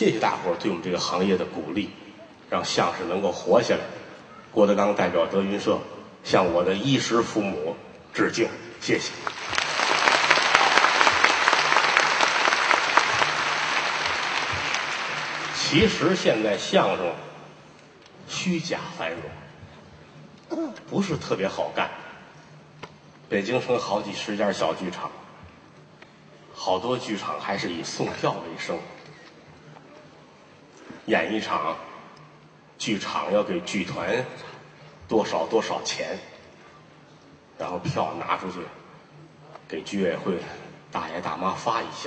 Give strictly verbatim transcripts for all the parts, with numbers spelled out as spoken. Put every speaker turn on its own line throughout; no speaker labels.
谢谢大伙儿对我们这个行业的鼓励，让相声能够活下来。郭德纲代表德云社向我的衣食父母致敬，谢谢。其实现在相声虚假繁荣，不是特别好干。北京城好几十家小剧场，好多剧场还是以送票为生。演一场，剧场要给剧团多少多少钱，然后票拿出去给居委会大爷大妈发一下。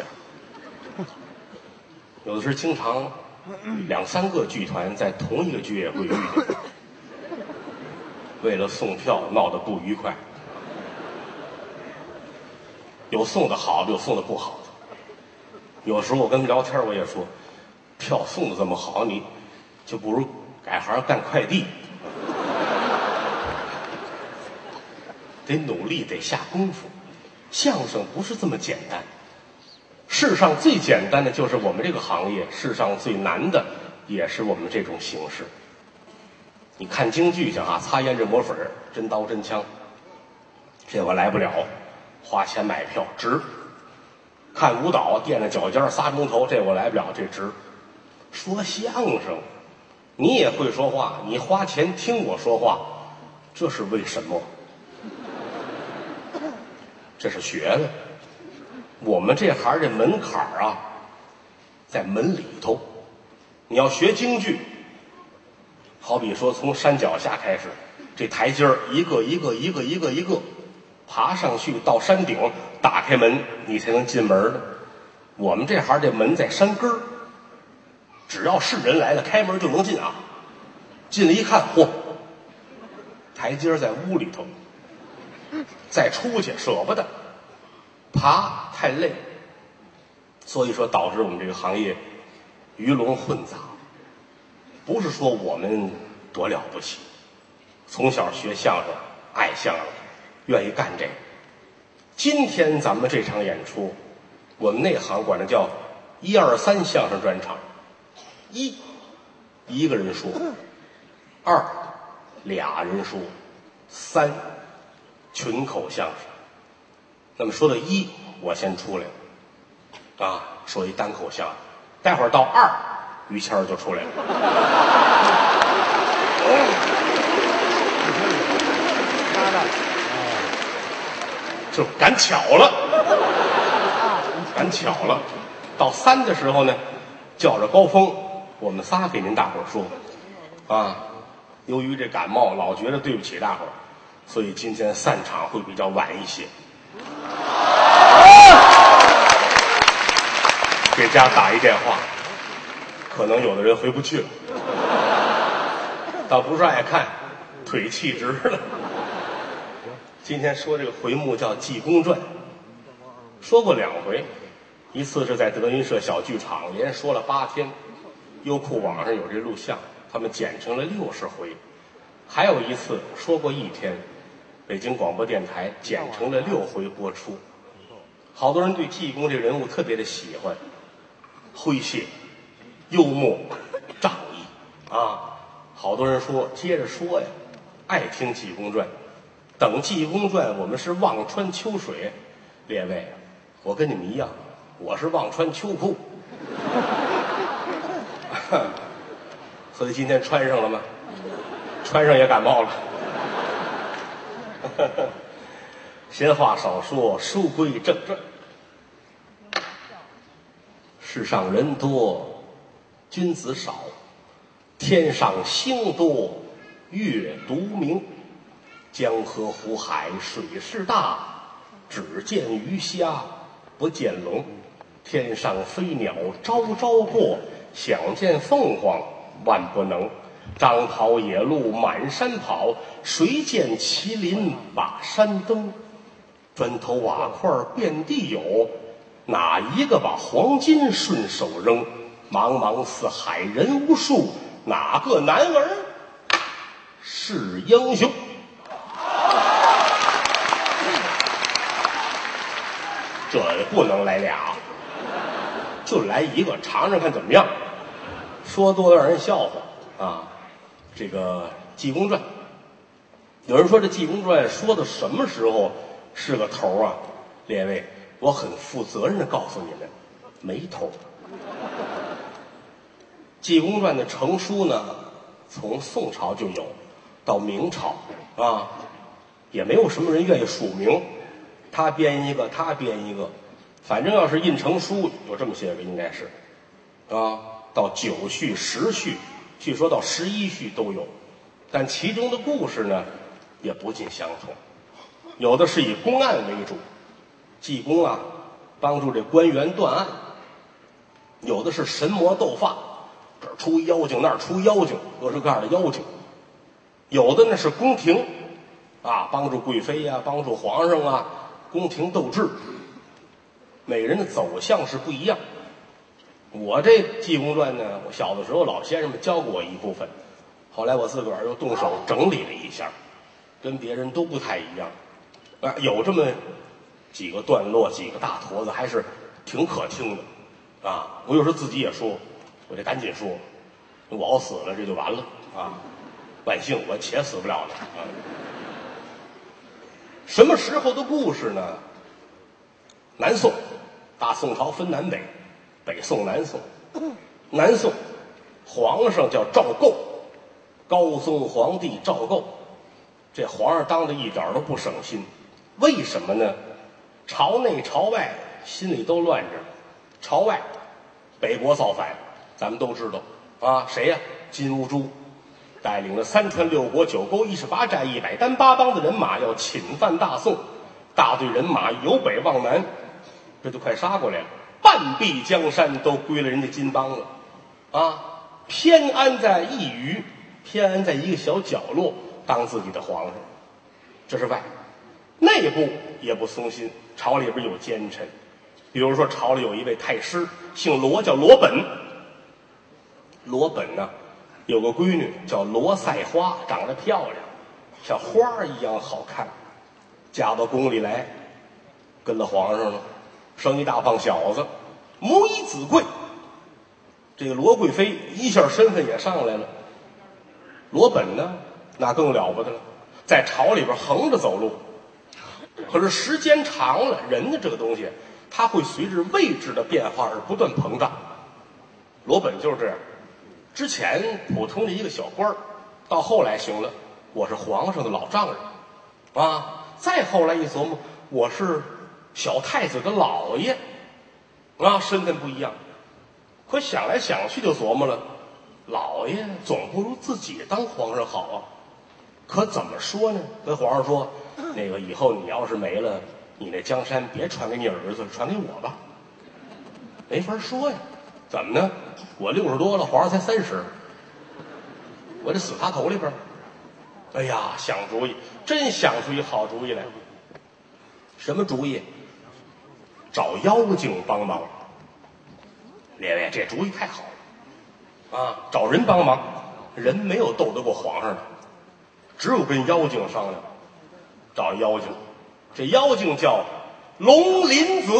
有的时候经常两三个剧团在同一个居委会遇见，为了送票闹得不愉快。有送的好的，有送的不好的。有时候我跟他们聊天，我也说，票送的这么好，你就不如改行干快递。得努力，得下功夫。相声不是这么简单。世上最简单的就是我们这个行业，世上最难的也是我们这种形式。你看京剧去啊，擦胭脂抹粉，真刀真枪，这我来不了，花钱买票值。看舞蹈，垫着脚尖仨钟头，这我来不了，这值。说相声，你也会说话，你花钱听我说话，这是为什么？这是学的。我们这行这门槛啊，在门里头。你要学京剧，好比说从山脚下开始，这台阶儿一个一个一个一个一个爬上去，到山顶，打开门你才能进门的。我们这行这门在山根儿，只要是人来了，开门就能进啊。进来一看，嚯，台阶在屋里头，再出去舍不得，爬太累，所以说导致我们这个行业鱼龙混杂。不是说我们多了不起，从小学相声，爱相声，愿意干这个。今天咱们这场演出，我们内行管它叫一二三相声专场。一，一个人说；二，俩人说；三，群口相声。那么说到一，我先出来了，啊，说一单口相声。待会儿到二，于谦儿就出来了。就赶巧了，赶巧了。到三的时候呢，叫着高峰，我们仨给您大伙儿说，啊，由于这感冒，老觉得对不起大伙儿，所以今天散场会比较晚一些。给家打一电话，可能有的人回不去了，倒不是爱看，腿气直了。今天说这个回目叫《济公传》，说过两回，一次是在德云社小剧场，连说了八天，优酷网上有这录像，他们剪成了六十回；还有一次说过一天，北京广播电台剪成了六回播出。好多人对济公这人物特别的喜欢，诙谐、幽默、仗义啊！好多人说接着说呀，爱听《济公传》。等《济公传》，我们是望穿秋水。列位，我跟你们一样，我是望穿秋裤。所以今天穿上了吗？穿上也感冒了。闲话少说，书归正传。世上人多，君子少；天上星多，月独明。江河湖海，水势大，只见鱼虾，不见龙。天上飞鸟，朝朝过；想见凤凰，万不能。张跑野鹿满山跑，谁见麒麟把山登？砖头瓦块遍地有，哪一个把黄金顺手扔？茫茫四海人无数，哪个男儿是英雄？这不能来俩，就来一个，尝尝看怎么样。 说多了让人笑话啊。这个《济公传》，有人说这《济公传》说的什么时候是个头啊？列位，我很负责任的告诉你们，没头。《济公传》的成书呢，从宋朝就有，到明朝啊，也没有什么人愿意署名，他编一个，他编一个，反正要是印成书，有这么些个应该是，啊，到九序、十序，据说到十一序都有，但其中的故事呢，也不尽相同，有的是以公案为主，济公啊，帮助这官员断案；有的是神魔斗法，这儿出妖精，那儿出妖精，各式各样的妖精；有的呢是宫廷，啊，帮助贵妃呀、啊，帮助皇上啊，宫廷斗智。每个人的走向是不一样。我这《济公传》呢，我小的时候老先生们教过我一部分，后来我自个儿又动手整理了一下，跟别人都不太一样。啊，有这么几个段落，几个大坨子，还是挺可听的。啊，我有时候自己也说，我得赶紧说，我要死了这就完了啊！万幸我且死不了了啊！什么时候的故事呢？南宋，大宋朝分南北，北宋、南宋。南宋皇上叫赵构，高宗皇帝赵构，这皇上当的一点都不省心。为什么呢？朝内朝外心里都乱着。朝外，北国造反，咱们都知道啊，谁呀？金兀术带领了三川六国九沟一十八寨一百单八帮的人马，要侵犯大宋。大队人马由北往南，这就快杀过来了，半壁江山都归了人家金邦了啊！偏安在一隅，偏安在一个小角落当自己的皇上，这是外。内部也不松心，朝里边有奸臣，比如说朝里有一位太师，姓罗，叫罗本。罗本呢，有个闺女叫罗赛花，长得漂亮，像花儿一样好看，嫁到宫里来，跟了皇上了，生一大胖小子，母以子贵。这个罗贵妃一下身份也上来了。罗本呢，那更了不得了，在朝里边横着走路。可是时间长了，人的这个东西，它会随着位置的变化而不断膨胀。罗本就是这样，之前普通的一个小官儿，到后来行了，我是皇上的老丈人，啊，再后来一琢磨，我是小太子的老爷，啊，身份不一样。可想来想去就琢磨了，老爷总不如自己当皇上好啊。可怎么说呢？跟皇上说，那个以后你要是没了，你那江山别传给你儿子，传给我吧。没法说呀，怎么呢？我六十多了，皇上才三十，我得死他头里边。哎呀，想主意，真想出一好主意来。什么主意？找妖精帮忙。列位，这主意太好了啊！找人帮忙，人没有斗得过皇上的，只有跟妖精商量。找妖精，这妖精叫龙鳞子。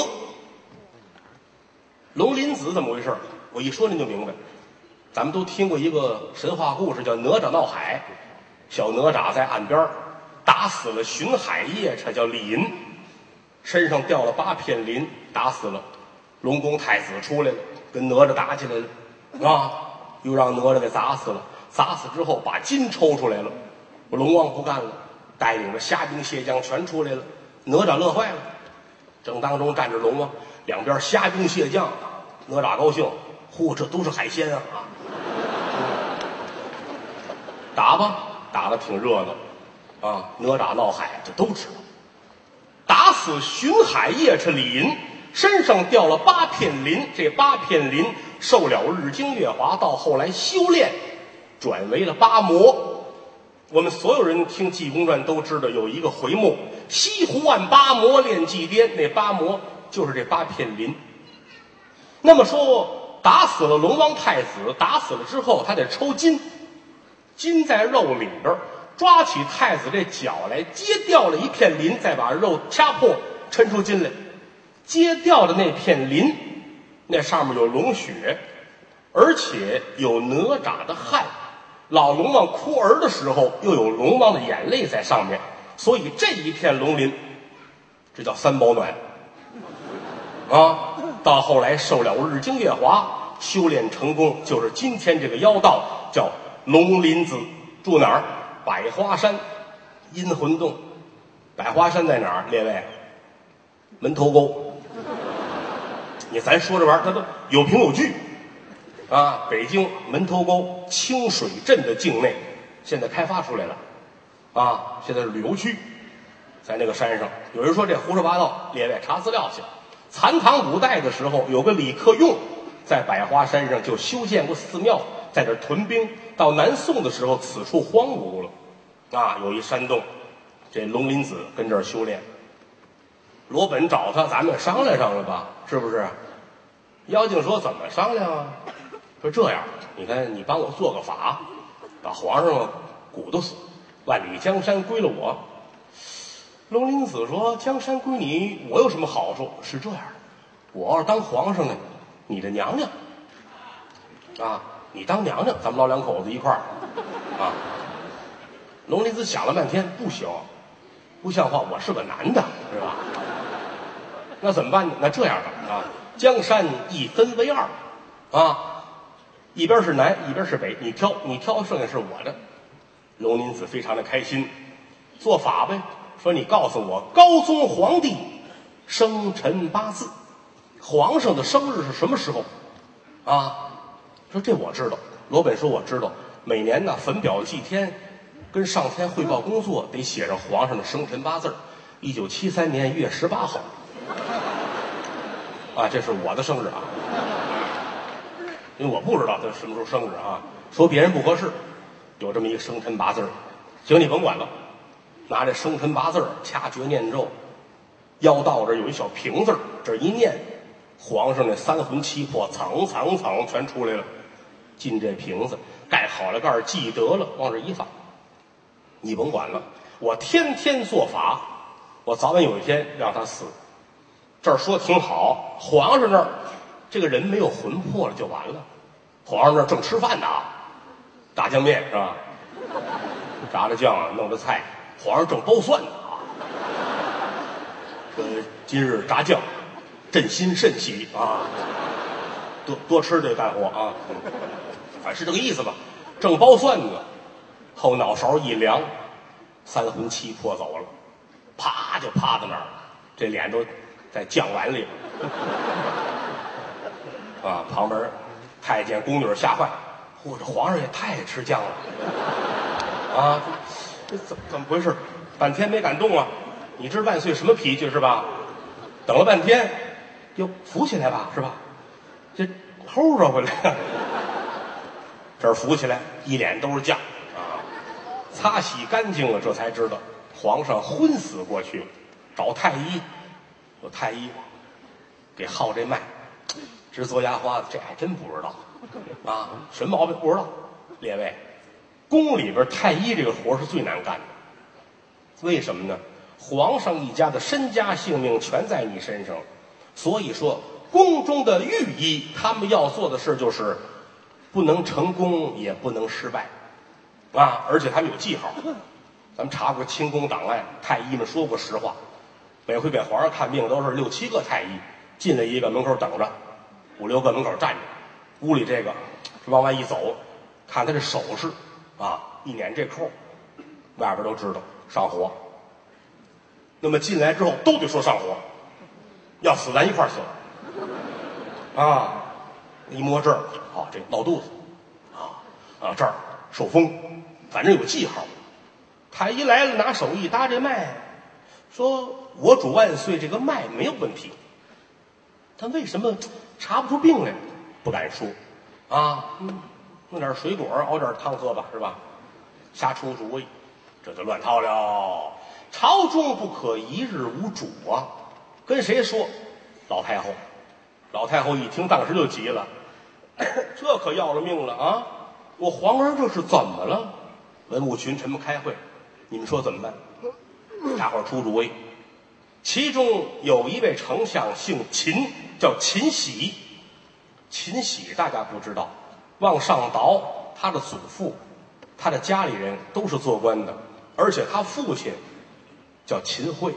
龙鳞子怎么回事？我一说您就明白。咱们都听过一个神话故事，叫哪吒闹海。小哪吒在岸边打死了巡海夜叉，叫李银，身上掉了八片鳞，打死了。龙宫太子出来了，跟哪吒打起来了，啊，又让哪吒给砸死了。砸死之后，把筋抽出来了。龙王不干了，带领着虾兵蟹将全出来了。哪吒乐坏了，正当中站着龙王，两边虾兵蟹将。哪吒高兴，嚯，这都是海鲜啊！打吧，打得挺热闹啊！哪吒闹海，这都知道。打死巡海夜叉李银，身上掉了八片鳞，这八片鳞受了日精月华，到后来修炼，转为了八魔。我们所有人听《济公传》都知道有一个回目“西湖岸八魔炼济颠”，那八魔就是这八片鳞。那么说，打死了龙王太子，打死了之后，他得抽筋，筋在肉里边，抓起太子这脚来，揭掉了一片鳞，再把肉掐破，抻出筋来。揭掉的那片鳞，那上面有龙血， 而且有哪吒的汗，老龙王哭儿的时候又有龙王的眼泪在上面，所以这一片龙鳞，这叫三保暖啊。到后来受了日精月华，修炼成功，就是今天这个妖道叫龙鳞子，住哪儿？百花山阴魂洞。百花山在哪儿？列位，门头沟。你咱说这玩意儿，它都有凭有据啊。北京门头沟清水镇的境内，现在开发出来了啊，现在是旅游区，在那个山上。有人说这胡说八道，列位查资料去。残唐五代的时候，有个李克用在百花山上就修建过寺庙，在这屯兵。到南宋的时候，此处荒芜了啊，有一山洞，这龙鳞子跟这儿修炼。罗本找他，咱们商量商量吧，是不是？妖精说怎么商量啊？说这样，你看你帮我做个法，把皇上鼓捣死，万里江山归了我。龙鳞子说：“江山归你，我有什么好处？是这样，我要是当皇上呢，你的娘娘啊，你当娘娘，咱们老两口子一块儿啊。”龙鳞子想了半天，不行，不像话，我是个男的，是吧？那怎么办呢？那这样吧，啊，江山一分为二，啊，一边是南，一边是北，你挑，你挑，剩下是我的。龙鳞子非常的开心，做法呗。说你告诉我，高宗皇帝生辰八字，皇上的生日是什么时候？啊，说这我知道。罗本说我知道，每年呢焚表祭天，跟上天汇报工作，得写上皇上的生辰八字。一九七三年月十八号，啊，这是我的生日啊，因为我不知道他什么时候生日啊，说别人不合适，有这么一个生辰八字，行，你甭管了。拿这生辰八字掐诀念咒，妖道这有一小瓶子，这一念，皇上那三魂七魄层层层全出来了，进这瓶子，盖好了盖儿，记得了，往这一放。你甭管了，我天天做法，我早晚有一天让他死。这儿说挺好，皇上那儿这个人没有魂魄了就完了。皇上那儿正吃饭呢，炸酱面是吧？炸着酱，弄着菜。皇上正包蒜呢啊，说今日炸酱，朕心甚喜啊，多多吃这干活啊，反正是这个意思吧。正包蒜呢，后脑勺一凉，三魂七魄走了，啪就趴在那儿了，这脸都在酱碗里啊。旁边太监宫女吓坏，嚯，这皇上也太吃酱了啊！这怎怎么回事？半天没敢动啊！你知万岁什么脾气是吧？等了半天，又扶起来吧，是吧？这齁着回来，这儿扶起来，一脸都是酱啊！擦洗干净了，这才知道皇上昏死过去了。找太医，有太医给号这脉，直嘬牙花子，这还真不知道啊！什么毛病不知道？列位。宫里边太医这个活是最难干的，为什么呢？皇上一家的身家性命全在你身上，所以说宫中的御医他们要做的事就是不能成功也不能失败啊，而且他们有记号。咱们查过清宫档案，太医们说过实话，每回给皇上看病都是六七个太医，进来一个门口等着，五六个门口站着，屋里这个往外一走，看他这手势啊，一捻这扣，外边都知道上火。那么进来之后都得说上火，要死咱一块儿死啊！一摸这儿，啊，这闹肚子啊啊，这儿受风，反正有记号。太医来了，拿手一搭这脉，说我主万岁，这个脉没有问题，但为什么查不出病来？不敢说啊。嗯，弄点水果熬点汤喝吧，是吧？瞎出主意，这就乱套了。朝中不可一日无主啊！跟谁说？老太后。老太后一听，当时就急了，这可要了命了啊！我皇儿这是怎么了？文武群臣们开会，你们说怎么办？大伙儿出主意。其中有一位丞相姓秦，叫秦喜。秦喜大家不知道， 往上倒，他的祖父，他的家里人都是做官的，而且他父亲叫秦桧。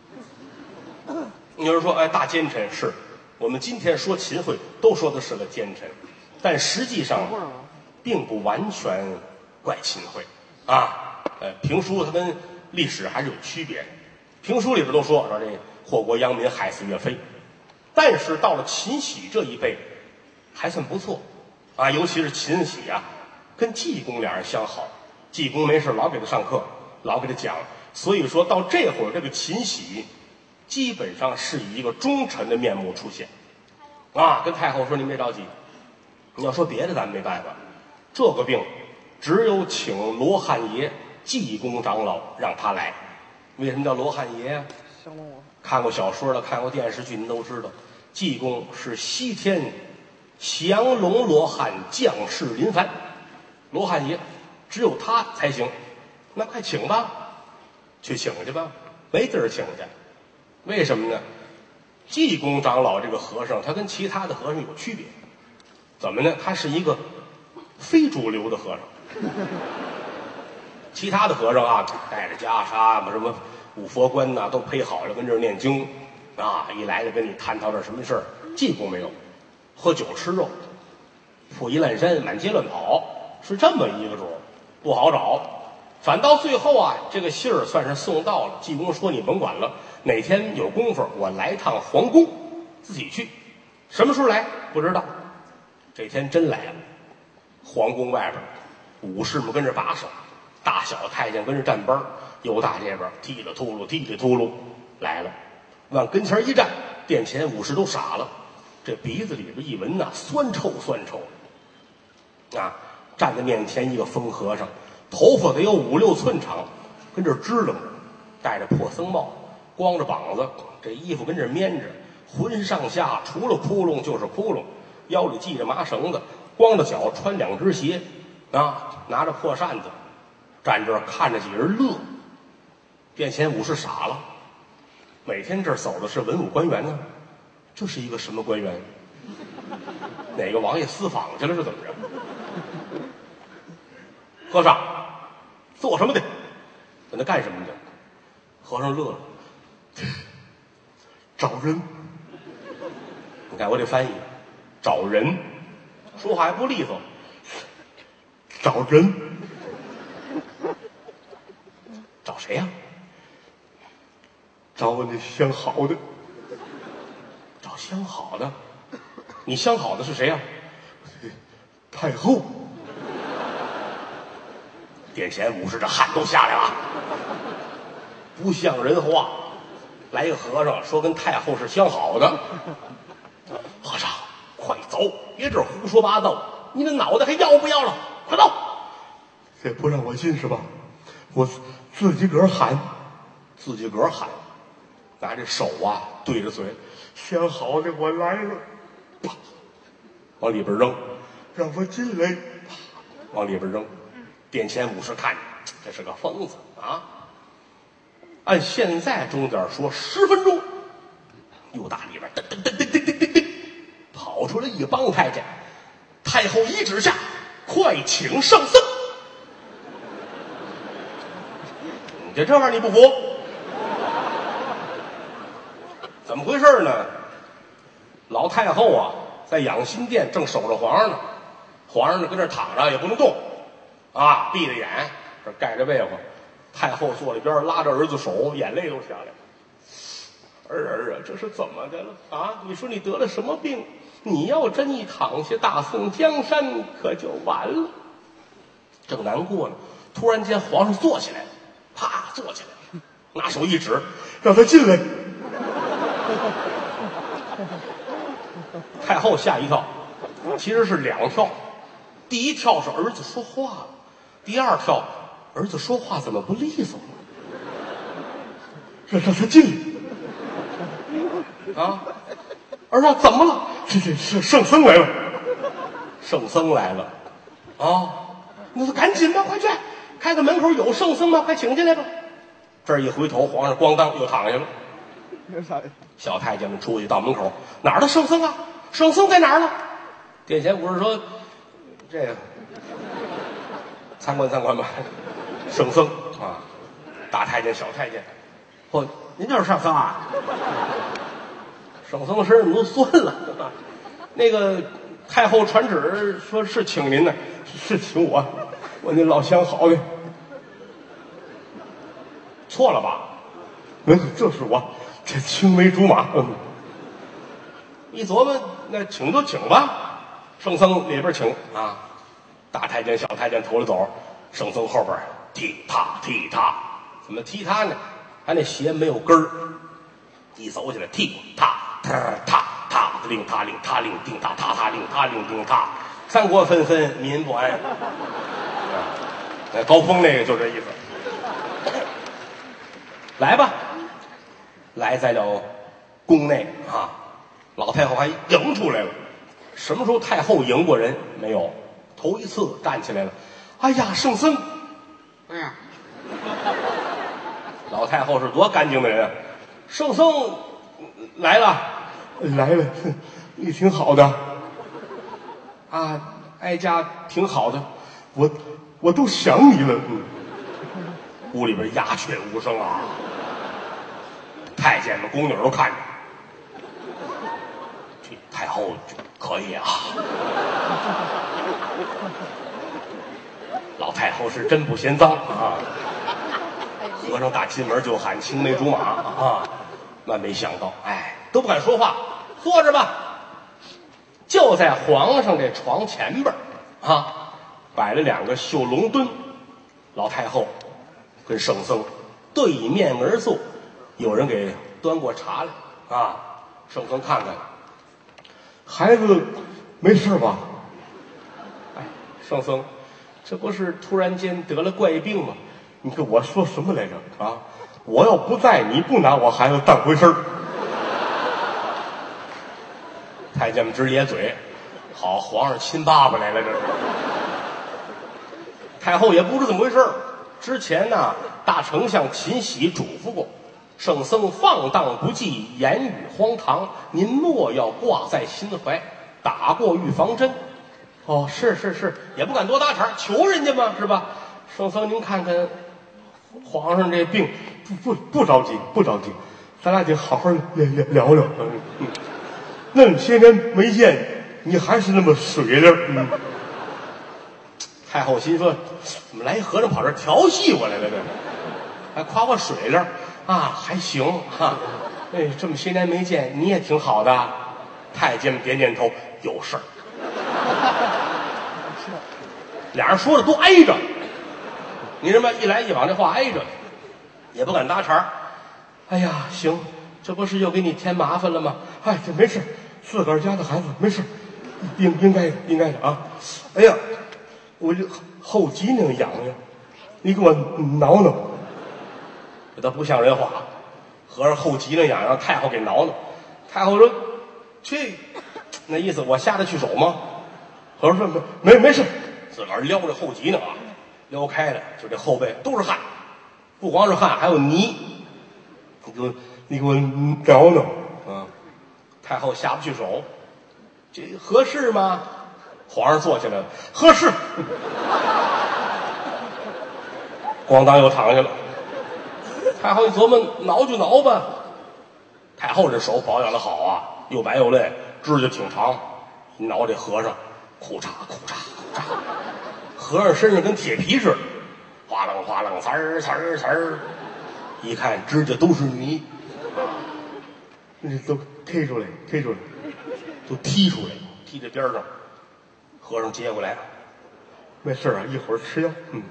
有人说，哎，大奸臣是我们今天说秦桧都说的是个奸臣，但实际上并不完全怪秦桧啊。呃，评书它跟历史还是有区别的。评书里边都说说这祸国殃民，害死岳飞，但是到了秦喜这一辈还算不错啊，尤其是秦喜啊，跟济公俩人相好，济公没事老给他上课，老给他讲，所以说到这会儿，这个秦喜基本上是以一个忠臣的面目出现啊。跟太后说：“您别着急，你要说别的咱们没办法，这个病只有请罗汉爷济公长老让他来。为什么叫罗汉爷啊？看过小说的，看过电视剧，您都知道，济公是西天降龙罗汉降世临凡，罗汉爷只有他才行。那快请吧，去请去吧，没地儿请去。为什么呢？济公长老这个和尚，他跟其他的和尚有区别，怎么呢？他是一个非主流的和尚。其他的和尚啊，带着袈裟，什么五佛冠呐、啊，都配好了，跟这儿念经啊，一来就跟你探讨点什么事儿。济公没有，喝酒吃肉，破衣烂衫，满街乱跑，是这么一个主，不好找。反到最后啊，这个信儿算是送到了。济公说：“你甭管了，哪天有功夫我来趟皇宫，自己去。什么时候来不知道。这天真来了，皇宫外边武士们跟着把守，大小太监跟着站班，犹大这边踢里秃噜踢里秃噜来了，往跟前一站，殿前武士都傻了，这鼻子里边一闻呐、啊，酸臭酸臭啊！站在面前一个疯和尚，头发得有五六寸长，跟这支棱着，戴着破僧帽，光着膀子，这衣服跟这面着，浑上下除了窟窿就是窟窿，腰里系着麻绳子，光着脚穿两只鞋啊，拿着破扇子站这儿看着几人乐。殿前武士傻了，每天这儿走的是文武官员呢，这是一个什么官员？哪个王爷私访去了是怎么着？和尚做什么的？在那干什么的？和尚乐了，找人。你看我这翻译，找人，说话还不利索，找人，找谁呀、啊？找我那相好的。找相好的？你相好的是谁呀、啊？太后。殿前武士这汗都下来了，不像人话。来一个和尚说跟太后是相好的，和尚快走，别这胡说八道，你的脑袋还要不要了？快走！这不让我进是吧？我自己个儿喊，自己个儿喊，拿这手啊对着嘴，相好的我来了，啪，往里边扔，让我进来，啪，往里边扔。殿前武士看着，这是个疯子啊！按现在钟点说，十分钟，又打里边噔噔噔噔噔噔噔噔，跑出来一帮太监。太后一指下，快请圣僧。你这这玩意儿你不服？怎么回事呢？老太后啊，在养心殿正守着皇上呢，皇上呢跟这躺着也不能动。啊，闭着眼，这盖着被子，太后坐里边拉着儿子手，眼泪都下来了。儿儿啊，这是怎么的了啊？你说你得了什么病？你要真一躺下，大宋江山可就完了。正难过呢，突然间皇上坐起来了，啪坐起来，拿手一指，让他进来。太后吓一跳，其实是两跳，第一跳是儿子说话了。第二跳，儿子说话怎么不利索？让让他进来啊！儿子怎么了？这这是圣僧来了，圣僧来了啊！那就赶紧吧，快去看看门口有圣僧吗？快请进来吧。这儿一回头，皇上咣当又躺下了。小太监们出去到门口，哪儿的圣僧啊？圣僧在哪儿了？殿前武士说：“ 这个参观参观吧。圣僧啊，大太监、小太监。
嚯、哦，您就是圣僧啊？
圣僧身上都酸了。那个太后传旨说是请您呢，是请我。我那老相好的，错了吧？嗯，就是我，这青梅竹马。嗯，一琢磨，那请就请吧。圣僧里边请啊，大太监、小太监头里走，圣僧后边踢踏踢踏，怎么踢踏呢？他那鞋没有跟儿，一走起来踢踏踏踏踏，令踏令踏令定踏踏踏令踏令定踏，三国纷纷，民不安。那高峰那个就这意思。来吧，来在了宫内啊，老太后还迎出来了。什么时候太后迎过人？没有，头一次站起来了。哎呀，圣僧！
哎呀，
老太后是多干净的人啊！圣僧来了，来了，你挺好的啊，哀家挺好的，我我都想你了。嗯，屋里边鸦雀无声啊，太监们、宫女都看着。这太后可以啊，老太后是真不嫌脏啊。和尚打进门就喊青梅竹马啊，那没想到，哎，都不敢说话，坐着吧。就在皇上这床前边啊，摆了两个绣龙墩，老太后跟圣僧对面而坐，有人给端过茶来啊。圣僧看看，孩子没事吧？哎，圣僧，这不是突然间得了怪病吗？你跟我说什么来着啊？我要不在，你不拿我孩子当回事儿。太监们直咧嘴，好，皇上亲爸爸来了，这是。太后也不知怎么回事，之前呢，大丞相秦喜嘱咐过，圣僧放荡不羁，言语荒唐，您莫要挂在心怀，打过预防针。哦，是是是，也不敢多搭茬，求人家嘛，是吧？圣僧您看看。皇上这病不不不着急，不着急，咱俩得好好聊聊聊聊。嗯，那么些年没见，你还是那么水灵。嗯，太后心说，怎么来一和尚跑这调戏我来了？这还夸我水灵啊，还行哈。哎，这么些年没见，你也挺好的。太监们点点头，有事儿。俩人说的都挨着。你这么一来一往，这话挨着，也不敢搭茬。哎呀，行，这不是又给你添麻烦了吗？哎，这没事，自个儿家的孩子没事，应应该的，应该的啊。哎呀，我这后脊梁痒痒，你给我挠挠。这都不像人话，合着后脊梁痒痒，太后给挠挠。太后说：“去，那意思我下得去手吗？”合着说：“没没没事。”自个儿撩着后脊梁啊。撩开了，就这后背都是汗，不光是汗，还有泥。你给我，你给我挠挠啊！太后下不去手，这合适吗？皇上坐起来了，合适。咣当又躺下了。太后一琢磨，挠就挠吧。太后这手保养的好啊，又白又嫩，指甲挺长。一挠这和尚，哭嚓哭嚓哭嚓。和尚身上跟铁皮似的，哗楞哗楞，呲儿呲儿呲儿，一看指甲都是泥，那都 K 出来 ，K 出来，都踢出来，踢在边上。和尚接过来，没事啊，一会儿吃药，嗯，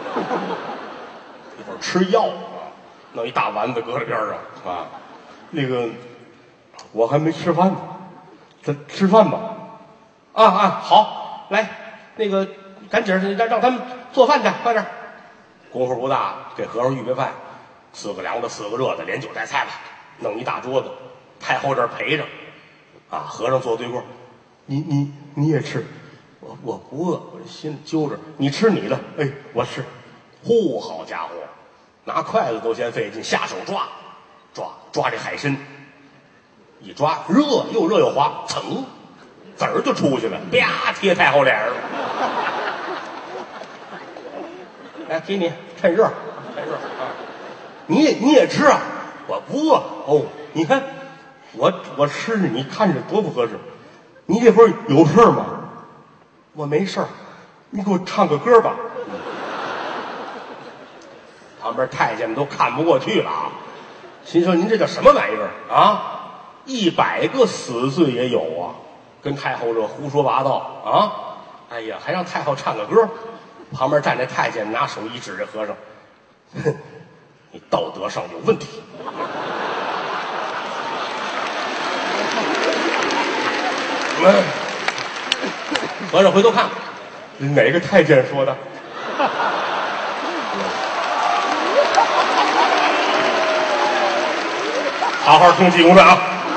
一会儿吃药啊，弄一大丸子搁在边上啊。那个我还没吃饭呢，咱吃饭吧。啊啊，好，来，那个。赶紧让让他们做饭去，快点！功夫不大，给和尚预备饭，四个凉的，四个热的，连酒带菜吧，弄一大桌子。太后这儿陪着，啊，和尚坐对过，你你你也吃，我我不饿，我这心里揪着。你吃你的，哎，我吃。呼，好家伙，拿筷子都嫌费劲，下手抓，抓抓这海参，一抓热又热又滑，噌，籽儿就出去了，啪贴太后脸上了。 来给你趁热，趁热啊！你也你也吃啊？我不饿哦。你看我我吃着，你看着多不合适。你这会儿有事吗？我没事儿，你给我唱个歌吧。旁边太监们都看不过去了啊，心说您这叫什么玩意儿啊？一百个死罪也有啊，跟太后这胡说八道啊！哎呀，还让太后唱个歌。旁边站着太监拿手一指这和尚，哼，你道德上有问题。嗯，和尚回头看，哪个太监说的？好好听济公传啊！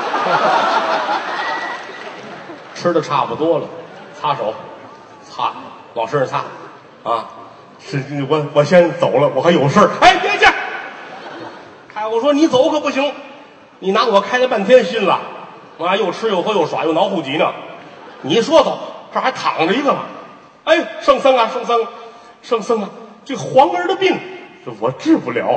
吃的差不多了，擦手，擦，往身上擦。啊，是我我先走了，我还有事儿。哎，别介！太后说你走可不行，你拿我开了半天心了，啊，又吃又喝又耍又挠户籍呢。你说走，这还躺着一个呢。哎，圣僧啊，圣僧，圣僧啊，这皇儿的病，这我治不了。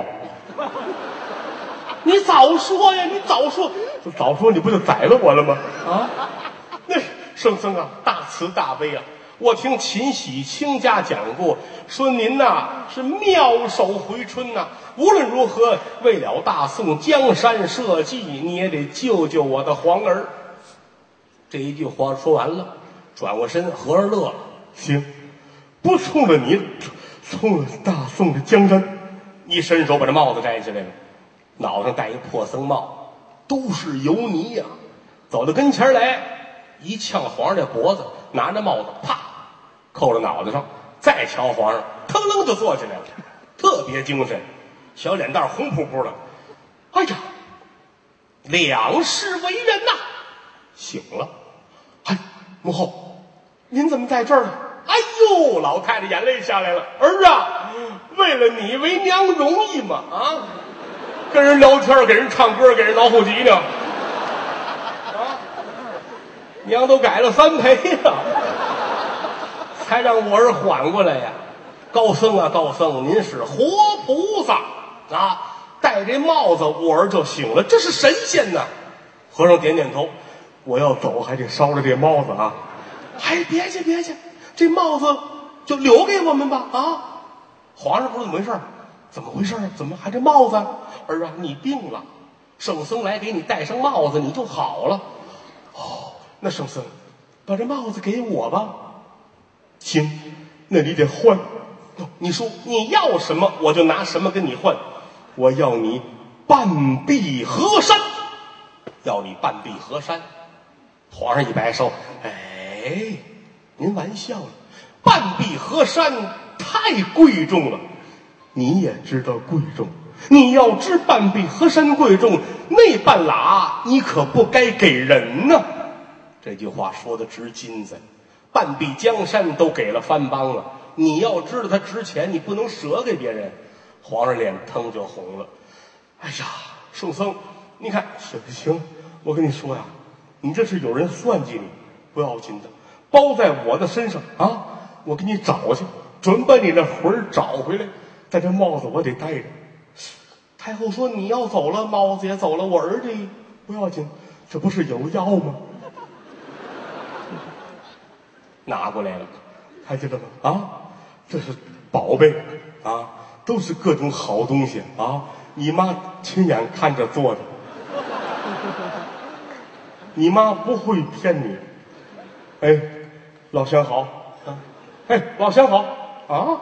你早说呀，你早说，早说你不就宰了我了吗？啊，那圣僧啊，大慈大悲啊。我听秦喜卿家讲过，说您呐、啊、是妙手回春呐、啊，无论如何为了大宋江山社稷，你也得救救我的皇儿。这一句话说完了，转过身，和尚乐了。行，不冲着你，冲着大宋的江山。一伸手把这帽子摘下来了，脑上戴一破僧帽，都是油泥呀、啊。走到跟前来，一呛皇上这脖子，拿着帽子啪扣到脑袋上，再瞧皇上，腾楞就坐起来了，特别精神，小脸蛋红扑扑的。哎呀，两世为人呐、啊，醒了。哎，母后，您怎么在这儿呢？哎呦，老太太眼泪下来了。儿啊，为了你为娘容易吗？啊，跟人聊天，给人唱歌，给人挠户籍呢。啊，娘都改了三陪呀、啊。才让我儿缓过来呀！高僧啊，高僧，您是活菩萨啊！戴这帽子，我儿就醒了，这是神仙呐！和尚点点头，我要走还得捎着这帽子啊！哎，别去别去，这帽子就留给我们吧啊！皇上不是怎么回事？怎么回事？怎么还这帽子？儿啊，你病了，圣僧来给你戴上帽子，你就好了。哦，那圣僧，把这帽子给我吧。行，那你得换。你说你要什么，我就拿什么跟你换。我要你半壁河山，要你半壁河山。皇上一摆手，哎，您玩笑了，半壁河山太贵重了。你也知道贵重，你要知半壁河山贵重，那半拉你可不该给人呢。这句话说的值金子。半壁江山都给了藩邦了，你要知道它值钱，你不能折给别人。皇上脸腾就红了。哎呀，圣僧，你看，行行，我跟你说呀，你这是有人算计你，不要紧的，包在我的身上啊！我给你找去，准把你那魂儿找回来。但这帽子我得戴着。太后说你要走了，帽子也走了，我儿子不要紧，这不是有药吗？拿过来了，还记得吗？啊，这是宝贝啊，都是各种好东西啊！你妈亲眼看着做的，你妈不会骗你。哎，老相好啊！哎，老相好啊！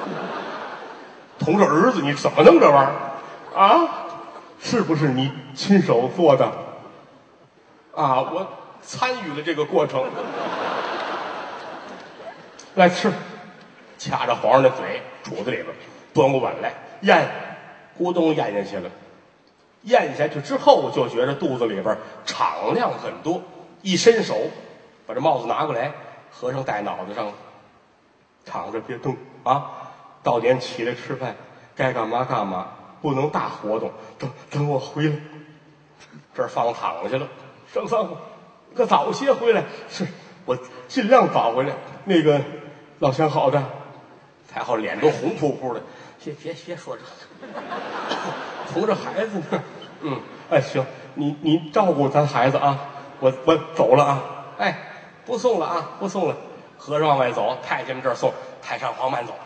同着儿子，你怎么弄这玩意儿啊？是不是你亲手做的？啊，我参与了这个过程。来吃，掐着皇上的嘴，杵在里边，端过碗来咽，咕咚咽下去了。咽下去之后，就觉得肚子里边敞亮很多。一伸手，把这帽子拿过来，和尚戴脑袋上，躺着别动啊！到点起来吃饭，该干嘛干嘛，不能大活动。等等我回来，这儿放躺下了。圣僧，可早些回来，是我尽量早回来。那个。老相好的， 太后脸都红扑扑的，别别别说这个，扶着孩子呢。嗯，哎，行，你你照顾咱孩子啊，我我走了啊。哎，不送了啊，不送了。和尚往外走，太监们这儿送，太上皇慢走。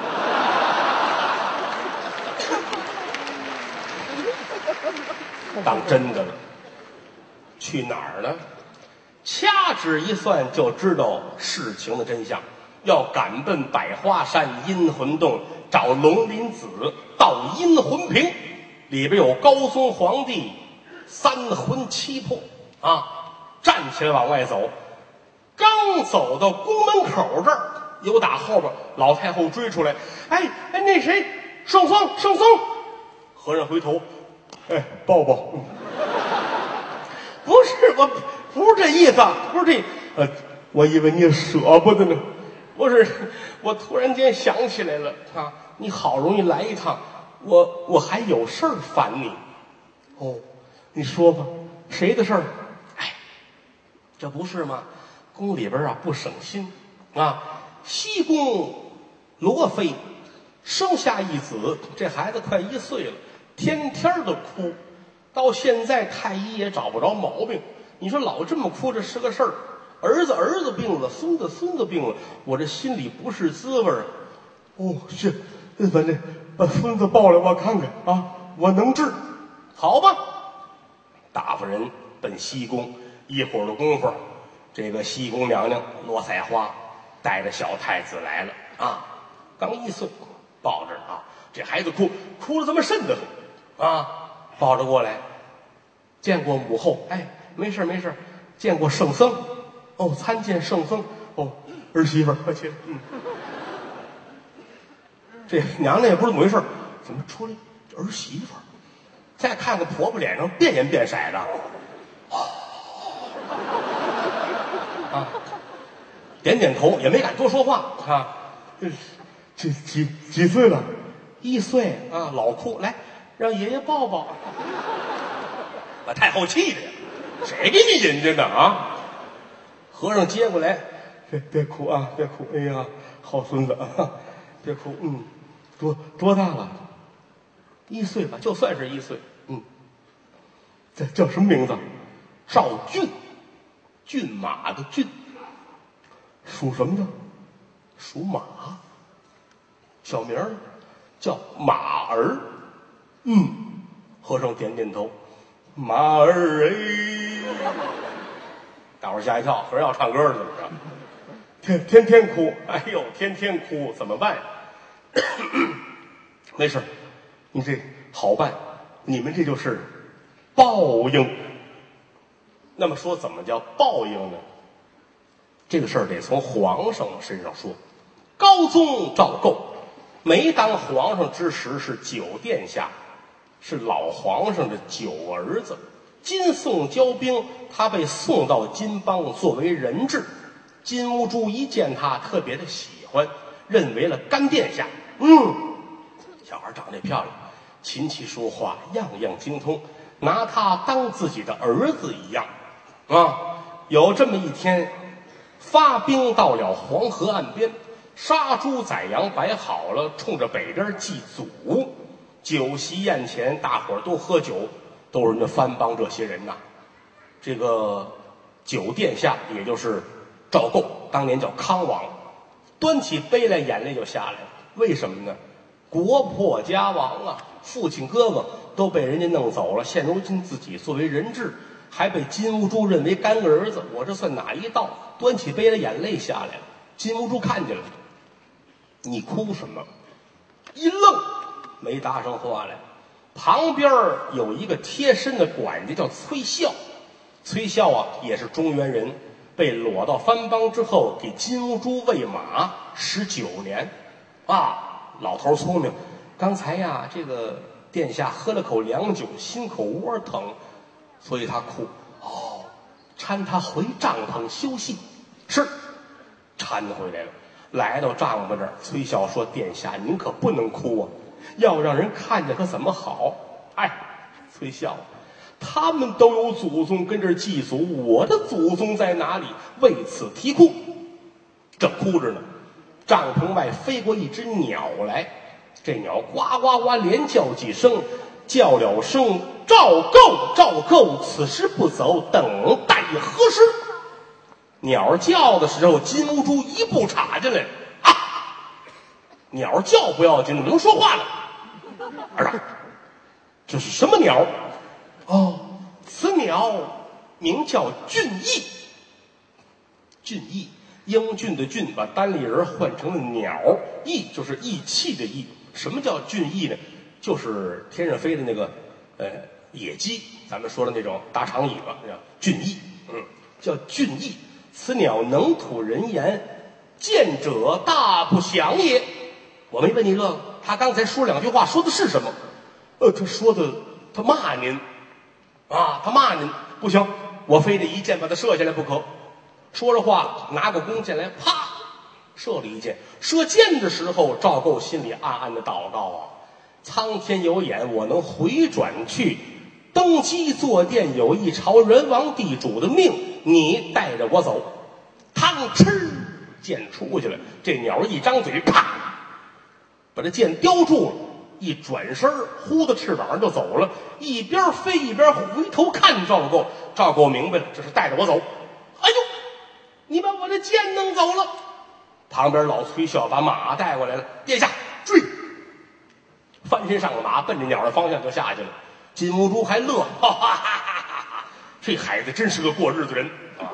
当真的了，去哪儿呢？掐指一算就知道事情的真相，要赶奔百花山阴魂洞，找龙鳞子到阴魂瓶，里边有高宗皇帝三魂七魄啊！站起来往外走，刚走到宫门口这儿，有打后边老太后追出来，哎哎，那谁，圣僧圣僧！和尚回头，哎，抱抱。不是我，不是这意思，不是这，呃，我以为你舍不得呢。不是，我突然间想起来了啊！你好容易来一趟，我我还有事儿烦你。哦，你说吧，谁的事儿？哎，这不是吗？宫里边啊不省心啊，西宫罗妃生下一子，这孩子快一岁了，天天的哭。到现在太医也找不着毛病，你说老这么哭，这是个事儿。儿子儿子病了，孙子孙子病了，我这心里不是滋味儿。哦，是，反正把孙子抱来我看看啊，我能治。好吧，打发人奔西宫，一会儿的功夫，这个西宫娘娘罗彩花带着小太子来了啊，刚一岁，抱着啊，这孩子哭哭了这么瘆得慌啊。抱着过来，见过母后，哎，没事没事，见过圣僧，哦，参见圣僧，哦，儿媳妇儿，快去，嗯，这娘娘也不知道怎么回事，怎么出来儿媳妇儿？再看看婆婆脸上变颜变色的，啊，点点头，也没敢多说话啊，这这几几岁了？一岁啊，老哭，来。让爷爷抱抱，把太后气的呀！谁给你引荐的啊？和尚接过来，别别哭啊，别哭！哎呀，好孙子啊，别哭。嗯，多多大了？一岁吧，就算是一岁。嗯，这叫什么名字？赵骏，骏马的骏。属什么的？属马。小名呢？叫马儿。嗯，和尚点点头，马儿哎，大伙儿吓一跳，和尚要唱歌了怎么着？天天天哭，哎呦，天天哭怎么办？没事，你这好办，你们这就是报应。那么说，怎么叫报应呢？这个事儿得从皇上身上说。高宗赵构没当皇上之时是九殿下。是老皇上的九儿子，金宋交兵，他被送到金邦作为人质。金兀术一见他，特别的喜欢，认为了干殿下。嗯，小孩长得也漂亮，琴棋书画样样精通，拿他当自己的儿子一样啊。有这么一天，发兵到了黄河岸边，杀猪宰羊摆好了，冲着北边祭祖。酒席宴前，大伙儿都喝酒，都是人家藩邦这些人呐。这个九殿下，也就是赵构，当年叫康王，端起杯来，眼泪就下来了。为什么呢？国破家亡啊，父亲哥哥都被人家弄走了，现如今自己作为人质，还被金兀术认为干儿子，我这算哪一道？端起杯来，眼泪下来了。金兀术看见了，你哭什么？一愣。没答上话来，旁边有一个贴身的管家叫崔孝，崔孝啊也是中原人，被裸到藩邦之后，给金兀术喂马十九年，啊，老头聪明，刚才呀这个殿下喝了口凉酒，心口窝疼，所以他哭。哦，搀他回帐篷休息，是，搀回来了，来到帐篷这儿，崔孝说：“殿下您可不能哭啊。”要让人看见可怎么好？哎，崔孝，他们都有祖宗跟这儿祭祖，我的祖宗在哪里？为此啼哭，正哭着呢， 帐篷外飞过一只鸟来，这鸟呱呱呱连叫几声，叫了声赵构赵构，此时不走，等待何时？鸟叫的时候，金乌珠一步插进来啊！鸟叫不要紧，怎么能说话呢？儿子，这是什么鸟？哦，此鸟名叫俊逸。俊逸，英俊的俊，把单立人换成了鸟，逸就是义气的逸。什么叫俊逸呢？就是天上飞的那个呃野鸡，咱们说的那种大长尾巴，叫俊逸。嗯，叫俊逸。此鸟能吐人言，见者大不祥也。我没问你这个，他刚才说两句话，说的是什么？呃，他说的他骂您啊，他骂您不行，我非得一箭把他射下来不可。说着话，拿个弓箭来，啪，射了一箭。射箭的时候，赵构心里暗暗的祷告啊：苍天有眼，我能回转去，登基坐殿，有一朝人王地主的命，你带着我走。嘡哧，箭出去了。这鸟一张嘴，啪，把这箭叼住了。一转身，呼的翅膀上就走了，一边飞一边回头看赵构。赵构明白了，这是带着我走。哎呦，你把我的箭弄走了！旁边老崔笑把马带过来了，殿下追！翻身上了马，奔着鸟的方向就下去了。金乌珠还乐，哈哈哈哈哈哈！这孩子真是个过日子人啊！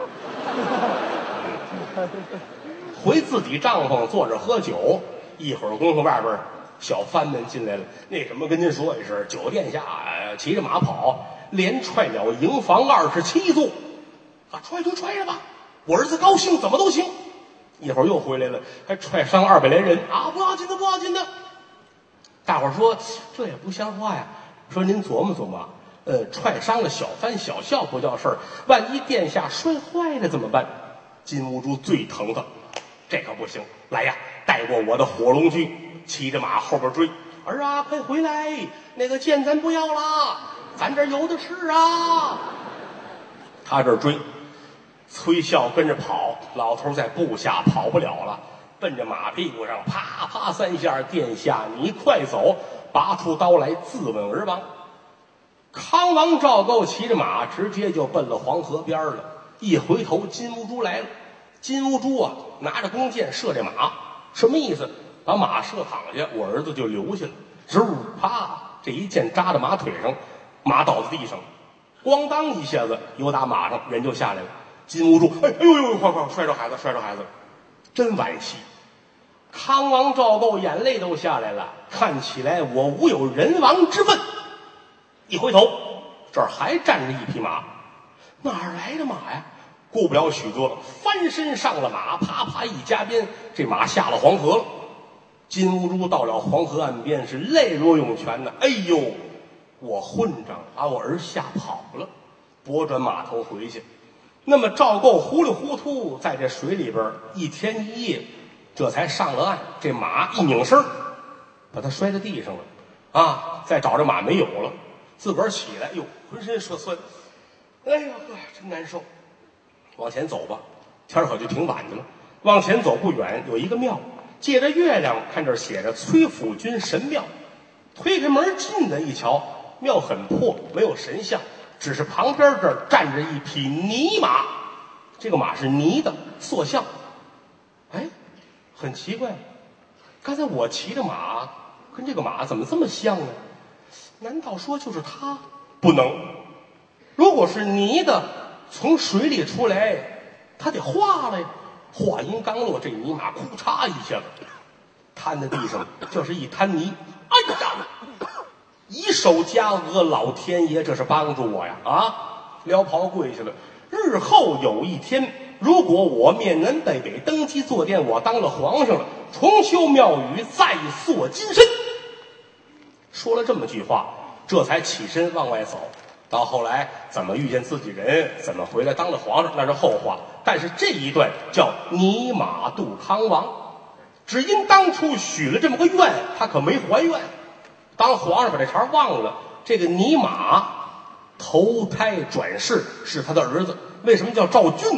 回自己帐篷坐着喝酒，一会儿功夫外边小番们进来了。那什么，跟您说一声，九殿下骑着马跑，连踹了营房二十七座，啊，踹就踹着吧，我儿子高兴怎么都行。一会儿又回来了，还踹伤二百来人啊，不要紧的，不要紧的。大伙儿说这也不像话呀，说您琢磨琢磨，呃，踹伤了小番小校不叫事儿，万一殿下摔坏了怎么办？金乌珠最疼他，这可不行，来呀，带过我的火龙驹，骑着马后边追。儿啊，快回来，那个剑咱不要了，咱这有的是啊。他这儿追，崔笑跟着跑，老头在部下跑不了了，奔着马屁股上啪啪三下，殿下你快走，拔出刀来自刎而亡。康王赵构骑着马直接就奔了黄河边了。一回头，金乌珠来了。金乌珠啊，拿着弓箭射这马，什么意思？把马射躺下，我儿子就留下了。嗖，啪，这一箭扎到马腿上，马倒在地上，咣当一下子，由打马上人就下来了。金乌珠，哎哎呦呦，快快摔着孩子，摔着孩子，真惋惜。康王赵构眼泪都下来了，看起来我无有人王之分。一回头，这儿还站着一匹马，哪儿来的马呀？过不了许多，翻身上了马，啪啪一加鞭，这马下了黄河了。金乌珠到了黄河岸边，是泪如涌泉的。哎呦，我混账，把我儿吓跑了，拨转马头回去。那么赵构糊里糊涂在这水里边一天一夜，这才上了岸。这马一拧身儿，把他摔在地上了，啊！再找这马没有了，自个儿起来，哟，浑身涉酸，哎呦呵，真难受。往前走吧，天可就挺晚的了。往前走不远，有一个庙，借着月亮看这写着崔府君神庙。推开门进来一瞧，庙很破，没有神像，只是旁边这儿站着一匹泥马，这个马是泥的塑像。哎，很奇怪，刚才我骑的马跟这个马怎么这么像呢？难道说就是他？不能，如果是泥的从水里出来，他得化了呀。话音刚落，这泥马哭嚓一下子瘫在地上，就是一滩泥。哎呀，以手夹额，老天爷这是帮助我呀！啊，撩袍跪下了。日后有一天，如果我面南北北登基坐殿，我当了皇上了，重修庙宇，再塑金身。说了这么句话，这才起身往外走。到后来怎么遇见自己人，怎么回来当了皇上，那是后话。但是这一段叫泥马渡康王，只因当初许了这么个愿，他可没还愿。当皇上把这茬忘了，这个泥马投胎转世是他的儿子。为什么叫赵俊？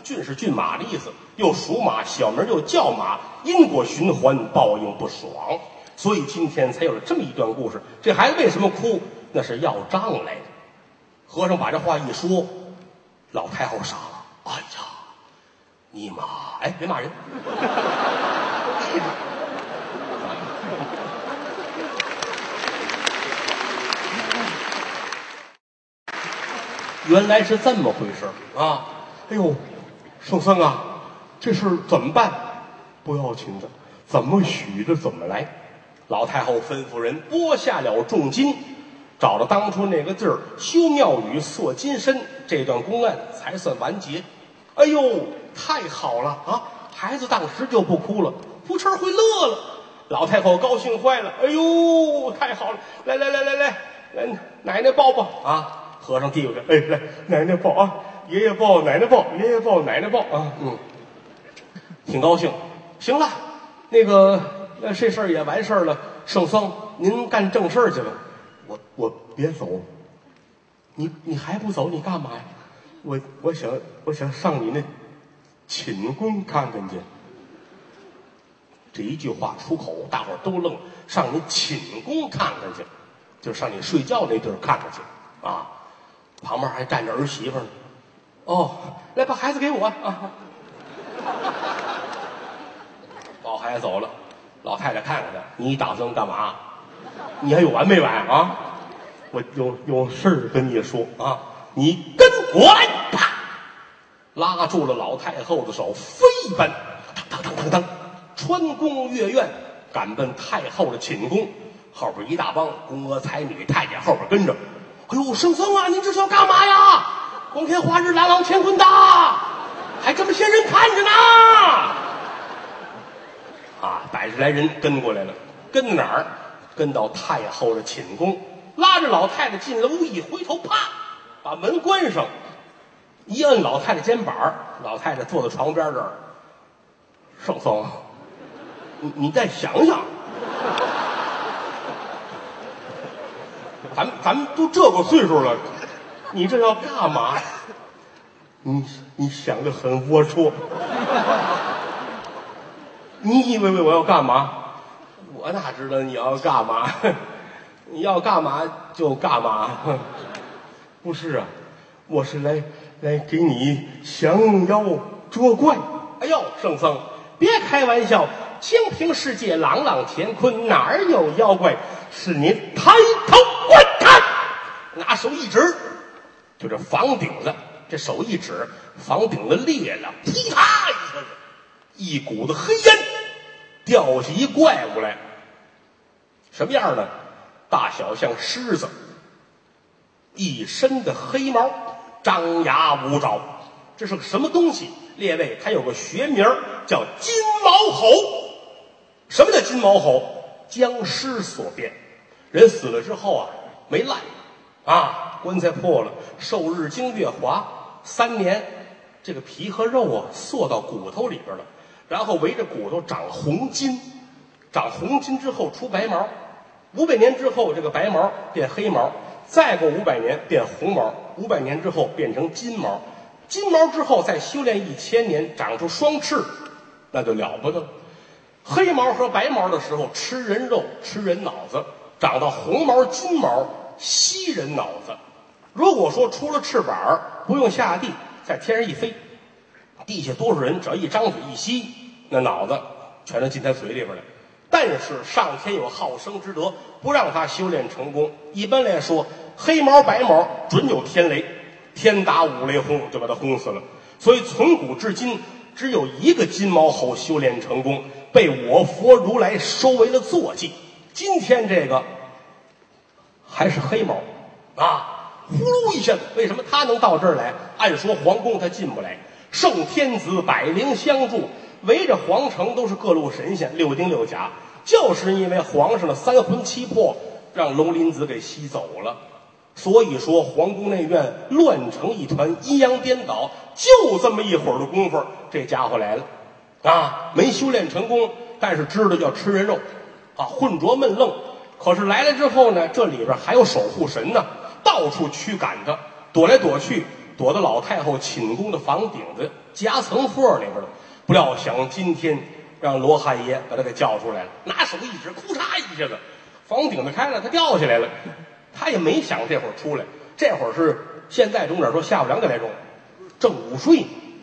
骏是骏马的意思，又属马，小名又叫马，因果循环，报应不爽，所以今天才有了这么一段故事。这孩子为什么哭？那是要账来的。和尚把这话一说，老太后傻了。哎呀，你妈！哎，别骂人。原来是这么回事啊！哎呦，圣僧啊，这事儿怎么办？不要紧的，怎么许的怎么来。老太后吩咐人拨下了重金，找到当初那个地儿修庙宇塑金身，这段公案才算完结。哎呦，太好了啊！孩子当时就不哭了，扑哧会乐了。老太后高兴坏了。哎呦，太好了！来来来来来来，奶奶抱抱啊！和尚递过去，哎，来，奶奶抱啊，爷爷抱，奶奶抱，爷爷抱，奶奶抱啊，嗯，挺高兴。行了，那个，那这事儿也完事儿了。圣僧，您干正事儿去了。我我别走，你你还不走？你干嘛呀？我我想我想上你那寝宫看看去。这一句话出口，大伙儿都愣。上你寝宫看看去，就上你睡觉那地儿看看去啊。旁边还站着儿媳妇呢。哦，来把孩子给我啊！抱孩子走了，老太太看看他，你打算干嘛？你还有完没完啊？我有有事儿跟你说啊！你跟我来！啪，拉住了老太后的手，飞奔，当当当当当，穿宫越院，赶奔太后的寝宫。后边一大帮宫娥才女，太监后边跟着。哎呦，圣僧啊，您这是要干嘛呀？光天化日，朗朗乾坤大，还这么些人看着呢！啊，百十来人跟过来了，跟到哪儿？跟到太后的寝宫，拉着老太太进了屋，一回头，啪，把门关上，一摁老太太肩膀，老太太坐在床边这儿。圣僧，你你再想想。咱咱们都这个岁数了，你这要干嘛？你你想得很龌龊。你以为我要干嘛？我哪知道你要干嘛？你要干嘛就干嘛。不是啊，我是来来给你降妖捉怪。哎呦，圣僧，别开玩笑，清平世界，朗朗乾坤，哪儿有妖怪？是您抬头观看，拿手一指，就这房顶子，这手一指，房顶子裂了，噼啪一下子，一股子黑烟掉下一怪物来。什么样呢？大小像狮子，一身的黑毛，张牙舞爪。这是个什么东西？列位，它有个学名叫金毛猴。什么叫金毛猴？僵尸所变。人死了之后啊，没烂啊，棺材破了，受日精月华，三年，这个皮和肉啊缩到骨头里边了，然后围着骨头长红筋，长红筋之后出白毛，五百年之后这个白毛变黑毛，再过五百年变红毛，五百年之后变成金毛，金毛之后再修炼一千年，长出双翅，那就了不得了。黑毛和白毛的时候吃人肉，吃人脑子，长到红毛金毛吸人脑子。如果说出了翅膀不用下地，在天上一飞，地下多数人只要一张嘴一吸，那脑子全都进他嘴里边来。但是上天有好生之德，不让他修炼成功。一般来说，黑毛白毛准有天雷，天打五雷轰就把他轰死了。所以从古至今只有一个金毛猴修炼成功，被我佛如来收为了坐骑。今天这个还是黑毛啊，呼噜一下子，为什么他能到这儿来？按说皇宫他进不来，圣天子百灵相助，围着皇城都是各路神仙，六丁六甲，就是因为皇上的三魂七魄让龙鳞子给吸走了。所以说皇宫内院乱成一团，阴阳颠倒，就这么一会儿的功夫，这家伙来了啊，没修炼成功，但是知道要吃人肉啊，混浊闷愣。可是来了之后呢，这里边还有守护神呢，到处驱赶他，躲来躲去，躲到老太后寝宫的房顶子， 夹层缝里边了。不料想今天让罗汉爷把他给叫出来了，拿手一指，哭嚓一下子，房顶子开了，他掉下来了。他也没想这会儿出来，这会儿是现在钟点说下午两点来钟，正午睡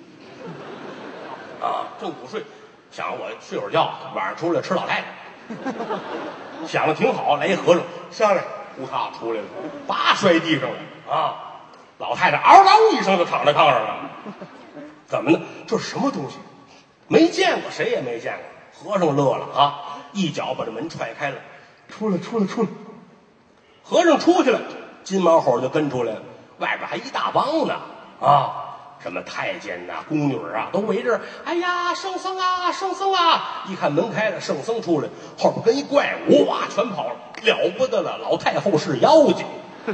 啊，正午睡，想我睡会儿觉，晚上出来吃老太太，想的挺好。来一和尚上来，呼嚓出来了，叭摔地上了啊！老太太嗷嗷一声就躺在炕上了。怎么呢？这是什么东西？没见过，谁也没见过。和尚乐了啊，一脚把这门踹开了，出来，出来，出来！和尚出去了，金毛猴就跟出来了，外边还一大帮呢啊！什么太监呐、宫女啊，都围着。哎呀，圣僧啊，圣僧啊！一看门开了，圣僧出来，后边跟一怪物，哇，全跑了，了不得了！老太后是妖精，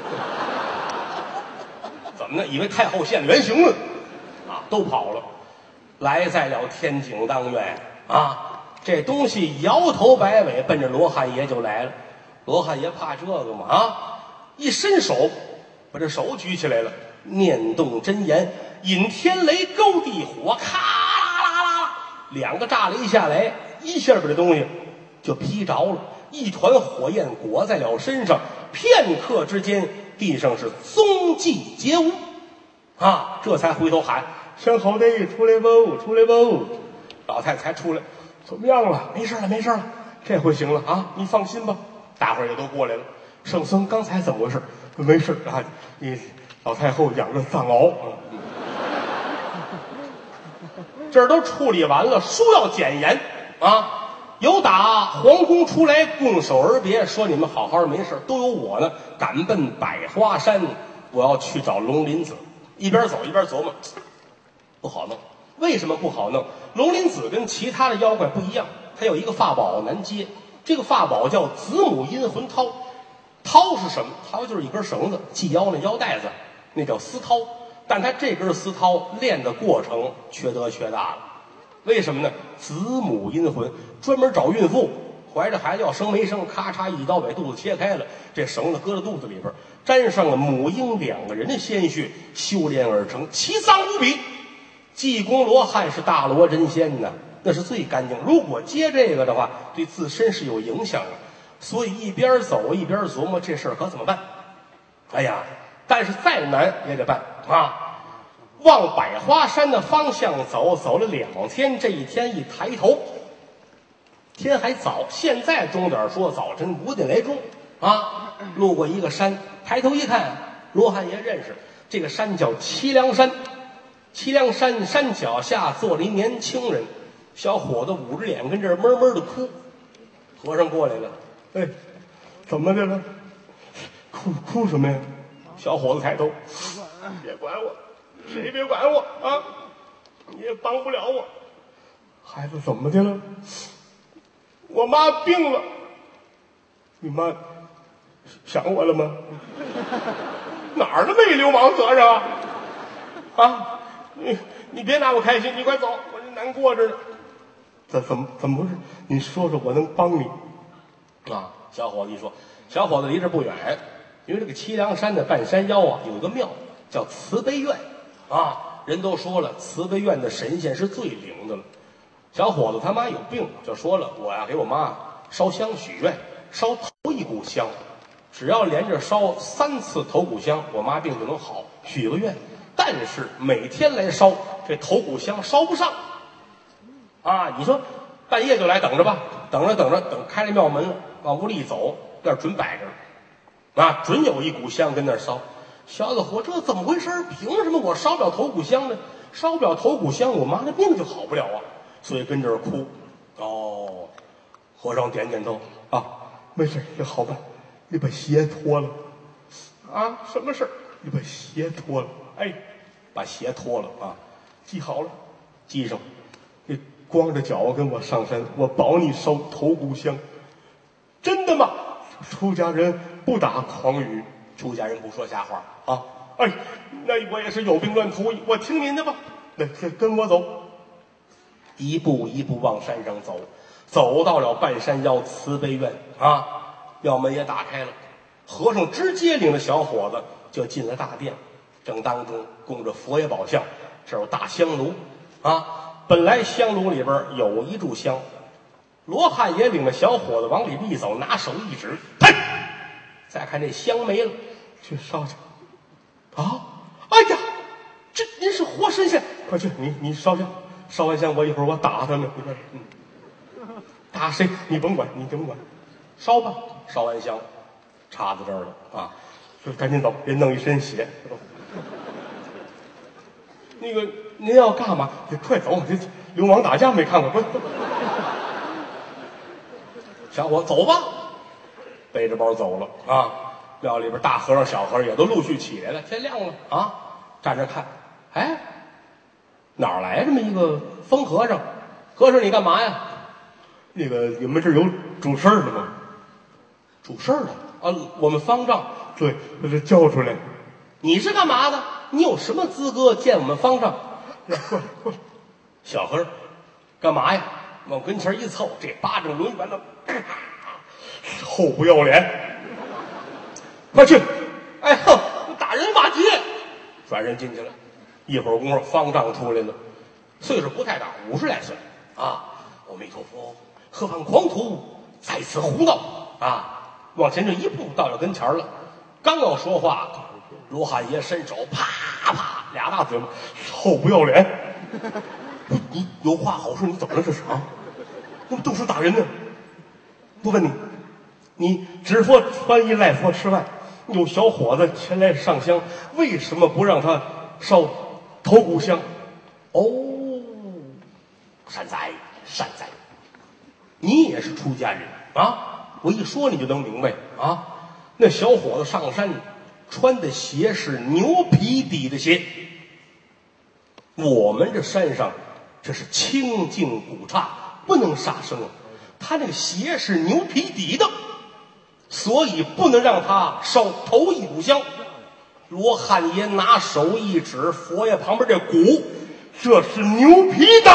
怎么呢？以为太后现原形了啊，都跑了。来在了天井当院啊，这东西摇头摆尾奔着罗汉爷就来了。罗汉爷怕这个嘛啊，一伸手把这手举起来了，念动真言，引天雷勾地火，咔啦啦啦啦，两个炸雷下来，一下把这东西就劈着了，一团火焰裹在了身上，片刻之间地上是踪迹皆无啊，这才回头喊生好的出来不出来不，老太太才出来，怎么样了？没事了没事了，这回行了啊，你放心吧。大伙儿也都过来了。圣僧刚才怎么回事？没事啊，你老太后养着藏獒，这儿都处理完了，书要检验啊。有打皇宫出来拱手而别，说你们好好的没事，都有我呢，赶奔百花山，我要去找龙鳞子。一边走一边琢磨，不好弄。为什么不好弄？龙鳞子跟其他的妖怪不一样，它有一个法宝难接。这个法宝叫子母阴魂绦，绦是什么？绦就是一根绳子，系腰那腰带子，那叫丝绦。但它这根丝绦练的过程缺德缺大了。为什么呢？子母阴魂专门找孕妇怀着孩子要生没生，咔嚓一刀把肚子切开了，这绳子搁在肚子里边，沾上了母婴两个人的鲜血，修炼而成，奇脏无比。济公罗汉是大罗真仙呐，那是最干净。如果接这个的话，对自身是有影响的。所以一边走一边琢磨这事儿可怎么办。哎呀，但是再难也得办啊！往百花山的方向走，走了两天，这一天一抬头，天还早，现在钟点说早晨五点来钟啊。路过一个山，抬头一看，罗汉爷认识这个山叫凄凉山。凄凉山山脚下坐了一年轻人，小伙子捂着脸跟这儿闷闷的哭。和尚过来了，哎，怎么的了？哭哭什么呀？小伙子抬头，别管我，谁别管我啊！你也帮不了我。孩子怎么的了？我妈病了。你妈想我了吗？哪儿的没流氓和尚啊？啊！你你别拿我开心，你快走，我这难过着呢。这怎么怎么回事？你说说，我能帮你。啊，小伙子一说，小伙子离这不远，因为这个凄凉山的半山腰啊，有一个庙叫慈悲院啊。人都说了，慈悲院的神仙是最灵的了。小伙子他妈有病，就说了，我呀给我妈烧香许愿，烧头一股香，只要连着烧三次头骨香，我妈病就能好。许个愿。但是每天来烧这头骨香烧不上啊！你说半夜就来等着吧，等着等着，等开了庙门了，往屋里一走，那儿准摆着了啊，准有一股香跟那儿烧。小子伙，这怎么回事？凭什么我烧不了头骨香呢？烧不了头骨香，我妈的病就好不了啊！所以跟这儿哭。哦，和尚点点头啊，没事，也好办。你把鞋脱了啊？什么事儿？你把鞋脱了。哎，把鞋脱了啊，系好了，系上。你光着脚跟我上山，我保你烧头骨香。真的吗？出家人不打诳语，出家人不说瞎话啊。哎，那我也是有病乱投医，我听您的吧。那跟跟我走，一步一步往山上走，走到了半山腰慈悲院啊，庙门也打开了，和尚直接领着小伙子就进了大殿。正当中供着佛爷宝像，这有大香炉， 啊！本来香炉里边有一炷香，罗汉爷领着小伙子往里边一走，拿手一指，呸！再看这香没了，去烧去。啊！哎呀，这您是活神仙，快去，你你烧香，烧完香我一会儿我打他们，嗯，打谁你甭管，你甭管，烧吧。烧完香，插在这儿了啊，就赶紧走，别弄一身血。那个您要干嘛？你快走！这流氓打架没看过，快！小伙走吧，背着包走了啊。庙里边大和尚、小和尚也都陆续起来了。天亮了啊，站着看，哎，哪儿来这么一个疯和尚？和尚你干嘛呀？那个你们这有主事儿的吗？主事儿的啊，我们方丈对，把这叫出来。你是干嘛的？你有什么资格见我们方丈？小和尚，干嘛呀？往跟前一凑，这巴掌抡圆了，臭不要脸！快去！哎哼，打人骂街！转身进去了。一会儿功夫，方丈出来了，岁数不太大，五十来岁啊。阿弥陀佛，何方狂徒在此胡闹啊！往前这一步，到了跟前了，刚要说话，罗汉爷伸手，啪啪俩大嘴巴，臭不要脸！你有话好说，你怎么了这是啊？那么动手打人呢？不问你，你只说穿衣赖佛之外，有小伙子前来上香，为什么不让他烧头骨香？哦，善哉善哉，你也是出家人啊！我一说你就能明白啊！那小伙子上山穿的鞋是牛皮底的鞋，我们这山上这是清净古刹，不能杀生。他那个鞋是牛皮底的，所以不能让他烧头一炷香。罗汉爷拿手一指佛爷旁边这鼓，这是牛皮的。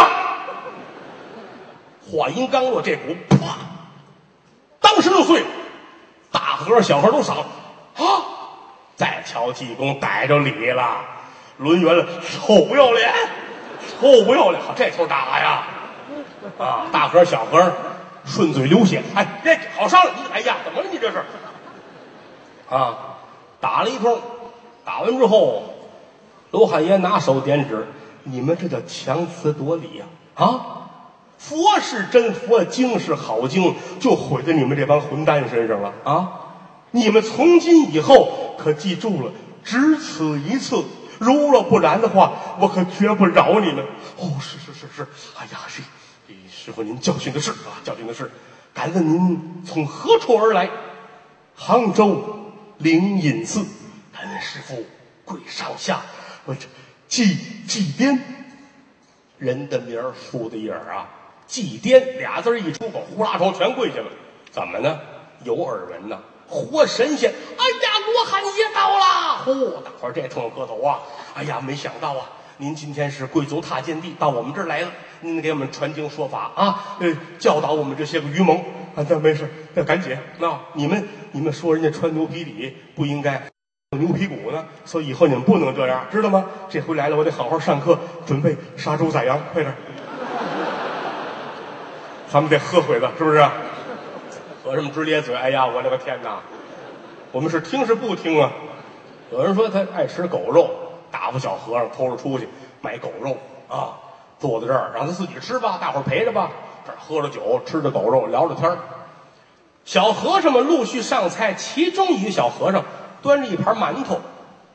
话音刚落，这鼓啪，当时就碎了。大和尚小和尚都傻了啊！再瞧济公逮着理了，抡圆了，臭不要脸，臭不要脸！这头打呀！啊，大和尚小和尚顺嘴流血，哎，别好伤了你！哎呀，怎么了你这是？啊，打了一通，打完之后，罗汉爷拿手点指，你们这叫强词夺理呀！啊，啊，佛是真佛，经是好经，就毁在你们这帮混蛋身上了啊！你们从今以后可记住了，只此一次，如若不然的话，我可绝不饶你们。哦，是是是是，哎呀，是。师傅，您教训的是啊，教训的是。敢问您从何处而来？杭州灵隐寺。敢问师傅贵上下？我这祭祭颠，人的名儿树的影儿啊，祭颠俩字一出口，呼啦头全跪下了。怎么呢？有耳闻呐，活神仙！哎呀，罗汉爷到了！嚯，大伙儿这冲磕头啊！哎呀，没想到啊，您今天是贵族踏见地，到我们这儿来了。您给我们传经说法啊，呃，教导我们这些个愚蒙啊。那没事，那赶紧啊！你们你们说人家穿牛皮底不应该牛皮鼓呢，所以以后你们不能这样，知道吗？这回来了，我得好好上课，准备杀猪宰羊，快点！咱们得喝回子，是不是？和尚们直咧嘴，哎呀，我的个天哪！我们是听是不听啊？有人说他爱吃狗肉，打发小和尚偷着出去买狗肉啊。坐在这儿，让他自己吃吧，大伙儿陪着吧。这儿喝着酒，吃着狗肉，聊着天儿。小和尚们陆续上菜，其中一个小和尚端着一盘馒头。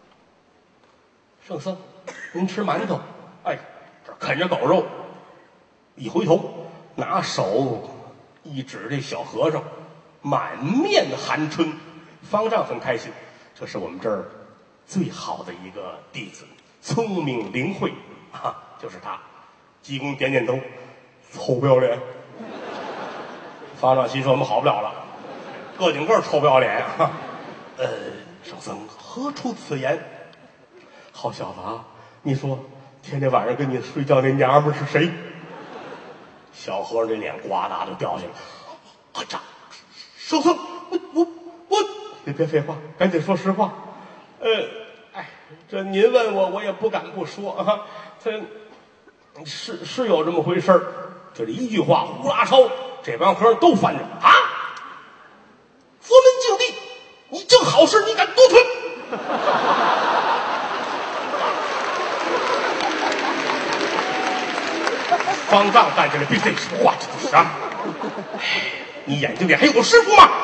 圣僧，您吃馒头？哎，这啃着狗肉，一回头，拿手一指这小和尚，满面含春。方丈很开心，这是我们这儿最好的一个弟子，聪明灵慧啊，就是他。济公点点头，臭不要脸。方丈心说我们好不了了，个顶个臭不要脸啊！呃，圣僧何出此言？好小子啊，你说天天晚上跟你睡觉那娘们是谁？小和尚这脸呱嗒就掉下来。啊这，圣僧，我我我，你别废话，赶紧说实话。呃，哎，这您问我，我也不敢不说啊。这。 是是有这么回事儿。就这一句话，乌拉超，这帮和尚都翻着啊！佛门净地，你正好事，你敢独吞？方丈站起来，别这说话，这都是啊！你眼睛里还有师傅吗？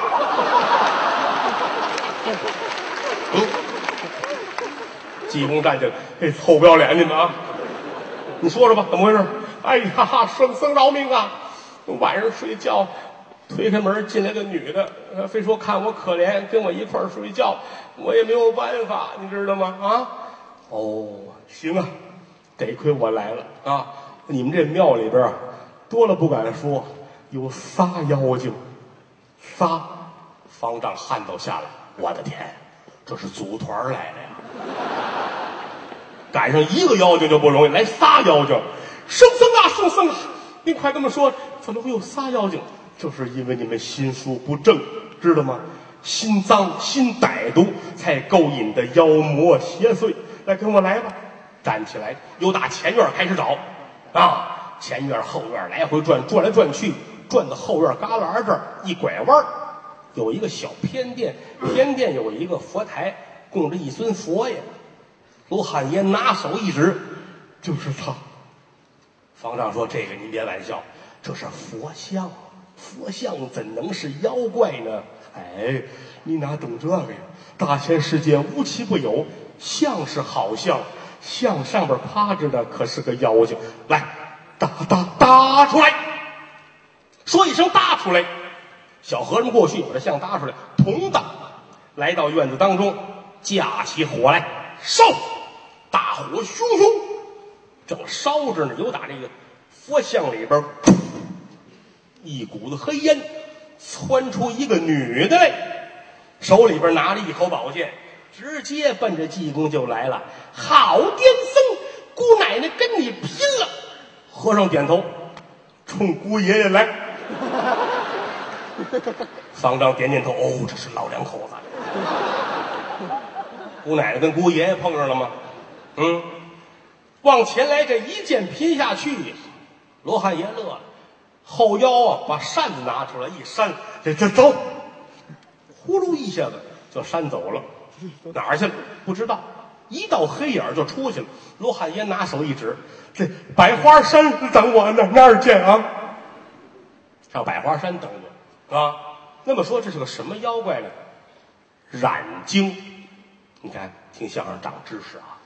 嗯，济公站起来，哎，臭不要脸你们啊！你说说吧，怎么回事？哎呀，圣僧饶命啊！晚上睡觉，推开门进来个女的，呃，非说看我可怜，跟我一块儿睡觉，我也没有办法，你知道吗？啊，哦，行啊，得亏我来了啊！你们这庙里边啊，多了不敢说，有仨妖精，仨。方丈汗都下来，我的天，这是组团来的呀！赶上一个妖精就不容易，来仨妖精，圣僧啊，圣僧啊！您快跟我说，怎么会有仨妖精？就是因为你们心术不正，知道吗？心脏、心歹毒，才勾引的妖魔邪祟。来，跟我来吧！站起来，由打前院开始找，啊，前院后院来回转，转来转去，转到后院旮旯这儿一拐弯，有一个小偏殿，偏殿有一个佛台，供着一尊佛爷。罗汉爷拿手一指，就是他。方丈说：“这个您别玩笑，这是佛像，佛像怎能是妖怪呢？哎，你哪懂这个呀？大千世界无奇不有，像是好像，像上边趴着的可是个妖精。来，打打打出来！说一声打出来，小和尚过去把这像搭出来，同的来到院子当中，架起火来烧，大火熊熊。”正烧着呢，有打这个佛像里边，一股子黑烟，窜出一个女的来，手里边拿着一口宝剑，直接奔着济公就来了。好癫僧，姑奶奶跟你拼了！和尚点头，冲姑爷爷来。方丈点点头，哦，这是老两口子。姑奶奶跟姑爷爷碰上了吗？嗯。往前来，这一剑拼下去，罗汉爷乐了，后腰啊把扇子拿出来一扇，这这走，呼噜一下子就扇走了，哪儿去了不知道，一道黑影就出去了。罗汉爷拿手一指，这百花山等我呢，那儿见啊！上百花山等我啊！那么说这是个什么妖怪呢？染精，你看听相声长知识啊！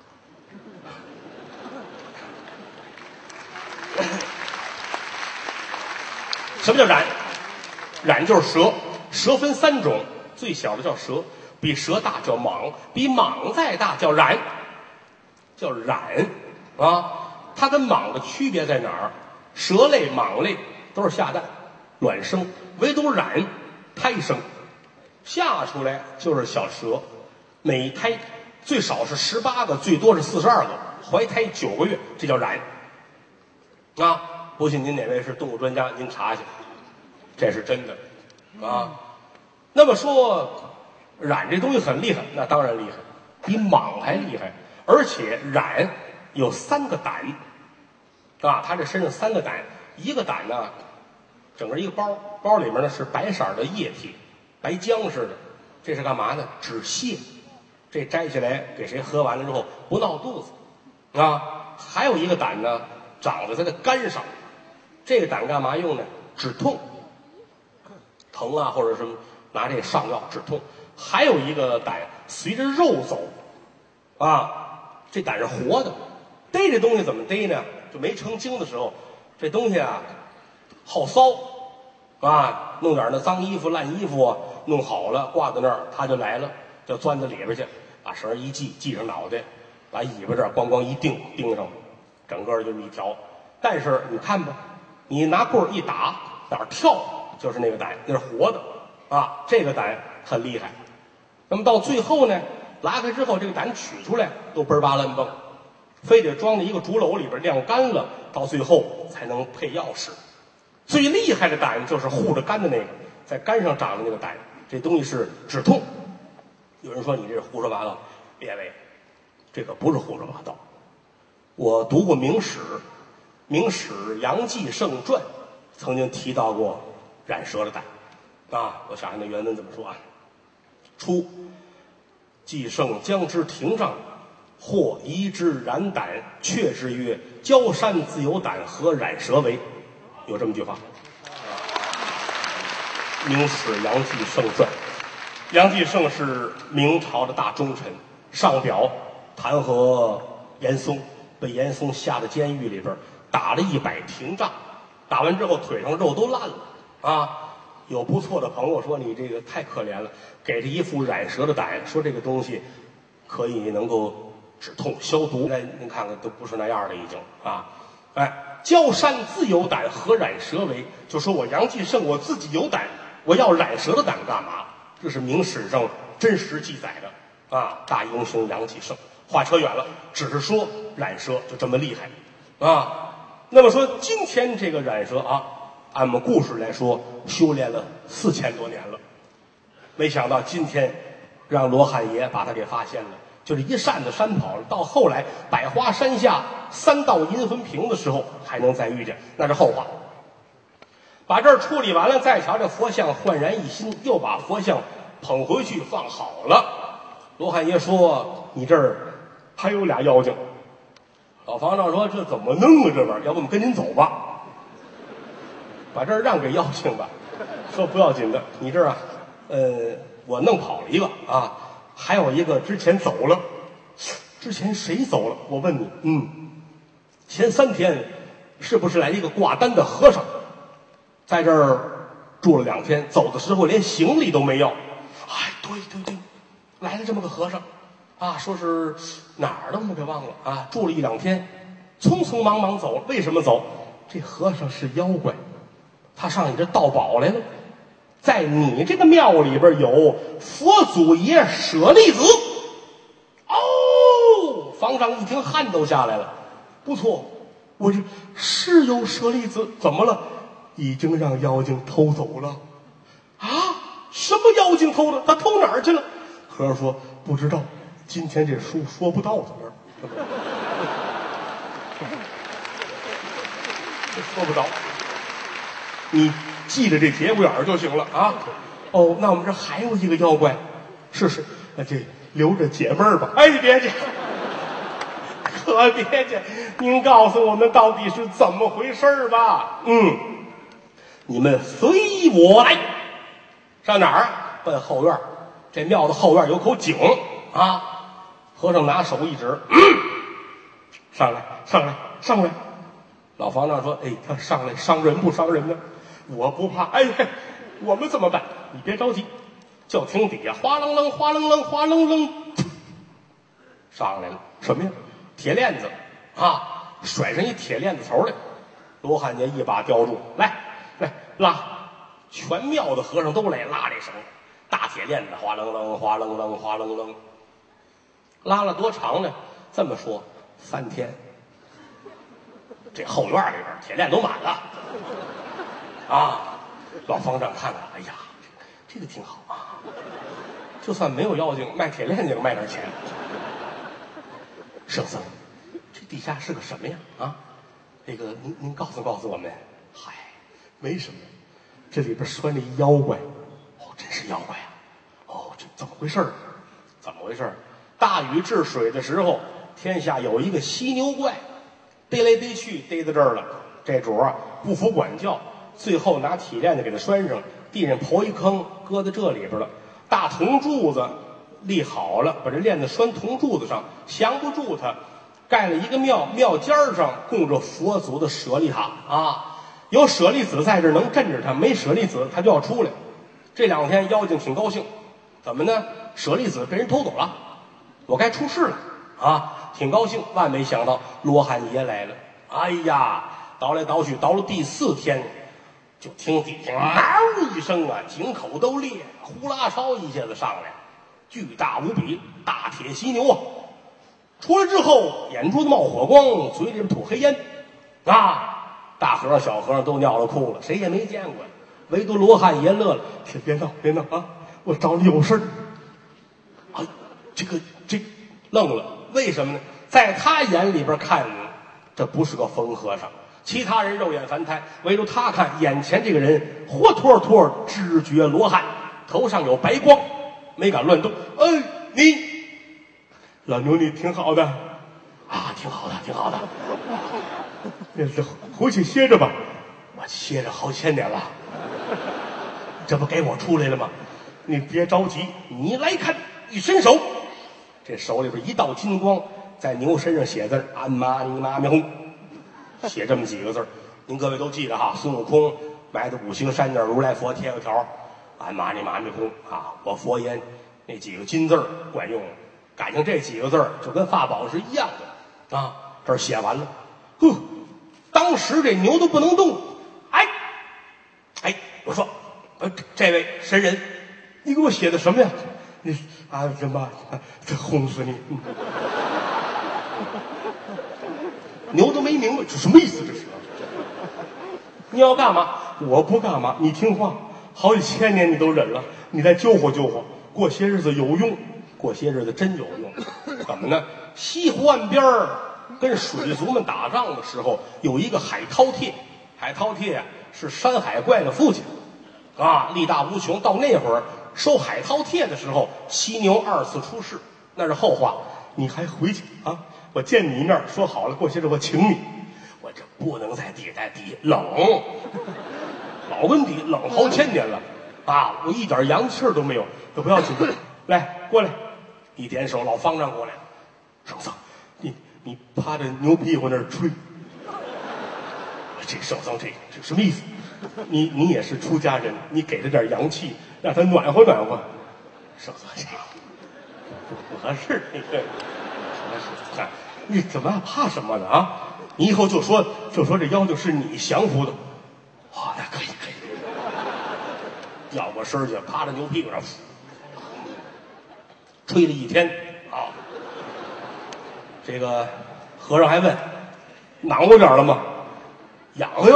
什么叫染？染就是蛇，蛇分三种，最小的叫蛇，比蛇大叫蟒，比蟒再大叫蚺，叫蚺啊。它跟蟒的区别在哪儿？蛇类、蟒类都是下蛋、卵生，唯独蚺胎生，下出来就是小蛇，每胎最少是十八个，最多是四十二个，怀胎九个月，这叫蚺。啊，不信您哪位是动物专家，您查去，这是真的啊。那么说，蚺这东西很厉害，那当然厉害，比蟒还厉害。而且蚺有三个胆啊，它这身上三个胆，一个胆呢，整个一个包，包里面呢是白色的液体，白浆似的，这是干嘛呢？止泻。这摘下来给谁喝完了之后不闹肚子啊。还有一个胆呢，长在它的肝上，这个胆干嘛用呢？止痛，疼啊或者什么，拿这个上药止痛。还有一个胆随着肉走，啊，这胆是活的。逮这东西怎么逮呢？就没成精的时候，这东西啊好骚啊，弄点那脏衣服烂衣服啊，弄好了挂在那儿，它就来了，就钻到里边去，把绳一系，系上脑袋，把尾巴这儿咣咣一钉，钉上，整个就一条。但是你看吧，你拿棍儿一打，哪儿跳就是那个胆，那是活的啊。这个胆很厉害。那么到最后呢，拉开之后，这个胆取出来都嘣儿吧乱蹦，非得装在一个竹篓里边晾干了，到最后才能配药使。最厉害的胆就是护着肝的那个，在肝上长的那个胆，这东西是止痛。有人说你这是胡说八道，列位，这可不是胡说八道。我读过明史， 明史《杨继盛传》曾经提到过染蛇的胆啊，我想想那原文怎么说啊？初，继盛将之廷上，或疑之染胆，却之曰：“焦山自有胆，何染蛇为？”有这么句话。明史《杨继盛传》，杨继盛是明朝的大忠臣，上表弹劾严嵩，被严嵩下到监狱里边，打了一百廷杖，打完之后腿上肉都烂了啊！有不错的朋友说你这个太可怜了，给他一副染蛇的胆，说这个东西可以能够止痛消毒。哎，您看看都不是那样的已经啊！哎，焦山自有胆，何染蛇为？就说我杨继盛我自己有胆，我要染蛇的胆干嘛？这是明史上真实记载的啊！大英雄杨继盛。话扯远了，只是说染蛇就这么厉害啊。那么说今天这个染蛇啊，按我们故事来说，修炼了四千多年了，没想到今天让罗汉爷把他给发现了，就是一扇子山跑了。到后来百花山下三道银魂瓶的时候，还能再遇见，那是后话。把这儿处理完了，再瞧这佛像焕然一新，又把佛像捧回去放好了。罗汉爷说：“你这儿还有俩妖精。”老方丈说：“这怎么弄啊？这玩意儿，要不我们跟您走吧，把这儿让给妖精吧。”说不要紧的，你这儿啊，呃，我弄跑了一个啊，还有一个之前走了。之前谁走了？我问你，嗯，前三天是不是来一个挂单的和尚，在这儿住了两天，走的时候连行李都没要？哎，对对对，来了这么个和尚。啊，说是哪儿的我们给忘了啊！住了一两天，匆匆忙忙走。为什么走？这和尚是妖怪，他上你这盗宝来了。在你这个庙里边有佛祖爷舍利子。哦，方丈一听汗都下来了。不错，我这是有舍利子，怎么了？已经让妖精偷走了。啊？什么妖精偷的？他偷哪儿去了？和尚说不知道。今天这书说不到怎么说不着，你记着这节骨眼儿就行了啊。哦，那我们这还有一个妖怪，是是，那这留着解闷儿吧。哎，你别介，可别介，您告诉我们到底是怎么回事吧？嗯，你们随我来，上哪儿？奔后院。这庙的后院有口井啊。和尚拿手一指，嗯、上来，上来，上来。老方丈说：“哎，他上来伤人不伤人呢？我不怕。哎，我们怎么办？你别着急，就听底下哗楞楞，哗楞楞，哗楞楞，上来了。什么呀？铁链子啊！甩上一铁链子头来。罗汉爷一把叼住，来来拉，全庙的和尚都来拉这绳，大铁链子，哗楞楞，哗楞楞，哗楞楞。”拉了多长呢？这么说，三天。这后院里边铁链都满了啊！老方丈看看，哎呀，这个挺好啊，就算没有妖精，卖铁链也能卖点钱。圣僧，这底下是个什么呀？啊，那个您您告诉告诉我们。嗨，没什么，这里边拴着一妖怪。哦，真是妖怪啊！哦，这怎么回事？怎么回事？大禹治水的时候，天下有一个犀牛怪，逮来逮去逮到这儿了。这主啊不服管教，最后拿铁链子给他拴上，地上刨一坑，搁在这里边了。大铜柱子立好了，把这链子拴铜柱子上，降不住他，盖了一个庙，庙尖上供着佛祖的舍利塔啊。有舍利子在这能镇着他，没舍利子他就要出来。这两天妖精挺高兴，怎么呢？舍利子被人偷走了。我该出事了啊，挺高兴。万没想到罗汉爷来了。哎呀，倒来倒去，倒了第四天，就听底下嗷一声啊，井口都裂，呼啦烧一下子上来，巨大无比，大铁犀牛啊！出来之后，眼珠子冒火光，嘴里边吐黑烟啊！大和尚、小和尚都尿了裤了，谁也没见过，唯独罗汉爷乐了。别闹，别闹啊！我找你有事儿。啊，这个。这愣了，为什么呢？在他眼里边看，这不是个疯和尚， 其他人肉眼凡胎，唯独他看眼前这个人活脱脱知觉罗汉，头上有白光，没敢乱动。哎，你老牛，你挺好的啊，挺好的，挺好的。那是回去歇着吧，我歇着好千年了，这不给我出来了吗？你别着急，你来看，一伸手，这手里边一道金光，在牛身上写字，俺妈你妈咪哄。写这么几个字，您各位都记着哈。孙悟空埋在五行山那儿，如来佛贴个条，俺妈你妈咪哄啊！我佛言那几个金字管用，感情这几个字就跟法宝是一样的啊。这儿写完了，呵，当时这牛都不能动。哎，哎，我说，呃，这位神人，你给我写的什么呀？你啊什么？这轰死你！嗯牛都没明白这什么意思，这是你要干嘛？我不干嘛，你听话，好几千年你都忍了，你再救活救活，过些日子有用，过些日子真有用。怎么呢？西湖岸边儿跟水族们打仗的时候，有一个海饕餮，海饕餮啊是山海怪的父亲啊，力大无穷。到那会儿收海饕餮的时候，犀牛二次出世，那是后话，你还回去啊？我见你一面，说好了，过些日我请你。我这不能在地在地冷，老跟底冷好千年了啊！我一点阳气儿都没有，都不要紧。来，过来，一点手，老方丈过来。圣僧，你你趴着牛屁股那儿吹。这圣僧这这什么意思？你你也是出家人，你给他点阳气，让他暖和暖和。圣僧这不合适，这个。你怎么怕什么呢啊？你以后就说就说这妖精是你降服的，好、哦，那可以可以。要过身去，趴在牛屁股上，吹了一天啊。这个和尚还问：暖和点了吗？痒痒。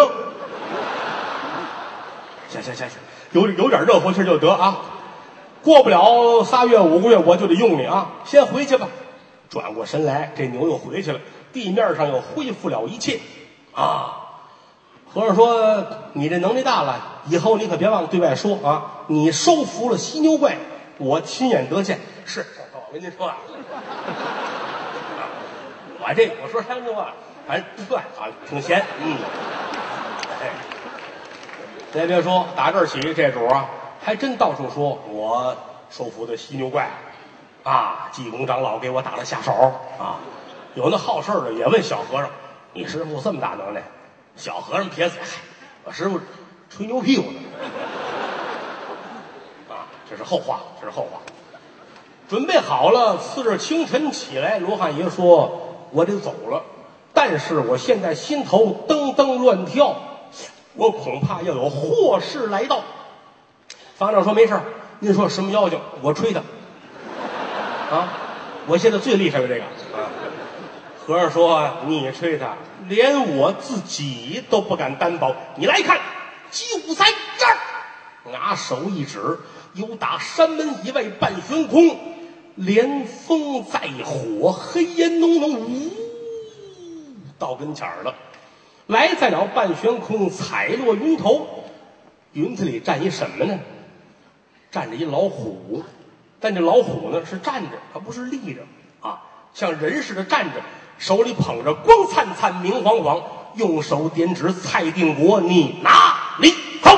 行行行行，有有点热乎气就得啊。过不了仨月五个月，我就得用你啊。先回去吧。转过身来，这牛又回去了，地面上又恢复了一切啊。和尚说：“你这能力大了，以后你可别忘对外说啊！你收服了犀牛怪，我亲眼得见。”是，我跟您说啊，我这我说山东话，反正不算啊，挺闲。嗯，哎，咱别说，打这儿起，这主啊，还真到处说我收服的犀牛怪。啊！济公长老给我打了下手啊！有那好事的也问小和尚：“你师傅这么大能耐？”小和尚撇嘴：“嗨，我师傅吹牛屁股呢。”啊，这是后话，这是后话。准备好了，次日清晨起来，罗汉爷说：“我得走了，但是我现在心头噔噔乱跳，我恐怕要有祸事来到。”方丈说：“没事，您说什么妖精，我吹他。”啊！我现在最厉害的这个啊！和尚说：“你吹他，连我自己都不敢担保。你来看，就在这儿。”拿手一指，有打山门以外半悬空，连风带火，黑烟浓浓，呜，到跟前儿了。来在了半悬空，彩落云头，云子里站一什么呢？站着一老虎。但这老虎呢是站着，它不是立着啊，像人似的站着，手里捧着光灿灿明晃晃，用手点指蔡定国：“你哪里好？”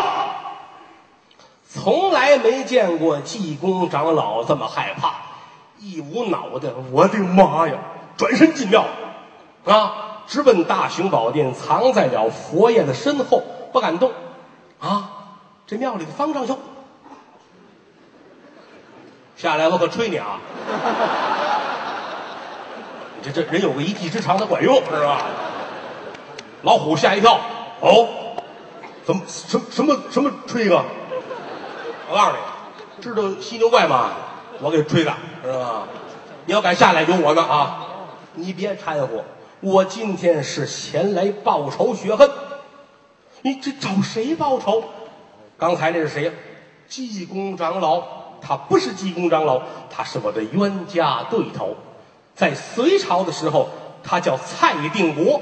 从来没见过济公长老这么害怕，一捂脑袋，我的妈呀！转身进庙啊，直奔大雄宝殿，藏在了佛爷的身后，不敢动啊。这庙里的方丈就下来，我可吹你啊！这这人有个一技之长，他管用是吧？老虎吓一跳，哦，怎么什什么什么吹个？我告诉你，知道犀牛怪吗？我给吹的，知道吧？你要敢下来，有我呢啊！你别掺和，我今天是前来报仇雪恨。你这找谁报仇？刚才那是谁呀？济公长老。他不是济公长老，他是我的冤家对头。在隋朝的时候，他叫蔡定国，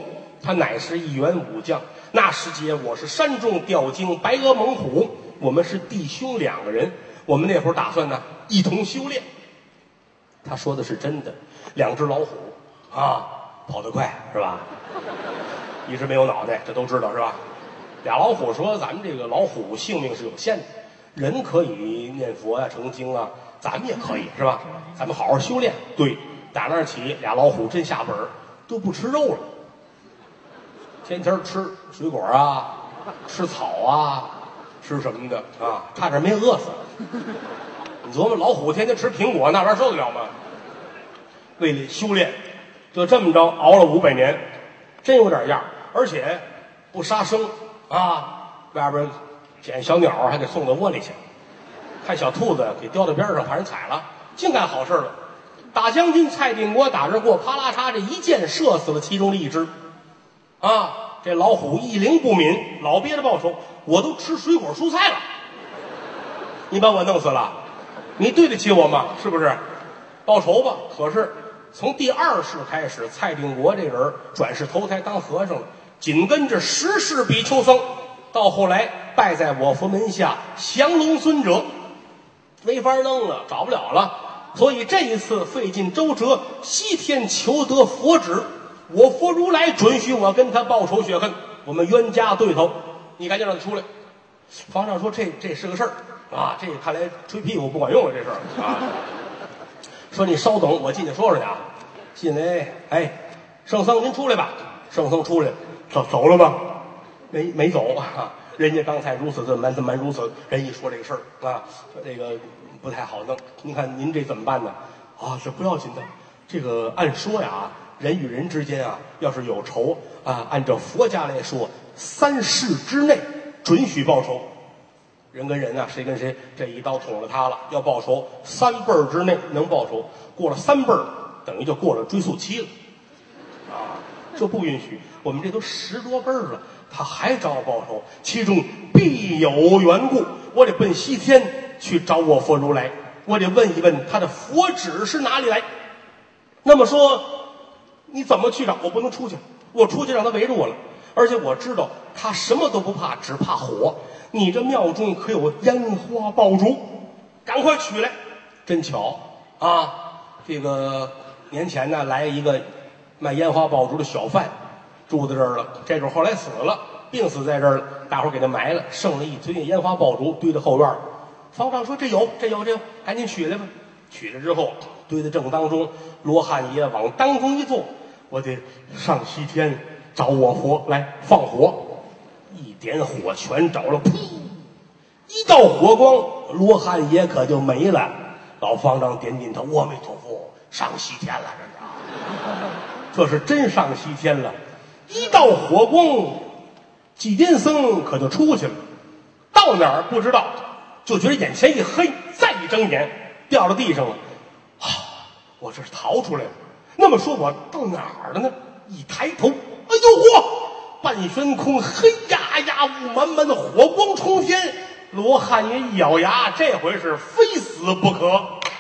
他乃是一员武将。那时节，我是山中吊睛白额猛虎，我们是弟兄两个人。我们那会儿打算呢，一同修炼。他说的是真的，两只老虎啊，跑得快是吧？一只没有脑袋，这都知道是吧？俩老虎说：“咱们这个老虎性命是有限的，人可以念佛呀、成经啊，咱们也可以是吧？咱们好好修炼。”对，打那儿起，俩老虎真下本儿，都不吃肉了，天天吃水果啊，吃草啊，吃什么的啊，差点没饿死。你琢磨，老虎天天吃苹果，那玩意儿受得了吗？为了修炼，就这么着熬了五百年，真有点样，而且不杀生啊，外边捡小鸟还给送到窝里去，看小兔子给叼到边上，怕人踩了，净干好事了。大将军蔡定国打这过，啪啦嚓，这一箭射死了其中的一只，啊，这老虎一灵不敏，老憋着报仇，我都吃水果蔬菜了，你把我弄死了，你对得起我吗？是不是？报仇吧。可是从第二世开始，蔡定国这人转世投胎当和尚了，紧跟着十世比丘僧，到后来拜在我佛门下降龙尊者，没法弄了，找不了了。所以这一次费尽周折，西天求得佛旨，我佛如来准许我跟他报仇雪恨，我们冤家对头，你赶紧让他出来。方丈说这这是个事儿啊，这看来吹屁股不管用了，这事儿啊。说你稍等，我进去说说去啊。进来，哎，圣僧您出来吧。圣僧出来，走走了吗？没没走啊。人家刚才如此这般这般如此，人一说这个事儿啊，这个不太好弄。您看您这怎么办呢？啊，这不要紧的。这个按说呀，人与人之间啊，要是有仇啊，按照佛家来说，三世之内准许报仇。人跟人啊，谁跟谁这一刀捅了他了，要报仇，三辈儿之内能报仇，过了三辈儿，等于就过了追溯期了，啊，这不允许。我们这都十多辈儿了，他还找我报仇，其中必有缘故。我得奔西天去找我佛如来，我得问一问他的佛旨是哪里来。那么说，你怎么去找？我不能出去，我出去让他围着我了。而且我知道他什么都不怕，只怕火。你这庙中可有烟花爆竹，赶快取来。真巧啊，这个年前呢来一个卖烟花爆竹的小贩，住在这儿了。这主后来死了，病死在这儿了，大伙儿给他埋了，剩了一堆烟花爆竹堆在后院。方丈说这有这有这有，赶紧取来吧。取来之后堆在正当中，罗汉爷往当中一坐，我得上西天找我佛来放火。一点火全着了，噗！一道火光，罗汉爷可就没了。老方丈点点头，阿弥陀佛，上西天了，这是，这是真上西天了。一道火光，祭奠僧可就出去了，到哪儿不知道，就觉得眼前一黑，再一睁眼掉到地上了。啊，我这是逃出来了。那么说我到哪儿了呢？一抬头，哎呦嚯！半悬空，黑压压，雾满满的火光冲天。罗汉爷一咬牙，这回是非死不可。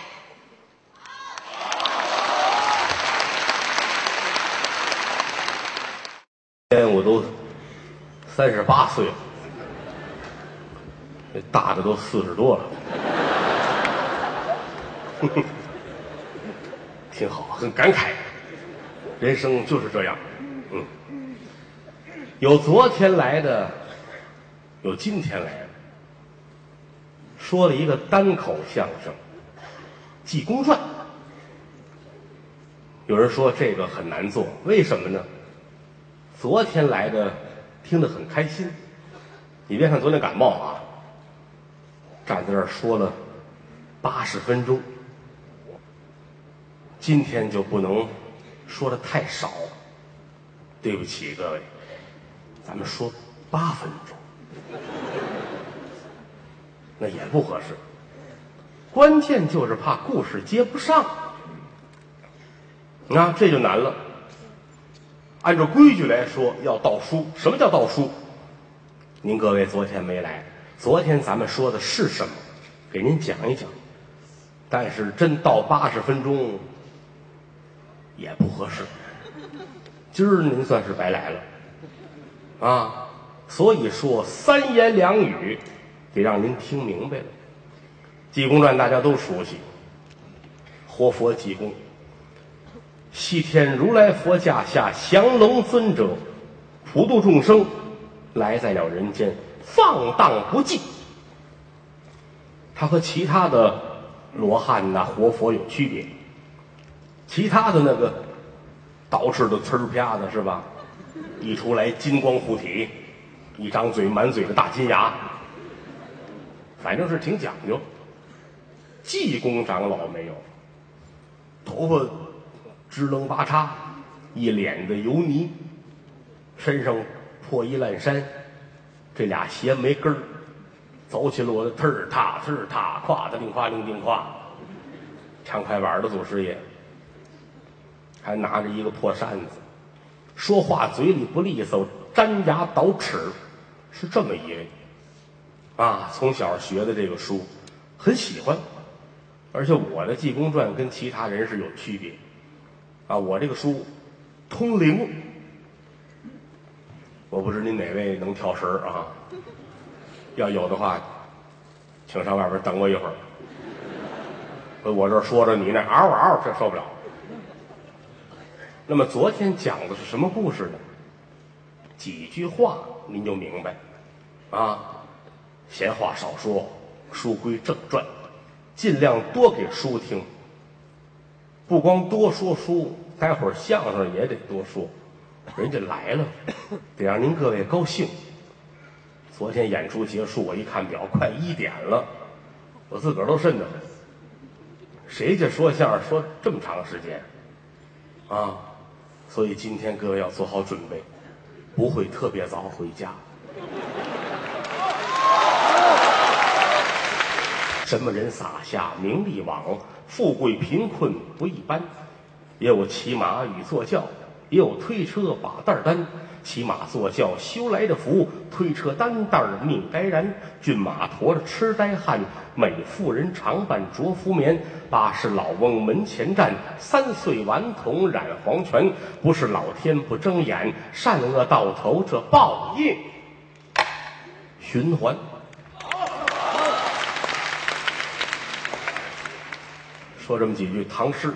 今天我都三十八岁了，这大的都四十多了，挺好，很感慨。人生就是这样，嗯。有昨天来的，有今天来的。说了一个单口相声《济公传》，有人说这个很难做，为什么呢？昨天来的听得很开心，你别看昨天感冒啊，站在这儿说了八十分钟，今天就不能说的太少，对不起各位。咱们说八分钟，那也不合适。关键就是怕故事接不上，啊，这就难了。按照规矩来说，要倒书。什么叫倒书？您各位昨天没来，昨天咱们说的是什么？给您讲一讲。但是真到八十分钟也不合适。今儿您算是白来了。 啊，所以说三言两语得让您听明白了。济公传大家都熟悉，活佛济公，西天如来佛驾下，降龙尊者普度众生，来在了人间，放荡不羁。他和其他的罗汉呐、活佛有区别，其他的那个捯饬的呲儿啪的是吧？一出来金光护体，一张嘴满嘴的大金牙，反正是挺讲究。济公长老没有，头发支棱八叉，一脸的油泥，身上破衣烂衫，这俩鞋没跟儿，走起路来忒儿踏忒儿踏，跨的令跨令令跨，唱快板的祖师爷，还拿着一个破扇子，说话嘴里不利索，粘牙倒齿，是这么一位啊。从小学的这个书很喜欢，而且我的《济公传》跟其他人是有区别啊。我这个书通灵，我不知您哪位能跳神儿啊？要有的话，请上外边等我一会儿。我这说着你那嗷嗷，这受不了。那么昨天讲的是什么故事呢？几句话您就明白啊。闲话少说，书归正传，尽量多给书听。不光多说书，待会儿相声也得多说。人家来了，得让您各位高兴。昨天演出结束，我一看表，快一点了，我自个儿都瘆得慌。谁家说相声说这么长时间啊？所以今天各位要做好准备，不会特别早回家。什么人撒下名利网，富贵贫困不一般。也有骑马与坐轿，也有推车把担担。骑马坐轿修来的福，推车担担命该然。骏马驮着痴呆汉，美妇人常伴着夫眠。八十老翁门前站，三岁顽童染黄泉。不是老天不睁眼，善恶到头这报应循环。说这么几句唐诗。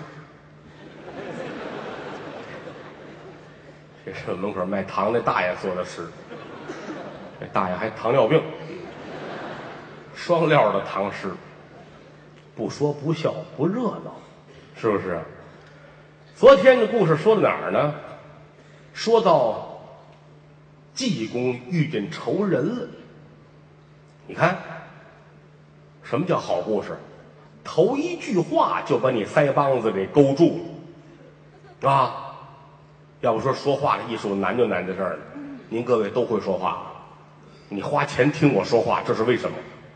这是门口卖糖那大爷做的诗，这大爷还糖尿病，双料的唐诗，不说不笑不热闹，是不是？昨天的故事说到哪儿呢？说到济公遇见仇人了。你看，什么叫好故事？头一句话就把你腮帮子给勾住了啊！要不说说话的艺术难就难在这儿了。您各位都会说话，你花钱听我说话，这是为什么？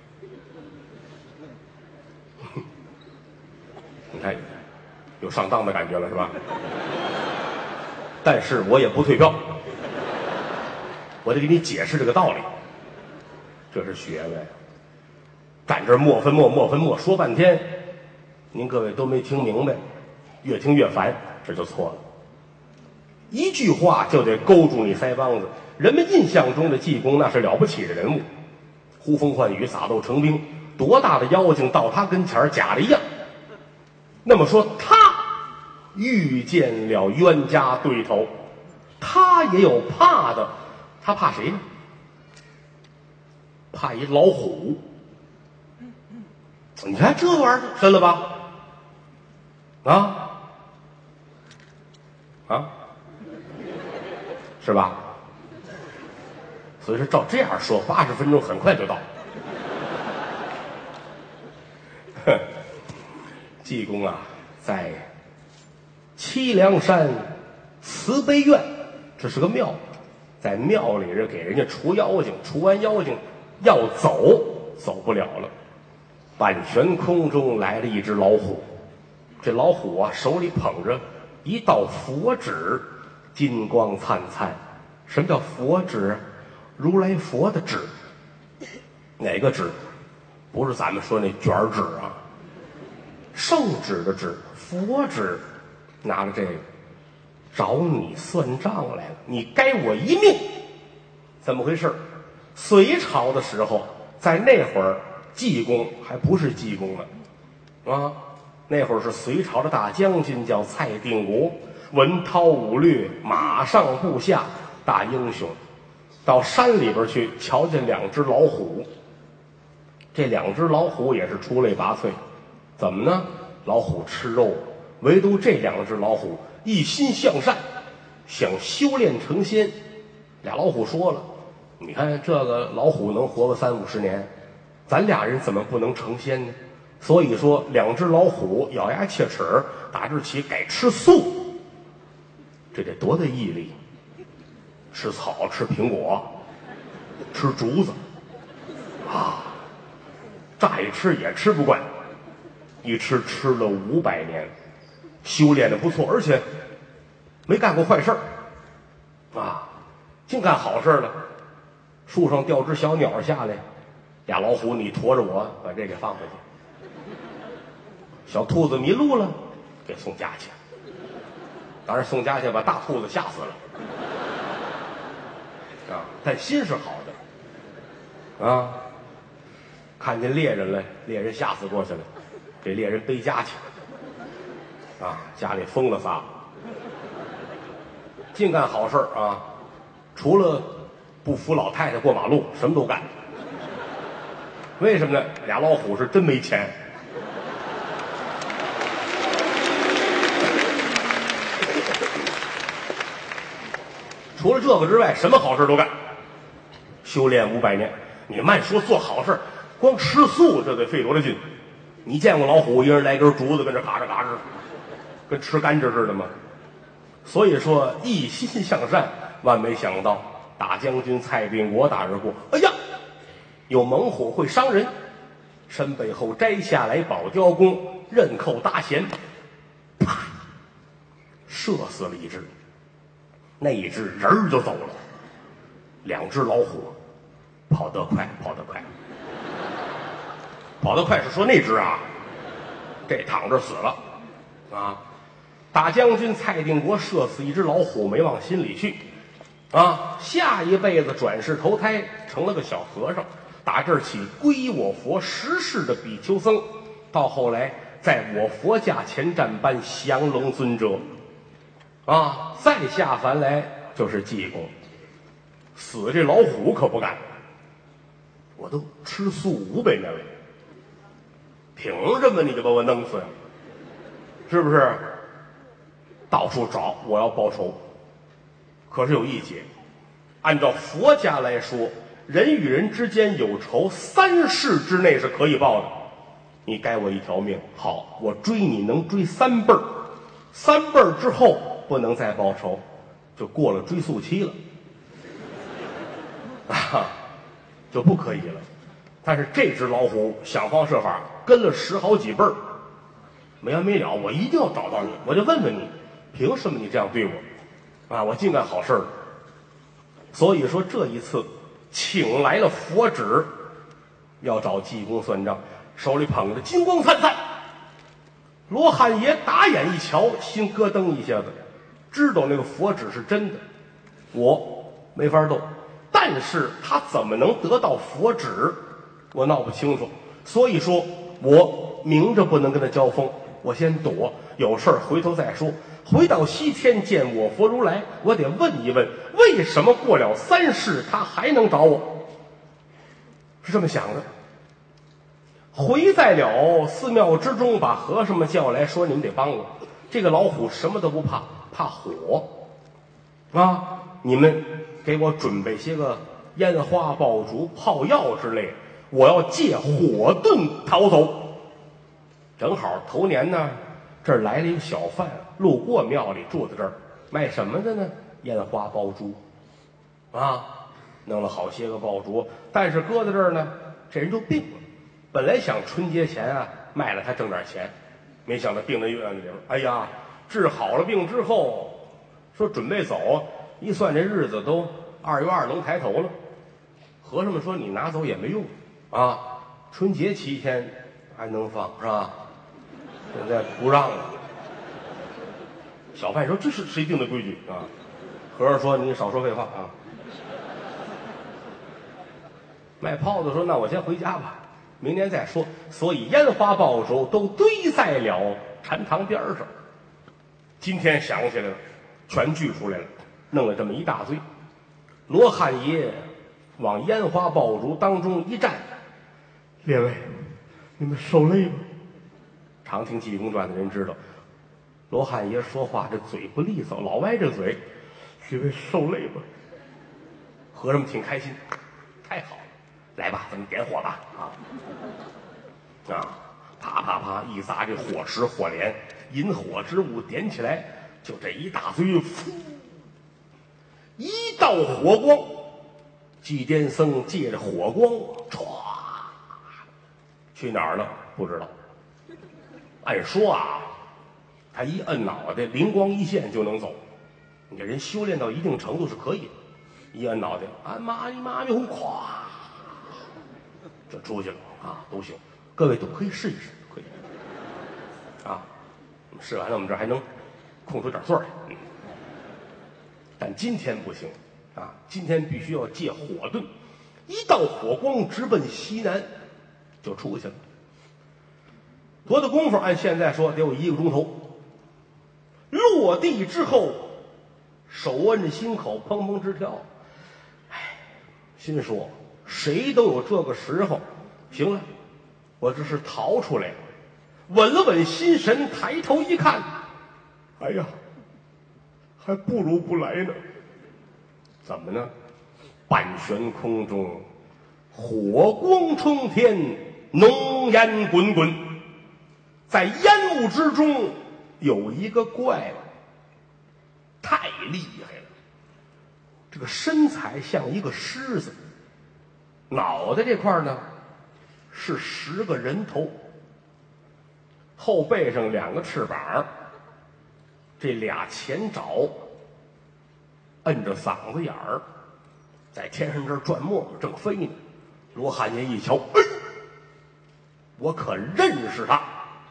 你看，有上当的感觉了是吧？但是我也不退票，我得给你解释这个道理。这是学问，站这儿磨分磨磨分磨说半天，您各位都没听明白，越听越烦，这就错了。一句话就得勾住你腮帮子。人们印象中的济公那是了不起的人物，呼风唤雨，撒豆成兵，多大的妖精到他跟前儿假的一样。那么说他遇见了冤家对头，他也有怕的，他怕谁呢？怕一老虎。你看这玩意儿深了吧？啊啊，是吧？所以说照这样说，八十分钟很快就到。济公啊，在栖凉山慈悲院，这是个庙，在庙里这给人家除妖精，除完妖精要走走不了了。半悬空中来了一只老虎，这老虎啊手里捧着一道佛纸，金光灿灿。什么叫佛纸？如来佛的纸。哪个纸？不是咱们说那卷纸啊，圣旨的旨，佛旨。拿了这个找你算账来了，你该我一命。 怎么回事？隋朝的时候，在那会儿，济公还不是济公呢，啊，那会儿是隋朝的大将军，叫蔡定国，文韬武略，马上部下，大英雄。到山里边去，瞧见两只老虎。这两只老虎也是出类拔萃，怎么呢？老虎吃肉，唯独这两只老虎一心向善，想修炼成仙。俩老虎说了，你看这个老虎能活个三五十年，咱俩人怎么不能成仙呢？所以说两只老虎咬牙切齿，打这起改吃素。这得多大毅力，吃草，吃苹果，吃竹子啊，乍一吃也吃不惯，一吃吃了五百年，修炼的不错，而且没干过坏事儿啊，净干好事了。树上掉只小鸟下来，俩老虎你驮着我把这给放回去。小兔子迷路了，给送家去。当然送家去把大兔子吓死了啊，但心是好的啊。看见猎人了，猎人吓死过去了，给猎人背家去啊，家里疯了仨，净干好事啊，除了不扶老太太过马路，什么都干。为什么呢？俩老虎是真没钱。除了这个之外，什么好事都干。修炼五百年，你慢说做好事，光吃素这得费多大劲？你见过老虎一人来根竹子跟这嘎吱嘎吱，跟吃甘蔗似的吗？所以说一心向善，万没想到大将军蔡定国打而过，哎呀，有猛虎会伤人，身背后摘下来宝雕弓，刃扣搭弦，啪，射死了一只。那一只人儿就走了，两只老虎跑得快，跑得快，跑得快是说那只啊，这躺着死了啊。大将军蔡定国射死一只老虎，没往心里去啊，下一辈子转世投胎成了个小和尚，打这儿起皈依我佛十世的比丘僧，到后来在我佛驾前站班降龙尊者啊，再下凡来就是济公。死这老虎可不干，我都吃素五百年了，凭什么你就把我弄死呀？是不是？到处找，我要报仇。可是有一节，按照佛家来说，人与人之间有仇，三世之内是可以报的。你该我一条命，好，我追你能追三辈儿，三辈儿之后不能再报仇，就过了追溯期了，啊，就不可以了。但是这只老虎想方设法跟了十好几辈儿，没完没了，我一定要找到你，我就问问你，凭什么你这样对我？啊，我净干好事儿。所以说这一次请来了佛旨，要找济公算账，手里捧着金光灿灿。罗汉爷打眼一瞧，心咯噔一下子，知道那个佛旨是真的，我没法斗，但是他怎么能得到佛旨，我闹不清楚。所以说我明着不能跟他交锋，我先躲，有事儿回头再说。回到西天见我佛如来，我得问一问，为什么过了三世他还能找我？是这么想的。回在了寺庙之中，把和尚们叫来，说你们得帮我。这个老虎什么都不怕，怕火啊！你们给我准备些个烟花爆竹、炮药之类，我要借火遁逃走。正好头年呢，这儿来了一个小贩，路过庙里，住在这儿，卖什么的呢？烟花爆竹啊，弄了好些个爆竹，但是搁在这儿呢，这人就病了。本来想春节前啊卖了他挣点钱，没想到病在医院里边。哎呀，治好了病之后，说准备走，一算这日子都二月二能抬头了。和尚们说你拿走也没用啊，春节七天还能放是吧？现在不让了。小贩说这是谁定的规矩啊？和尚说你少说废话啊。 卖炮子说：“那我先回家吧，明年再说。”所以烟花爆竹都堆在了禅堂边上。今天想起来了，全聚出来了，弄了这么一大堆。罗汉爷往烟花爆竹当中一站：“列位，你们受累吧。”常听济公传的人知道，罗汉爷说话这嘴不利索，老歪着嘴。列位受累吧。和尚们挺开心，太好了，来吧，咱们点火吧！啊啊，啪啪啪，一砸这火石火镰，引火之物点起来，就这一大堆，一道火光，祭奠僧借着火光，歘，去哪儿了？不知道。按说啊，他一摁脑袋，灵光一现就能走。你这人修炼到一定程度是可以的，一摁脑袋，啊妈你妈咪红，咵，就出去了啊，都行。各位都可以试一试，可以啊。试完了，我们这儿还能空出点座来。嗯，但今天不行啊，今天必须要借火遁，一道火光直奔西南，就出去了。多大功夫？按现在说得有一个钟头。落地之后，手摁着心口，砰砰直跳。哎，心说谁都有这个时候。行了，我这是逃出来了。稳了稳心神，抬头一看，哎呀，还不如不来呢。怎么呢？半悬空中，火光冲天，浓烟滚滚。在烟雾之中有一个怪物，太厉害了。这个身材像一个狮子，脑袋这块呢是十个人头，后背上两个翅膀，这俩前爪摁着嗓子眼儿，在天上这儿转磨磨，正飞呢。罗汉爷一瞧，哎，我可认识他。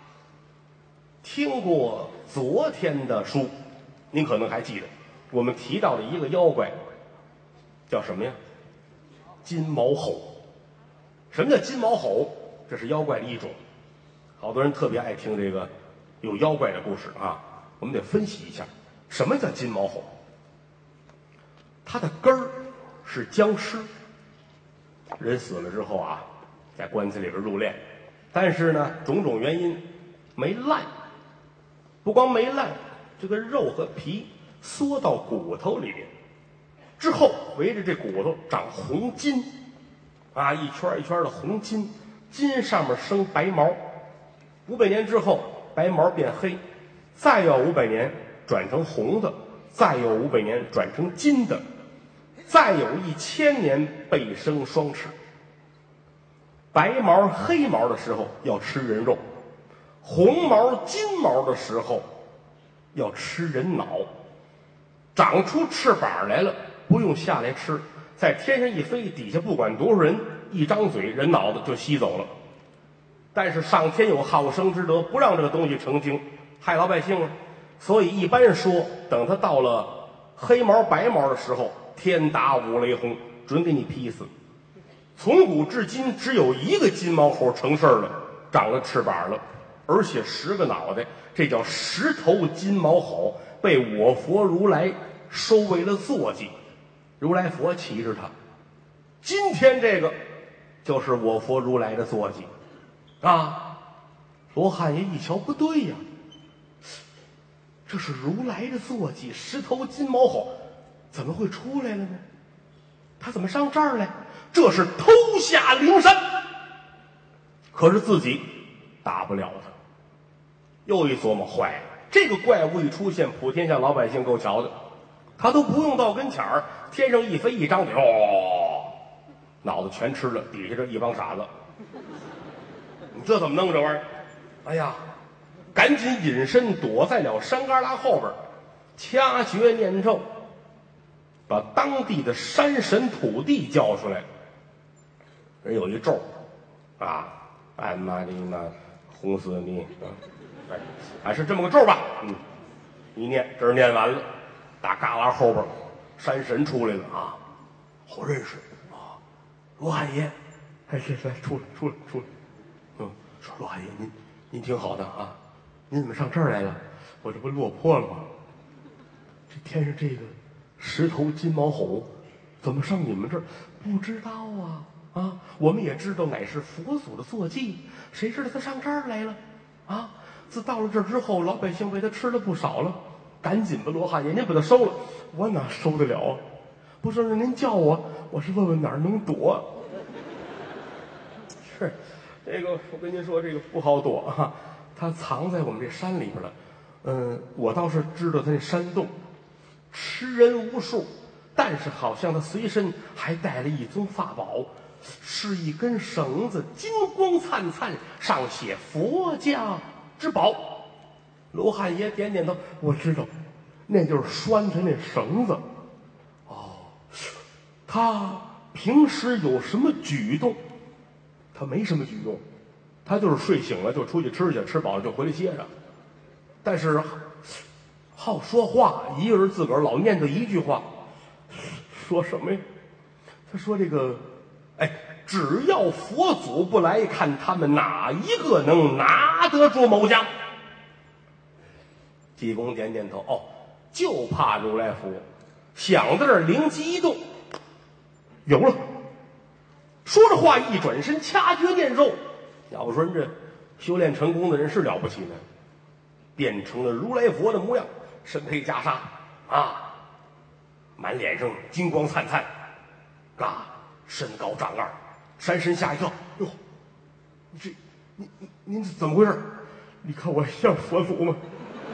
听过昨天的书，您可能还记得，我们提到了一个妖怪，叫什么呀？金毛猴。什么叫金毛猴？这是妖怪的一种。好多人特别爱听这个有妖怪的故事啊，我们得分析一下，什么叫金毛猴？它的根儿是僵尸，人死了之后啊，在棺材里边入殓，但是呢，种种原因没烂。不光没烂，这个肉和皮缩到骨头里面，之后围着这骨头长红筋，啊，一圈一圈的红筋，筋上面生白毛。五百年之后，白毛变黑，再要五百年转成红的，再有五百年转成金的，再有一千年背生双翅。白毛黑毛的时候要吃人肉，红毛金毛的时候要吃人脑。长出翅膀来了，不用下来吃，在天上一飞，底下不管多少人，一张嘴人脑子就吸走了。但是上天有好生之德，不让这个东西成精，害老百姓啊。所以一般说，等他到了黑毛白毛的时候，天打五雷轰，准给你劈死。从古至今，只有一个金毛猴成事儿了，长了翅膀了，而且十个脑袋，这叫十头金毛猴，被我佛如来收为了坐骑，如来佛骑着它。今天这个就是我佛如来的坐骑啊！罗汉爷一瞧，不对呀，这是如来的坐骑，十头金毛猴怎么会出来了呢？他怎么上这儿来？这是偷下灵山。可是自己打不了他。又一琢磨，坏了，这个怪物一出现，普天下老百姓够瞧的，他都不用到跟前儿，天上一飞一张嘴，哦，脑子全吃了，底下这一帮傻子。你这怎么弄这玩意儿？哎呀，赶紧隐身躲在了山旮旯后边，掐诀念咒，把当地的山神土地叫出来。人有一咒啊，俺妈的妈，轰死你！哎，还是这么个咒吧。嗯，一念，这儿念完了，打旮旯后边，山神出来了啊，好认识啊，罗汉爷。 哎，是来出来出来出来。嗯，说罗汉爷，您您挺好的啊，您怎么上这儿来了？我这不落魄了吗？这天上这个十头金毛猴，怎么上你们这儿？不知道啊啊！我们也知道乃是佛祖的坐骑，谁知道他上这儿来了啊？自到了这儿之后，老百姓被他吃了不少了。赶紧吧，罗汉爷，您把他收了。我哪收得了啊？不是，您叫我，我是问问哪儿能躲。是，这个我跟您说，这个不好躲啊，他藏在我们这山里边了。嗯，我倒是知道他那山洞，吃人无数。但是好像他随身还带了一宗法宝，是一根绳子，金光灿灿，上写佛家之宝。罗汉爷点点头，我知道，那就是拴着那绳子。哦，他平时有什么举动？他没什么举动，他就是睡醒了就出去吃去，吃饱了就回来歇着。但是好说话，一个人自个儿老念叨一句话。说什么呀？他说这个，哎，只要佛祖不来，看他们哪一个能拿得住某家。济公点点头，哦，就怕如来佛。想到这儿，灵机一动，有了。说着话，一转身，掐诀念咒。要不说人这修炼成功的人是了不起呢，变成了如来佛的模样，身披袈裟啊。满脸上金光灿灿，啊，身高丈二，山神吓一跳，哟，你这，您您您怎么回事？你看我像佛祖吗？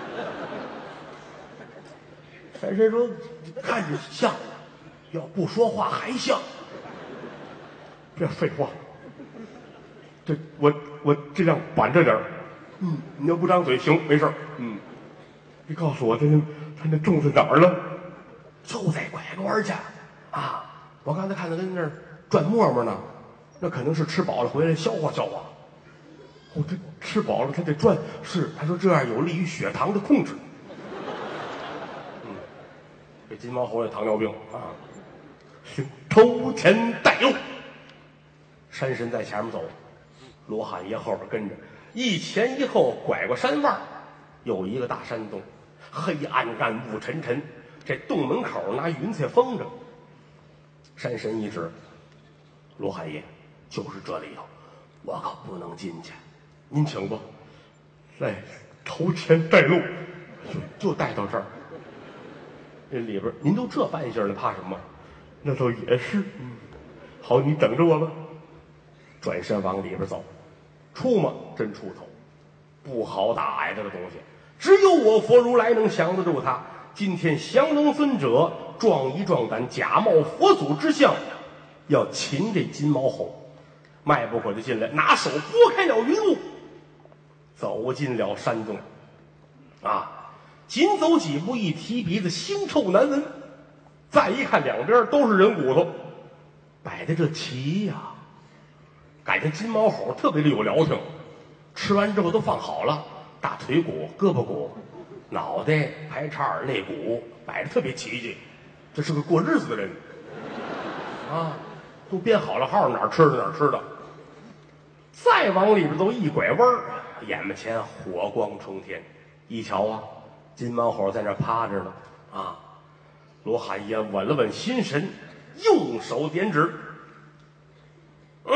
山神说：“看着像，要不说话还像。别废话，这我我尽量板着点儿。嗯，你要不张嘴行，没事儿。嗯，你告诉我他那他那种在哪儿了？”就在拐个弯去啊！我刚才看他跟那儿转沫沫呢，那可能是吃饱了回来消化消化。哦，他吃饱了他得转，是他说这样有利于血糖的控制。嗯，这金毛猴也糖尿病啊。行，头前带路，山神在前面走，罗汉爷后边跟着，一前一后拐过山弯，有一个大山洞，黑暗暗雾沉沉。这洞门口拿云彩封着，山神一指，罗汉爷，就是这里头，我可不能进去，您请吧。来，头前带路，就就带到这儿。这里边您都这半信了，怕什么？那倒也是。嗯，好，你等着我吧。转身往里边走，出吗？真出头，不好打呀！这个东西，只有我佛如来能降得住他。今天降龙尊者壮一壮胆，假冒佛祖之相，要擒这金毛猴。迈步可就进来，拿手拨开了云雾，走进了山洞。啊，紧走几步，一提鼻子，腥臭难闻。再一看，两边都是人骨头，摆的这齐呀、啊，感觉金毛猴特别的有聊挺。吃完之后都放好了，大腿骨、胳膊骨。脑袋、排叉、肋骨摆着特别齐齐，这是个过日子的人啊，都编好了号，哪儿吃的哪儿吃的。再往里边走，一拐弯儿，眼巴前火光冲天，一瞧啊，金毛猴在那趴着呢啊。罗汉爷稳了稳心神，用手点指，嗯，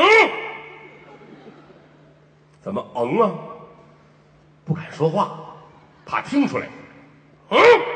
怎么嗯啊？不敢说话。怕听出来，嗯，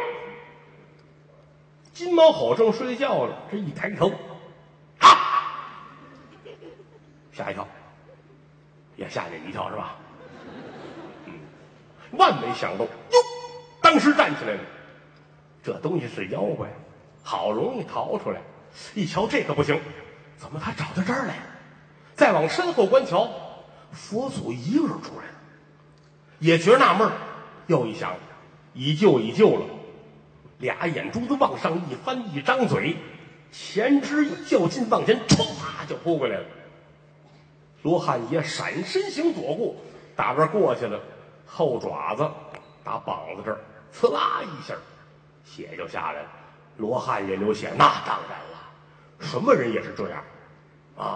金毛猴正睡觉了，这一抬头，啊，吓一跳，也吓你一跳是吧？嗯，万没想到，哟，当时站起来了，这东西是妖怪，好容易逃出来，一瞧这可不行，怎么他找到这儿来了？再往身后观瞧，佛祖一个人出来了，也觉着纳闷儿。又一想，已救已救了，俩眼珠子往上一翻，一张嘴，前肢一较劲往前，唰就扑过来了。罗汉爷闪身形躲过，大个过去了，后爪子打膀子这儿，呲啦一下，血就下来了。罗汉爷流血，那当然了，什么人也是这样啊，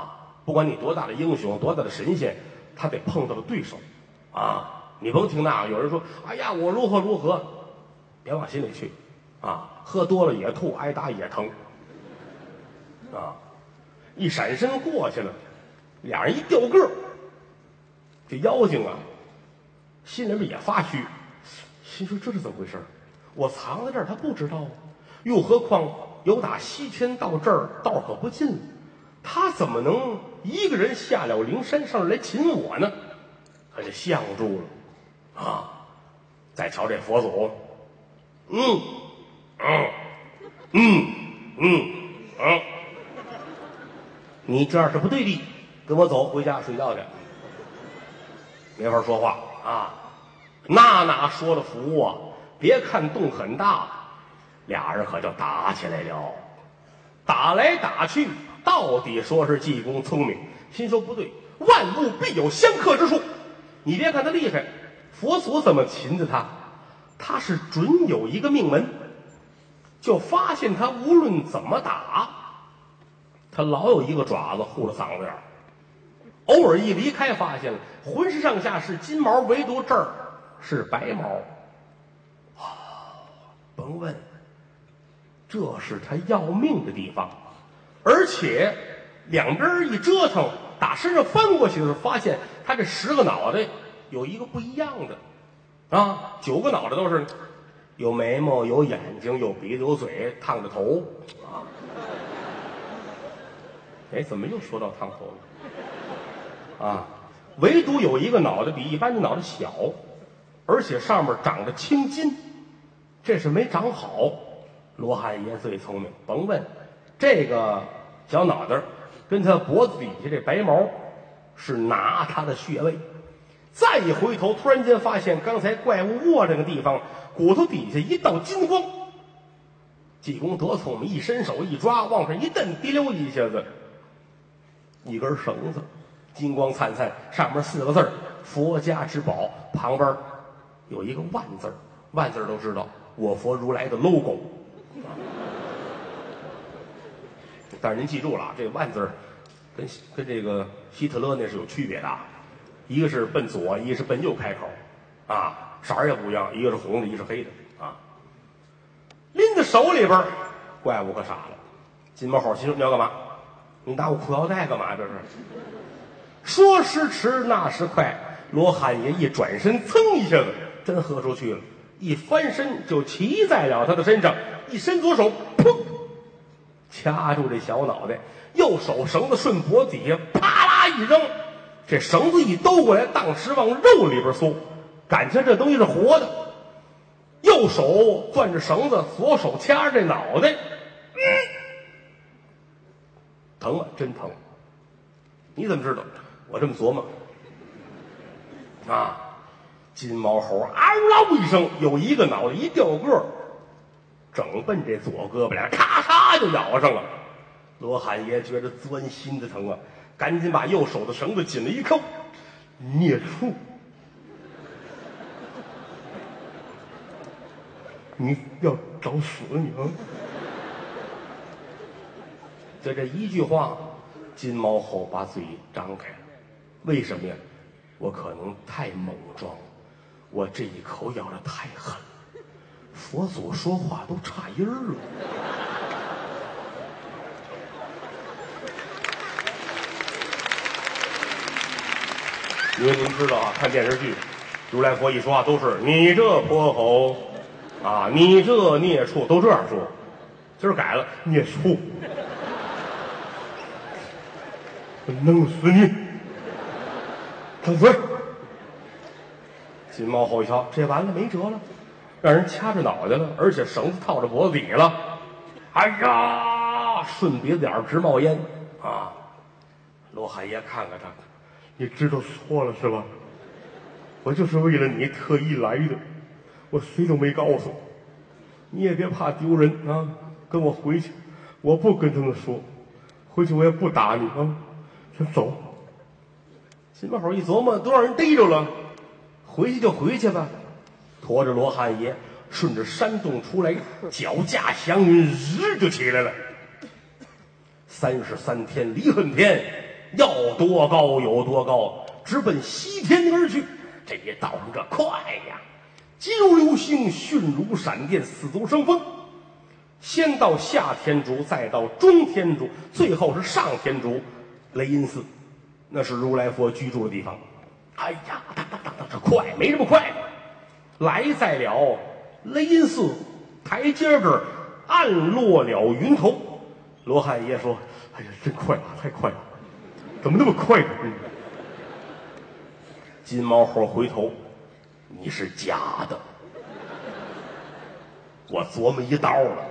不管你多大的英雄，多大的神仙，他得碰到了对手啊！你甭听那个，有人说：“哎呀，我如何如何。”别往心里去啊！喝多了也吐，挨打也疼啊！一闪身过去了，俩人一掉个儿，这妖精啊，心里边也发虚，心说这是怎么回事？我藏在这儿，他不知道啊。又何况有打西天到这儿道可不近，他怎么能一个人下了灵山上来擒我呢？可就相住了啊！再瞧这佛祖，嗯嗯嗯嗯嗯，你这样是不对的，跟我走回家睡觉去。没法说话啊！那哪说的服啊？别看洞很大，俩人可就打起来了。打来打去，到底说是济公聪明，心说不对，万物必有相克之处。你别看他厉害，佛祖怎么擒着他？他是准有一个命门，就发现他无论怎么打，他老有一个爪子护着嗓子眼儿。偶尔一离开，发现了浑身上下是金毛，唯独这儿是白毛。哦，甭问，这是他要命的地方。而且两边一折腾，打身上翻过去的时候，发现他这十个脑袋有一个不一样的啊，九个脑袋都是有眉毛、有眼睛、有鼻子、有嘴，烫着头啊。哎，怎么又说到烫头了？啊，唯独有一个脑袋比一般的脑袋小，而且上面长着青筋，这是没长好。罗汉爷最聪明，甭问，这个小脑袋跟他脖子底下这白毛是拿他的穴位。再一回头，突然间发现刚才怪物卧这个地方骨头底下一道金光。济公多聪明，一伸手一抓，往上一蹬，滴溜一下子，一根绳子，金光灿灿，上面四个字儿佛家之宝，旁边有一个万字儿，万字儿都知道，我佛如来的 logo。但是您记住了，这个万字儿跟跟这个希特勒那是有区别的，一个是奔左，一个是奔右开口，啊，色儿也不一样，一个是红的，一个是黑的啊。拎在手里边，怪物可傻了。金毛猴心说：“你要干嘛？你拿我裤腰带干嘛？这是。”说时迟，那时快，罗汉爷一转身，噌一下子真喝出去了，一翻身就骑在了他的身上，一伸左手，砰，掐住这小脑袋，右手绳子顺脖底下啪啦一扔，这绳子一兜过来，当时往肉里边缩，感情这东西是活的。右手攥着绳子，左手掐着这脑袋，嗯，疼啊，真疼！你怎么知道？我这么琢磨啊。金毛猴嗷啦一声，有一个脑袋一掉个儿，整奔这左胳膊俩，咔嚓就咬上了。罗汉爷觉得钻心的疼啊，赶紧把右手的绳子紧了一扣，孽畜！你要找死你啊！就这一句话，金毛猴把嘴张开了。为什么呀？我可能太猛撞，我这一口咬得太狠了，佛祖说话都差音儿了。因为您知道啊，看电视剧，如来佛一说话都是你这泼猴啊，你这孽畜，都这样说。今儿改了，孽畜，我弄死你！张嘴！金毛猴一瞧，这完了，没辙了，让人掐着脑袋了，而且绳子套着脖子底了。哎呀，顺鼻子眼直冒烟啊！罗汉爷看看他，你知道错了是吧？我就是为了你特意来的，我谁都没告诉你，也别怕丢人啊！跟我回去，我不跟他们说，回去我也不打你啊！先走。金毛猴一琢磨，都让人逮着了，回去就回去吧。驮着罗汉爷顺着山洞出来，脚架祥云，日就起来了。三十三天离恨天， 要多高有多高，直奔西天而去。这一道上这快呀，急如流星，迅如闪电，似足生风。先到下天竺，再到中天竺，最后是上天竺，雷音寺，那是如来佛居住的地方。哎呀，当当当当，这快没这么快。来在了雷音寺台阶这儿，暗落了云头。罗汉爷说：“哎呀，真快啊，太快了，怎么那么快呢？”嗯、金毛猴回头：“你是假的，我琢磨一道了。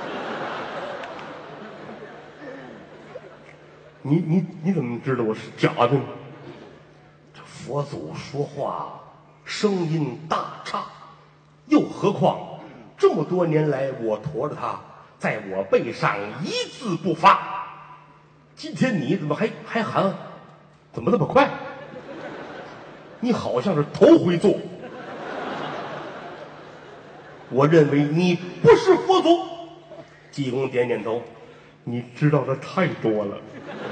你你你怎么知道我是假的呢？这佛祖说话声音大差，又何况这么多年来我驮着他在我背上一字不发，今天你怎么还还喊？怎么那么快？你好像是头回做。我认为你不是佛祖。济公点点头，你知道的太多了。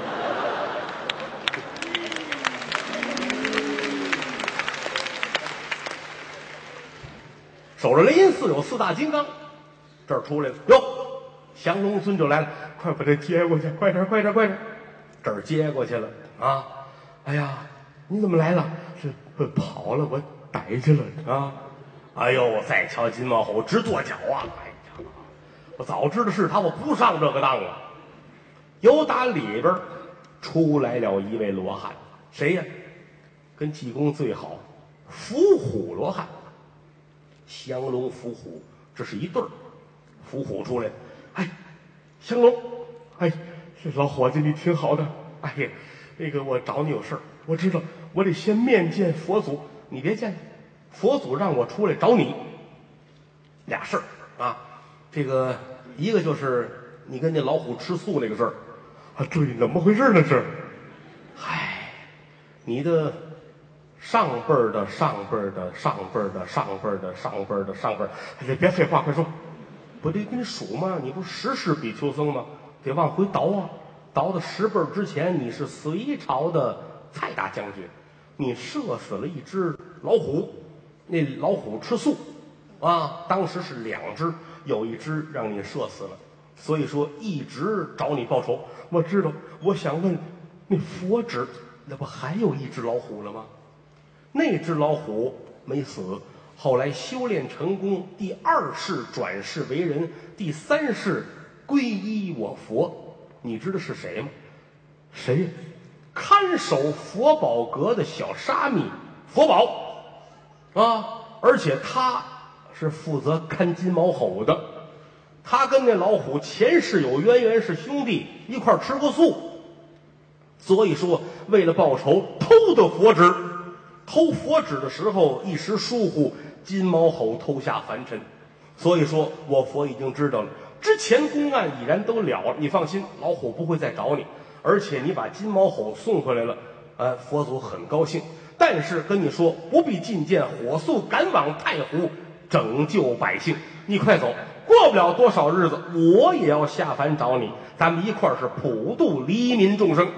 守着雷音寺有四大金刚，这儿出来了，哟，降龙尊就来了，快把这接过去，快点，快点，快点，这儿接过去了啊！哎呀，你怎么来了？是跑了，我逮去了啊！哎呦，再瞧金毛猴直跺脚啊！哎呀，我早知道是他，我不上这个当啊！由打里边出来了一位罗汉，谁呀？跟济公最好，伏虎罗汉。降龙伏虎，这是一对儿。伏虎出来，哎，降龙，哎，这老伙计你挺好的，哎呀，那个我找你有事儿，我知道，我得先面见佛祖，你别见，佛祖让我出来找你，俩事儿啊，这个一个就是你跟那老虎吃素那个事儿，啊，对，怎么回事呢？是，嗨，你的。上辈儿的上辈儿的上辈儿的上辈儿的上辈儿的上辈儿，别别废话，快说！不得给你数吗？你不是十世比丘僧吗？得往回倒啊！倒到十辈儿之前，你是隋朝的蔡大将军，你射死了一只老虎，那老虎吃素，啊，当时是两只，有一只让你射死了，所以说一直找你报仇。我知道，我想问，那佛指那不还有一只老虎了吗？那只老虎没死，后来修炼成功，第二世转世为人，第三世皈依我佛。你知道是谁吗？谁呀？看守佛宝阁的小沙弥佛宝啊！而且他是负责看金毛猴的，他跟那老虎前世有渊源，是兄弟，一块吃过素。所以说，为了报仇，偷的佛指。偷佛指的时候一时疏忽，金毛猴偷下凡尘，所以说我佛已经知道了，之前公案已然都了了，你放心，老虎不会再找你，而且你把金毛猴送回来了，呃，佛祖很高兴，但是跟你说不必觐见，火速赶往太湖拯救百姓，你快走，过不了多少日子，我也要下凡找你，咱们一块儿是普度黎民众生。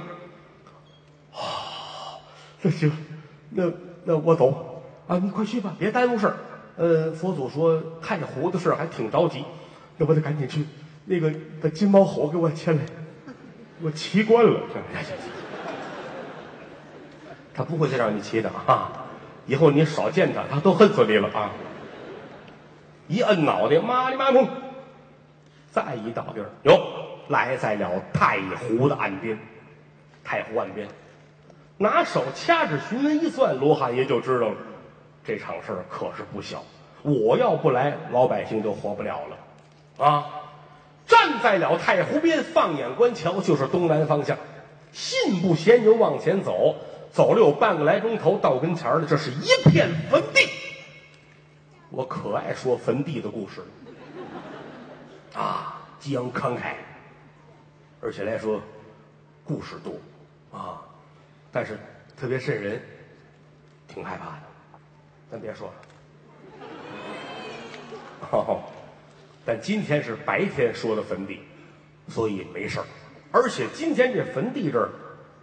啊，这行。那那我走啊！你快去吧，别耽误事儿。呃，佛祖说太湖的事还挺着急，那我得赶紧去。那个把金毛猴给我牵来，我骑惯了。他不会再让你骑的啊！以后你少见他，他都恨死你了啊！一摁脑袋，妈里妈冲！再一到地儿，哟，来在了太湖的岸边，太湖岸边。拿手掐指寻纹一算，罗汉爷就知道了，这场事儿可是不小。我要不来，老百姓就活不了了，啊！站在了太湖边，放眼观瞧，就是东南方向。信步闲游往前走，走了有半个来钟头，到跟前了，这是一片坟地。我可爱说坟地的故事啊，激昂慷慨，而且来说故事多啊。但是特别瘆人，挺害怕的，咱别说了。哦，但今天是白天说的坟地，所以没事儿。而且今天这坟地这儿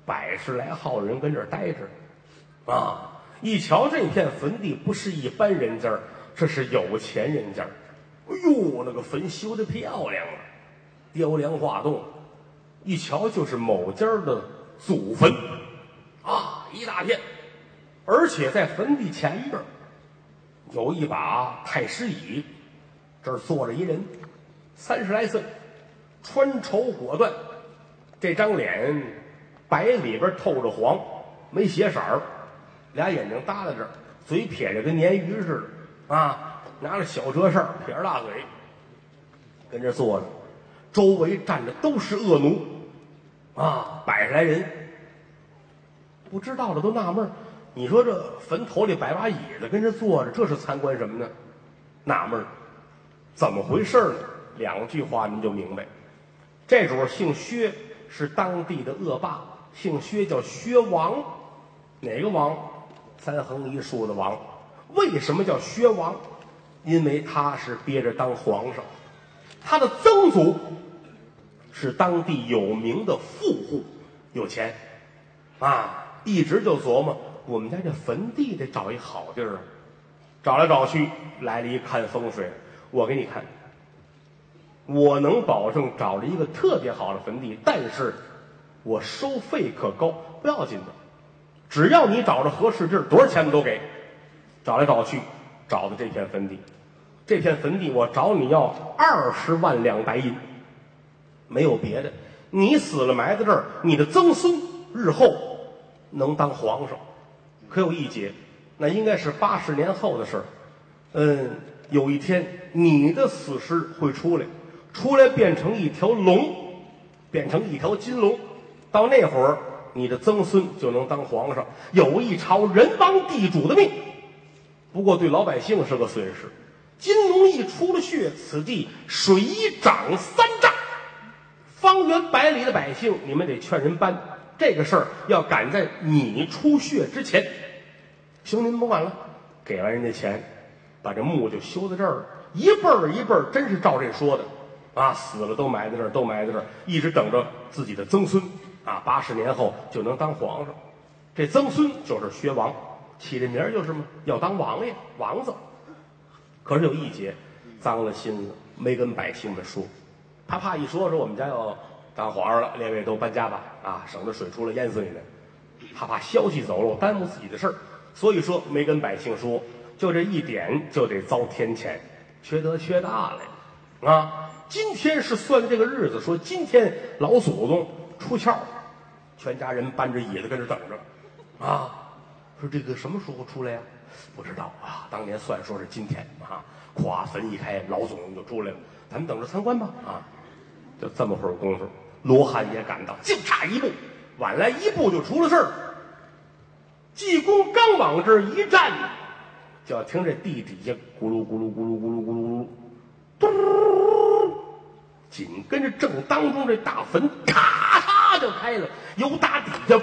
百十来号人跟这儿待着，啊，一瞧这片坟地不是一般人家，这是有钱人家。哎呦，那个坟修得漂亮啊，雕梁画栋，一瞧就是某家的祖坟，啊，一大片，而且在坟地前边有一把太师椅，这儿坐着一人，三十来岁，穿绸裹缎，这张脸白里边透着黄，没血色儿，俩眼睛耷拉着，嘴撇着跟鲶鱼似的啊，拿着小折扇撇着大嘴，跟这坐着，周围站着都是恶奴啊，百十来人。不知道的都纳闷，你说这坟头里摆把椅子跟这坐着，这是参观什么呢？纳闷，怎么回事呢？两句话您就明白。这主姓薛，是当地的恶霸，姓薛叫薛王。哪个王？三横一竖的王。为什么叫薛王？因为他是憋着当皇上，他的曾祖是当地有名的富户，有钱啊，一直就琢磨我们家这坟地得找一好地儿，找来找去来了一看风水，我给你看，我能保证找着一个特别好的坟地，但是我收费可高，不要紧的，只要你找着合适地儿，多少钱都给。找来找去找的这片坟地，这片坟地我找你要二十万两白银，没有别的，你死了埋在这儿，你的曾孙日后能当皇上。可有一节，那应该是八十年后的事儿。嗯，有一天你的死尸会出来，出来变成一条龙，变成一条金龙，到那会儿你的曾孙就能当皇上，有一朝人亡地主的命。不过对老百姓是个损失，金龙一出了血，此地水涨三丈，方圆百里的百姓，你们得劝人搬这个事儿，要赶在你出血之前。行，您甭管了，给完人家钱，把这墓就修在这儿了，一辈儿一辈儿，真是照这说的啊，死了都埋在这儿，都埋在这儿，一直等着自己的曾孙啊，八十年后就能当皇上。这曾孙就是薛王，起这名儿就是嘛，要当王爷王子。可是有一节脏了心了，没跟百姓们说，他怕一说说我们家要当皇上了，列位都搬家吧，啊，省得水出来淹死你们。他怕消息走漏，耽误自己的事儿，所以说没跟百姓说，就这一点就得遭天谴，缺德缺大了啊！今天是算这个日子，说今天老祖宗出窍，全家人搬着椅子跟着等着啊。说这个什么时候出来呀？不知道啊。当年算说是今天啊，咵坟一开，老祖宗就出来了，咱们等着参观吧啊！就这么会儿功夫，罗汉也赶到，就差一步，晚来一步就出了事儿。济公刚往这儿一站，就要听这地底下咕噜咕噜咕噜咕噜咕噜咕噜，紧跟着正当中这大坟咔嚓就开了，由打底下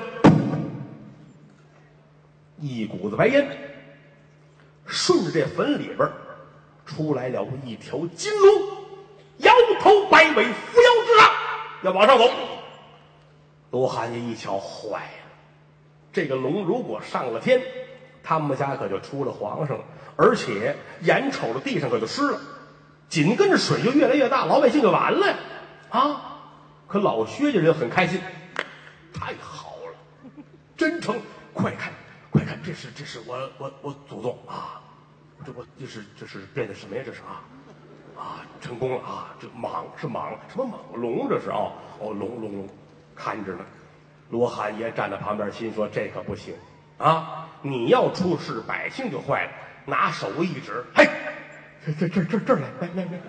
一股子白烟，顺着这坟里边出来了一条金龙，摇头摆尾，扶摇直上，要往上走。罗汉爷一瞧，坏了，这个龙如果上了天，他们家可就出了皇上了，而且眼瞅着地上可就湿了，紧跟着水就越来越大，老百姓就完了呀！啊！可老薛家人很开心，太好了，真成！快看，快看，这是这是我我我祖宗啊！这我这是这是变的什么呀？这是啊啊！成功了啊！这蟒是蟒什么蟒龙？这是啊哦龙龙龙，看着呢。罗汉爷站在旁边，心说这可不行啊！你要出事，百姓就坏了。拿手一指，嘿，这这这这这儿来来来来，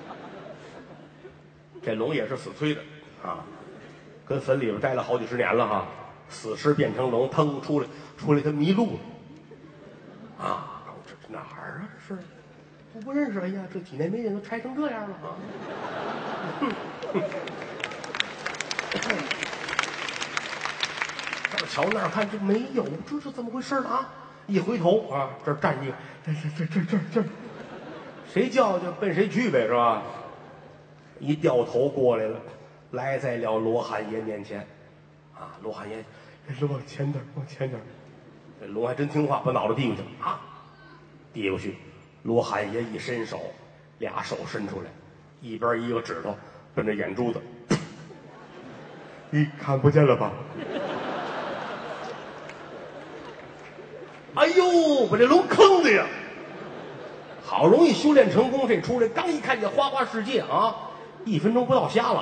这龙也是死催的啊，跟坟里边待了好几十年了哈，死尸变成龙，腾出来出来，他迷路了啊！这这哪儿啊？这是我不认识。哎呀，这几年没人都拆成这样了啊！这儿瞧那儿看，这没有，这是怎么回事呢啊？一回头啊，这儿站一个，这这这这这这，谁叫就奔谁去呗，是吧？一掉头过来了，来在了罗汉爷面前， 啊，罗汉爷，往前点，往前点。这龙还真听话，把脑袋递过去啊，递过去。罗汉爷一伸手，俩手伸出来，一边一个指头跟着眼珠子，你看不见了吧？哎呦，把这龙坑的呀！好容易修炼成功，这出来刚一看见花花世界啊，一分钟不到瞎了。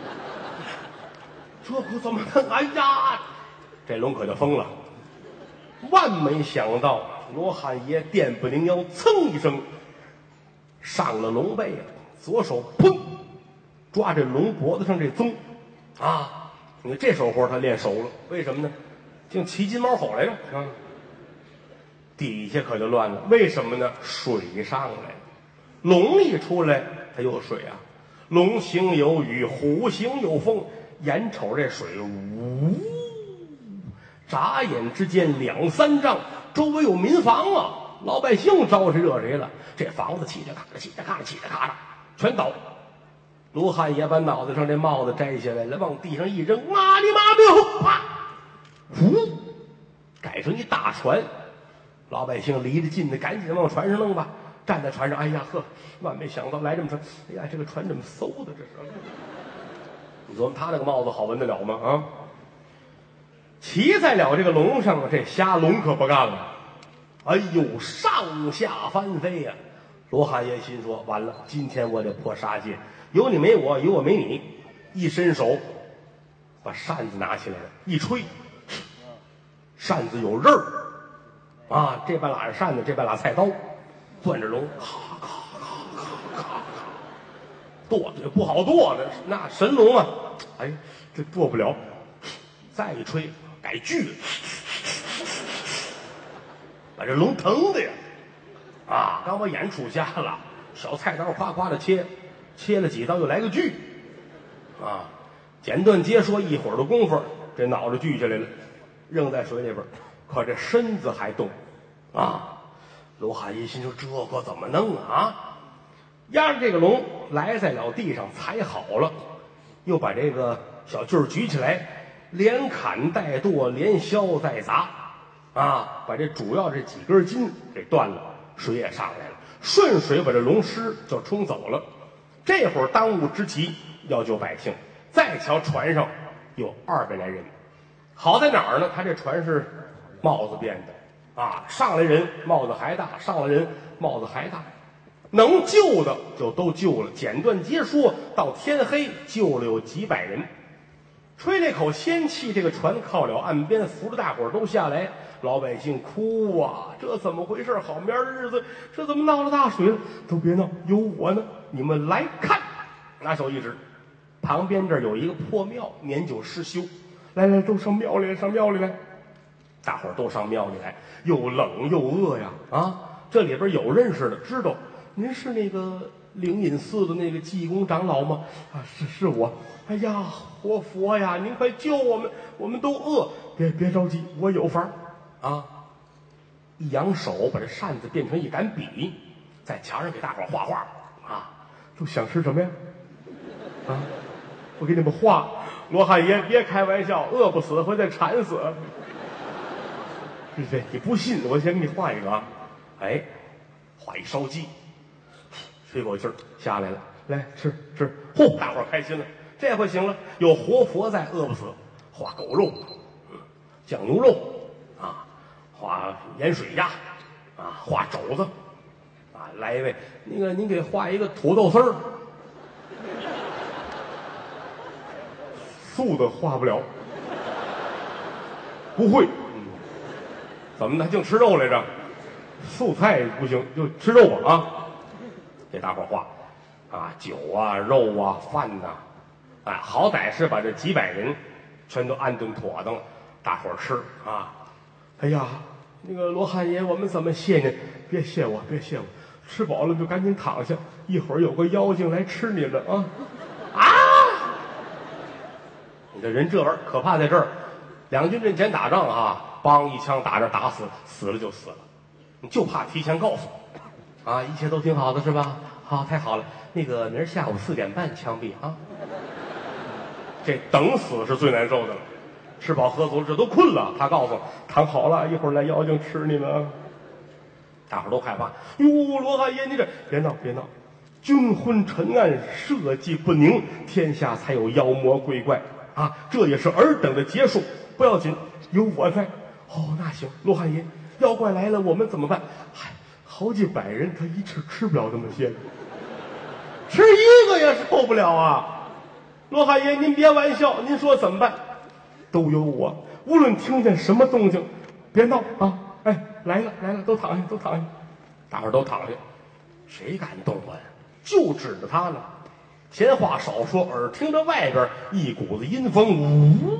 这可怎么弄？哎呀，这龙可就疯了。万没想到，罗汉爷电不灵腰，噌一声上了龙背了，左手砰抓这龙脖子上这鬃啊！你这手活他练熟了，为什么呢？净骑金毛吼来着啊！底下可就乱了，为什么呢？水上来了，龙一出来，它有水啊。龙行有雨，虎行有风，眼瞅这水呜，眨眼之间两三丈，周围有民房啊，老百姓招谁惹谁了？这房子起着咔嚓，起着咔嚓，起着咔嚓，全倒。罗汉爷把脑袋上这帽子摘下来了，往地上一扔，妈你妈的，啪，呼，改成一大船。老百姓离着近的，赶紧往船上弄吧。站在船上，哎呀呵，万没想到来这么船，哎呀，这个船怎么馊的？这是，你琢磨他那个帽子好闻得了吗？啊！骑在了这个龙上，这瞎龙可不干了。哎呦，上下翻飞呀、啊！罗汉爷心说：完了，今天我得破杀戒，有你没我，有我没你。一伸手，把扇子拿起来了，一吹，扇子有刃儿啊！这半拉着扇子，这半拉菜刀，攥着龙，咔咔咔咔咔咔，剁的不好剁的，那神龙啊！哎，这剁不了，再一吹。改锯了，把这龙疼的呀！啊，刚把眼杵瞎了，小菜刀夸夸的切，切了几刀又来个锯，啊，简短结说，一会儿的功夫，这脑袋锯下来了，扔在水里边，可这身子还动，啊！罗汉一心说这可怎么弄啊？压着这个龙来在了地上，踩好了，又把这个小锯举起来。连砍带剁，连削带砸，啊，把这主要这几根筋给断了，水也上来了，顺水把这龙尸就冲走了。这会儿当务之急要救百姓。再瞧船上有二百来人，好在哪儿呢？他这船是帽子变的啊，上来人帽子还大，上来人帽子还大，能救的就都救了。简短截说，到天黑救了有几百人。吹了口仙气，这个船靠了岸边，扶着大伙儿都下来。老百姓哭啊，这怎么回事？好面的日子，这怎么闹了大水了？都别闹，有我呢！你们来看，拿手一指，旁边这儿有一个破庙，年久失修。来来，都上庙里来，上庙里来！大伙儿都上庙里来，又冷又饿呀！啊，这里边有认识的，知道您是那个灵隐寺的那个济公长老吗？啊，是是我。哎呀，活佛呀，您快救我们，我们都饿。别别着急，我有法啊！一扬手，把这扇子变成一杆笔，在墙上给大伙画画啊！都想吃什么呀？啊！我给你们画。罗汉爷，别开玩笑，饿不死会再馋死。对对，你不信，我先给你画一个啊！哎，画一烧鸡，吹口气儿下来了，来吃吃，嚯，大伙儿开心了。这回行了，有活佛在，饿不死。画狗肉，嗯，酱牛肉，啊，画盐水鸭，啊，画肘子，啊，来一位，那个您给画一个土豆丝儿，素的画不了，不会，嗯，怎么的，净吃肉来着？素菜不行，就吃肉吧啊！给大伙画，啊，酒啊，肉啊，饭呐、啊。哎，好歹是把这几百人全都安顿妥当了，大伙儿吃啊！哎呀，那个罗汉爷，我们怎么谢您？别谢我，别谢我，吃饱了就赶紧躺下，一会儿有个妖精来吃你了啊！啊！你这人这玩意儿可怕在这儿，两军阵前打仗啊，梆一枪打这打死，死了就死了，你就怕提前告诉啊！一切都挺好的是吧？好，太好了，那个明儿下午四点半枪毙啊！这等死是最难受的了， 吃饱喝足，这都困了。他告诉我躺好了，一会儿来妖精吃你们。大伙都害怕。哟，罗汉爷，你这别闹别闹，君昏沉暗，社稷不宁，天下才有妖魔鬼怪啊！这也是尔等的劫数，不要紧，有我在。哦，那行，罗汉爷，妖怪来了，我们怎么办？嗨，好几百人，他一吃吃不了这么些，吃一个也受不了啊！罗汉爷，您别玩笑，您说怎么办？都有我，无论听见什么动静，别闹啊！哎，来了来了，都躺下，都躺下，大伙儿都躺下，谁敢动我呀？就指着他呢。闲话少说，耳听着外边一股子阴风，呜，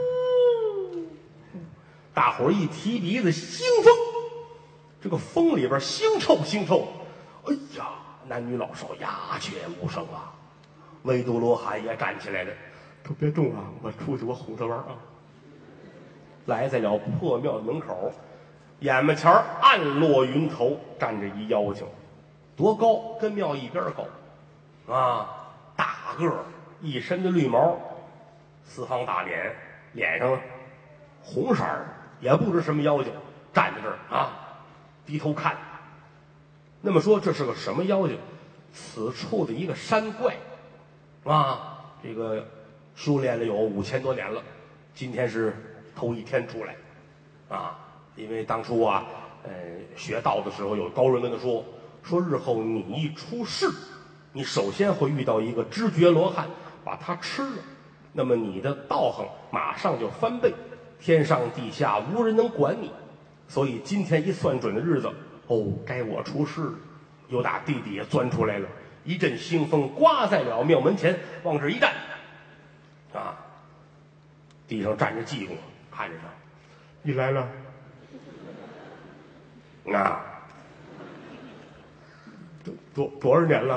大伙儿一提鼻子，腥风。这个风里边腥臭腥臭，哎呀，男女老少鸦雀无声啊。唯独罗汉也站起来了，都别动啊，我出去我哄着玩啊。来在了破庙的门口，眼巴前暗落云头站着一妖精，多高？跟庙一边高啊，大个儿，一身的绿毛，四方大脸，脸上红色儿，也不知什么妖精，站在这儿啊，低头看。那么说这是个什么妖精？此处的一个山怪啊，这个修炼了有五千多年了，今天是头一天出来啊。因为当初啊，呃，学道的时候有高人跟他说，说日后你一出世，你首先会遇到一个知觉罗汉，把他吃了，那么你的道行马上就翻倍，天上地下无人能管你。所以今天一算准的日子，哦，该我出世了，又打地底下钻出来了，一阵腥风刮在了庙门前，往这一站，啊，地上站着济公，看着他，你来了。啊，多多多少年了？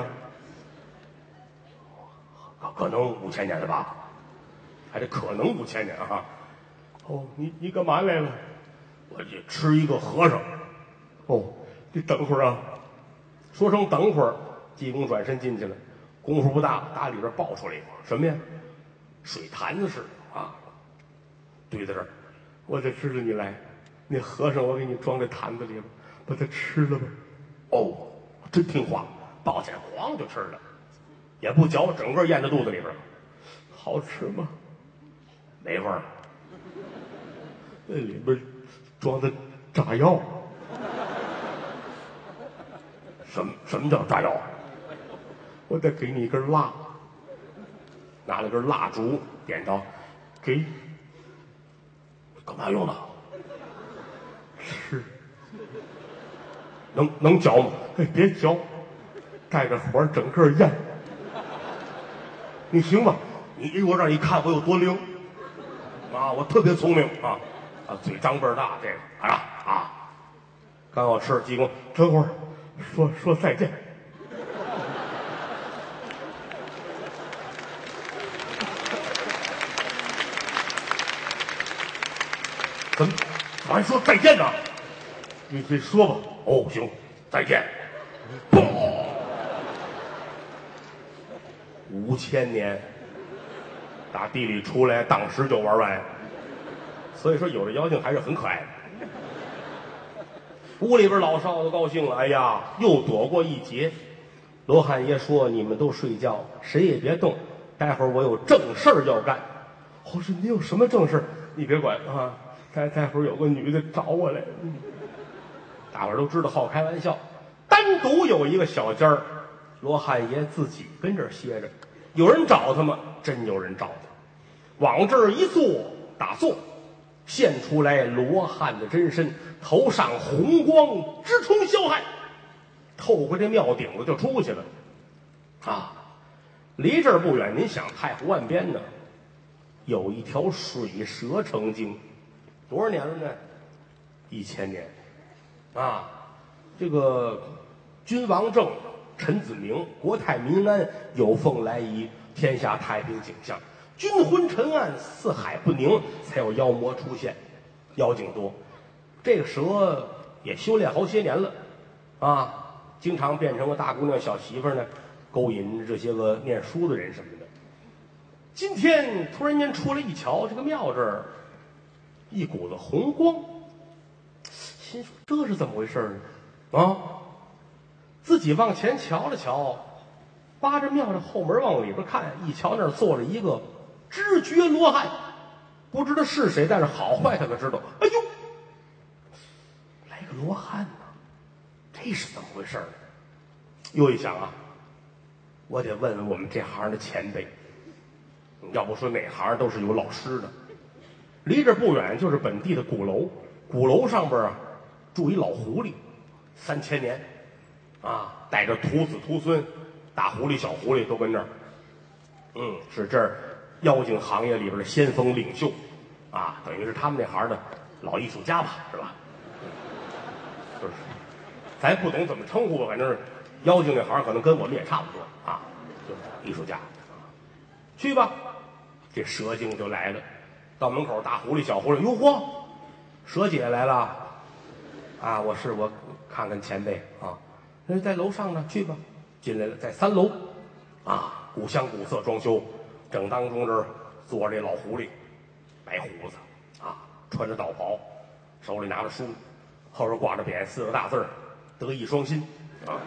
可可能五千年了吧？还得可能五千年啊！哦，你你干嘛来了？我去吃一个和尚。哦，你等会儿啊！说声等会儿，济公转身进去了，功夫不大，打里边抱出来一个什么呀？水坛子似的啊，堆在这儿。我得知道你来，那和尚我给你装在坛子里了。把它吃了吧。哦，真听话，抱起来咣就吃了，也不嚼，整个咽在肚子里边。好吃吗？没味儿。那里边装的炸药。什么什么叫炸药？我得给你一根蜡。拿了根蜡烛，点着，给。干嘛用的？吃。能能嚼吗？哎，别嚼，带着火整个咽。你行吧？你我让你看我有多灵啊！我特别聪明啊啊！嘴张倍儿大，这个啊啊！刚要吃，济公等会儿说说再见。怎么怎么还说再见呢？你你说吧。哦，行，再见。砰！五千年，打地里出来，当时就玩完。所以说，有的妖精还是很可爱的。屋里边老少都高兴了，哎呀，又躲过一劫。罗汉爷说：“你们都睡觉，谁也别动，待会儿我有正事儿要干。”我说：“你有什么正事儿？你别管啊，待待会儿有个女的找我来。”嗯大伙儿都知道好开玩笑，单独有一个小间儿，罗汉爷自己跟这儿歇着。有人找他吗？真有人找他。往这儿一坐，打坐，现出来罗汉的真身，头上红光直冲霄汉，透过这庙顶子就出去了。啊，离这儿不远，您想太湖岸边呢，有一条水蛇成精，多少年了呢？一千年。啊，这个君王政，臣子明，国泰民安，有凤来仪，天下太平景象。君昏沉暗，四海不宁，才有妖魔出现，妖精多。这个蛇也修炼好些年了，啊，经常变成个大姑娘、小媳妇呢，勾引这些个念书的人什么的。今天突然间出来一瞧，这个庙这儿一股子红光，心说这是怎么回事呢？啊，自己往前瞧了瞧，扒着庙的后门往里边看，一瞧那儿坐着一个知觉罗汉，不知道是谁，但是好坏他可知道。哎呦，来个罗汉呢，这是怎么回事呢？又一想啊，我得问问我们这行的前辈，要不说哪行都是有老师的。离这不远就是本地的鼓楼，鼓楼上边啊住一老狐狸，三千年啊，带着徒子徒孙，大狐狸小狐狸都跟这儿，嗯，是这儿妖精行业里边的先锋领袖啊，等于是他们那行的老艺术家吧，是吧？就是咱不懂怎么称呼吧，反正是妖精那行可能跟我们也差不多啊，就是艺术家。去吧，这蛇精就来了，到门口，大狐狸小狐狸，哟嚯，蛇姐来了啊！我是我看看前辈啊，那在楼上呢，去吧。进来了，在三楼啊，古香古色装修，正当中这儿坐着这老狐狸，白胡子啊，穿着道袍，手里拿着书，后边挂着匾，四个大字儿德艺双馨啊。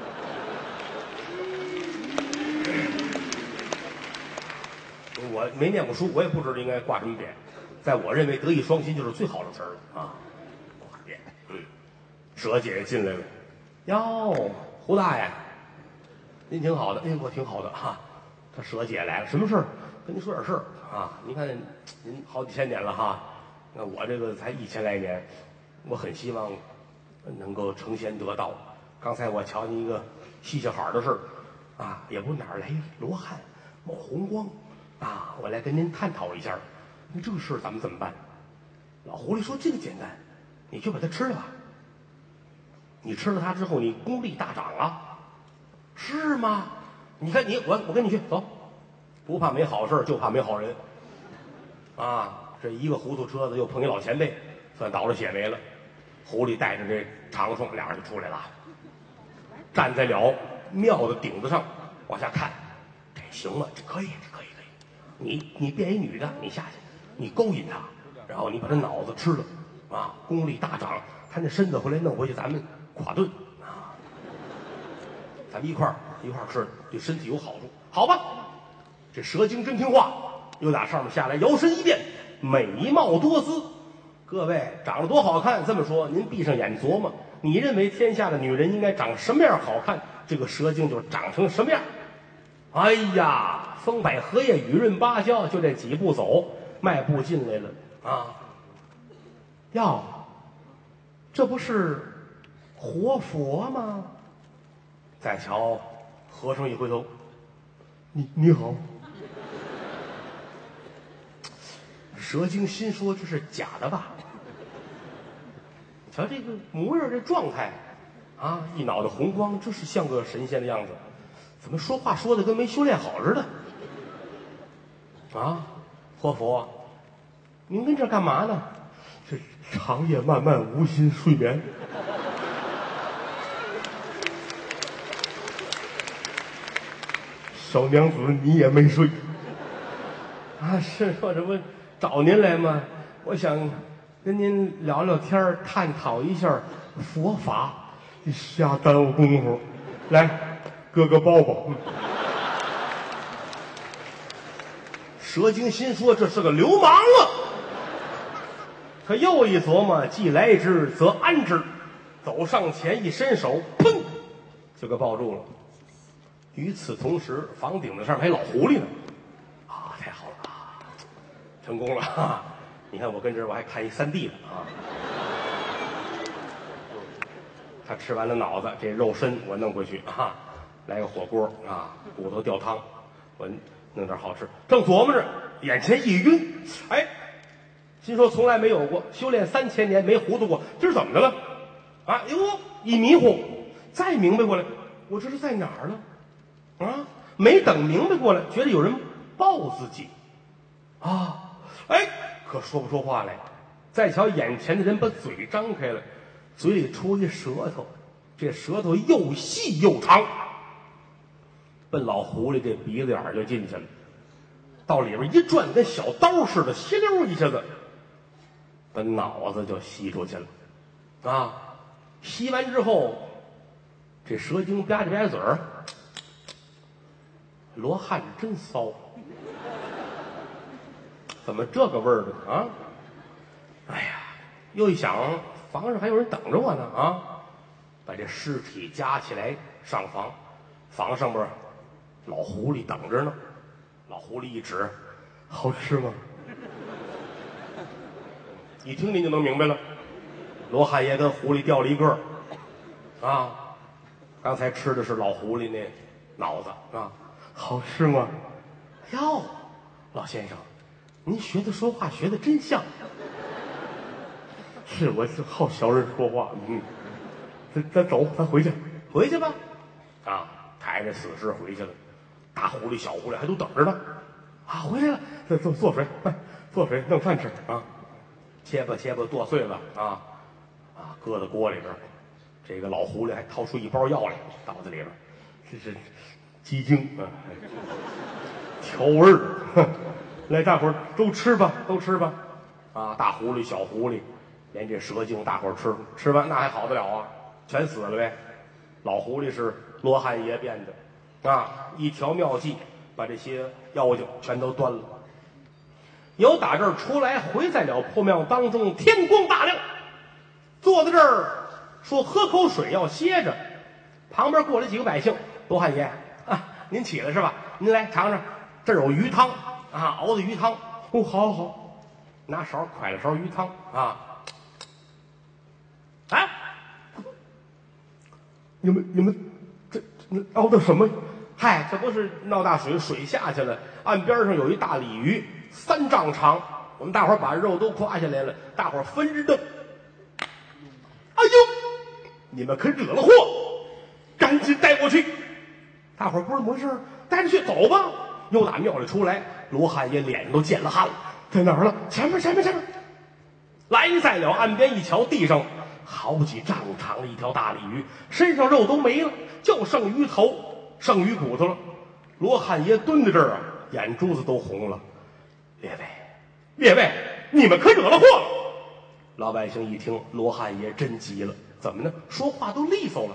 我没念过书，我也不知道应该挂什么匾。在我认为，德艺双馨就是最好的词儿了啊。挂匾，嗯，蛇姐进来了，哟，胡大爷，您挺好的，哎，我挺好的哈。他蛇姐来了，什么事儿？跟您说点事儿啊。您看，您好几千年了哈，那我这个才一千来年，我很希望能够成仙得道。刚才我瞧见一个稀稀罕的事儿啊，也不哪儿来罗汉冒红光。啊，我来跟您探讨一下，那这个事咱们怎么办？老狐狸说：“这个简单，你就把它吃了吧。你吃了它之后，你功力大涨啊，是吗？你看你我我跟你去走，不怕没好事，就怕没好人。啊，这一个糊涂车子又碰一老前辈，算倒了血霉了。狐狸带着这长虫，俩人就出来了，站在了庙的顶子上往下看，这行了，这可以，这可以。”你你变一女的，你下去，你勾引她，然后你把她脑子吃了，啊，功力大涨，她那身子回来弄回去，咱们垮炖啊，咱们一块儿一块儿吃，对身体有好处，好吧？这蛇精真听话，又打上面下来，摇身一变，美貌多姿。各位长得多好看，这么说，您闭上眼琢磨，你认为天下的女人应该长什么样好看？这个蛇精就长成什么样？哎呀，风摆荷叶，雨润芭蕉，就这几步走，迈步进来了啊！哟，这不是活佛吗？再瞧，和尚一回头，你你好。蛇精心说这是假的吧？瞧这个模样，这状态啊，一脑袋红光，这是像个神仙的样子。怎么说话说的跟没修炼好似的？啊，活佛，您跟这儿干嘛呢？这长夜漫漫，无心睡眠。小娘子，你也没睡啊？是说这不找您来吗？我想跟您聊聊天，探讨一下佛法。你瞎耽误功夫，来。哥哥抱抱。蛇精心说这是个流氓啊，可又一琢磨，既来之则安之，走上前一伸手，砰，就给抱住了。与此同时，房顶子上还有老狐狸呢。啊，太好了啊，成功了啊！你看我跟这儿我还看一三 D 呢啊。他吃完了脑子，这肉身我弄回去啊。来个火锅啊，骨头吊汤，我弄点好吃。正琢磨着，眼前一晕，哎，心说从来没有过，修炼三千年没糊涂过，今儿怎么的了？啊，哟，一迷糊，再明白过来，我这是在哪儿呢？啊，没等明白过来，觉得有人抱自己，啊，哎，可说不出话来。再瞧眼前的人把嘴张开了，嘴里出一舌头，这舌头又细又长。奔老狐狸这鼻子眼儿就进去了，到里边一转，跟小刀似的，稀溜一下子把脑子就吸出去了，啊，吸完之后，这蛇精吧唧吧唧嘴儿，罗汉真骚，怎么这个味儿的啊？哎呀，又一想，房上还有人等着我呢啊！把这尸体夹起来上房，房上边老狐狸等着呢。老狐狸一指，好吃吗？一听您就能明白了。罗汉爷跟狐狸掉了一个啊，刚才吃的是老狐狸那脑子啊，好吃吗？哟，老先生，您学的说话学的真像。是，我是好学人说话。嗯，咱咱走，咱回去，回去吧。啊，抬着死尸回去了。大狐狸、小狐狸还都等着呢。啊，回来了，这做做水，快做水弄饭吃啊！切吧切吧，剁碎了啊啊，搁在锅里边。这个老狐狸还掏出一包药来，倒在里边。这是鸡精啊，调味儿。来，大伙儿都吃吧，都吃吧。啊，大狐狸、小狐狸。连这蛇精大伙儿吃，吃完那还好得了啊？全死了呗。老狐狸是罗汉爷变的，啊，一条妙计把这些妖精全都端了。由打这儿出来，回在了破庙当中，天光大亮，坐在这儿说喝口水要歇着。旁边过来几个百姓，罗汉爷啊，您起来是吧？您来尝尝，这儿有鱼汤啊，熬的鱼汤。哦，好好好，拿勺蒯了勺鱼汤啊。哎，你们你们这这熬的什么？嗨，这不是闹大水，水下去了，岸边上有一大鲤鱼，三丈长。我们大伙儿把肉都夸下来了，大伙儿分着蹬。哎呦，你们可惹了祸，赶紧带过去。大伙儿不是怎么回事，带着去，走吧。又打庙里出来，罗汉爷脸上都见了汗了，在哪儿了？前面前面前面。来在了岸边一瞧，地上好几丈长的一条大鲤鱼，身上肉都没了，就剩鱼头，剩鱼骨头了。罗汉爷蹲在这儿啊，眼珠子都红了。列位，列位，你们可惹了祸了！老百姓一听，罗汉爷真急了，怎么呢？说话都利索了。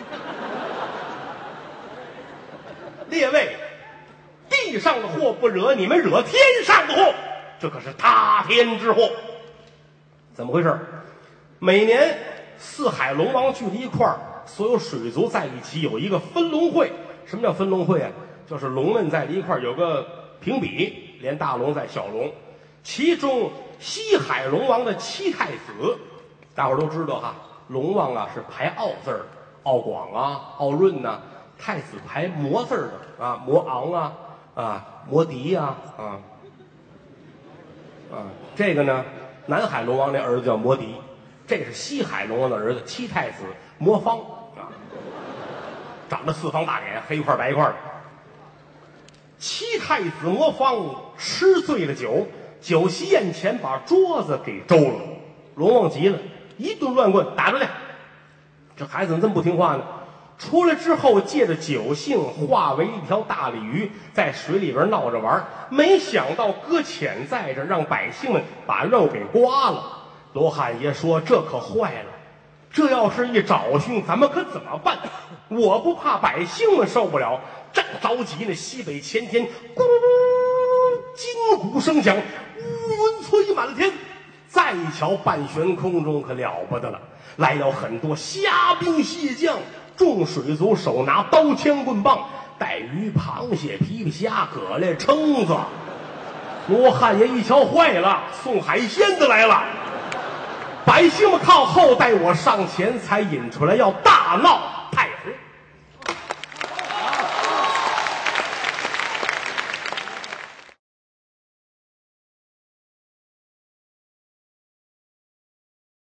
列位，地上的祸不惹，你们惹天上的祸，这可是塌天之祸。怎么回事？每年四海龙王聚在一块儿，所有水族在一起有一个分龙会。什么叫分龙会啊？就是龙们在一块儿有个评比，连大龙在小龙。其中西海龙王的七太子，大伙儿都知道哈，龙王啊是排奥字儿，奥广啊、奥润呐、啊；太子排魔字儿的啊，魔昂啊、啊魔笛呀、啊、啊啊。这个呢，南海龙王那儿子叫魔笛。这是西海龙王的儿子七太子魔方啊，长得四方大脸，黑一块白一块的。七太子魔方吃醉了酒，酒席宴前把桌子给周了。龙王急了，一顿乱棍打出去。这孩子怎么这么不听话呢？出来之后，借着酒兴化为一条大鲤鱼，在水里边闹着玩。没想到搁浅在这，让百姓们把肉给刮了。罗汉爷说：“这可坏了，这要是一找寻，咱们可怎么办？我不怕百姓们受不了。”正着急呢，西北前天，咕噜噜，金鼓声响，乌云催满了天。再一瞧，半悬空中可了不得了，来了很多虾兵蟹将，众水族手拿刀枪棍棒，带鱼、螃蟹、皮皮虾、蛤蜊、蛏子。罗汉爷一瞧，坏了，送海鲜的来了。百姓们靠后，带我上前才引出来，要大闹太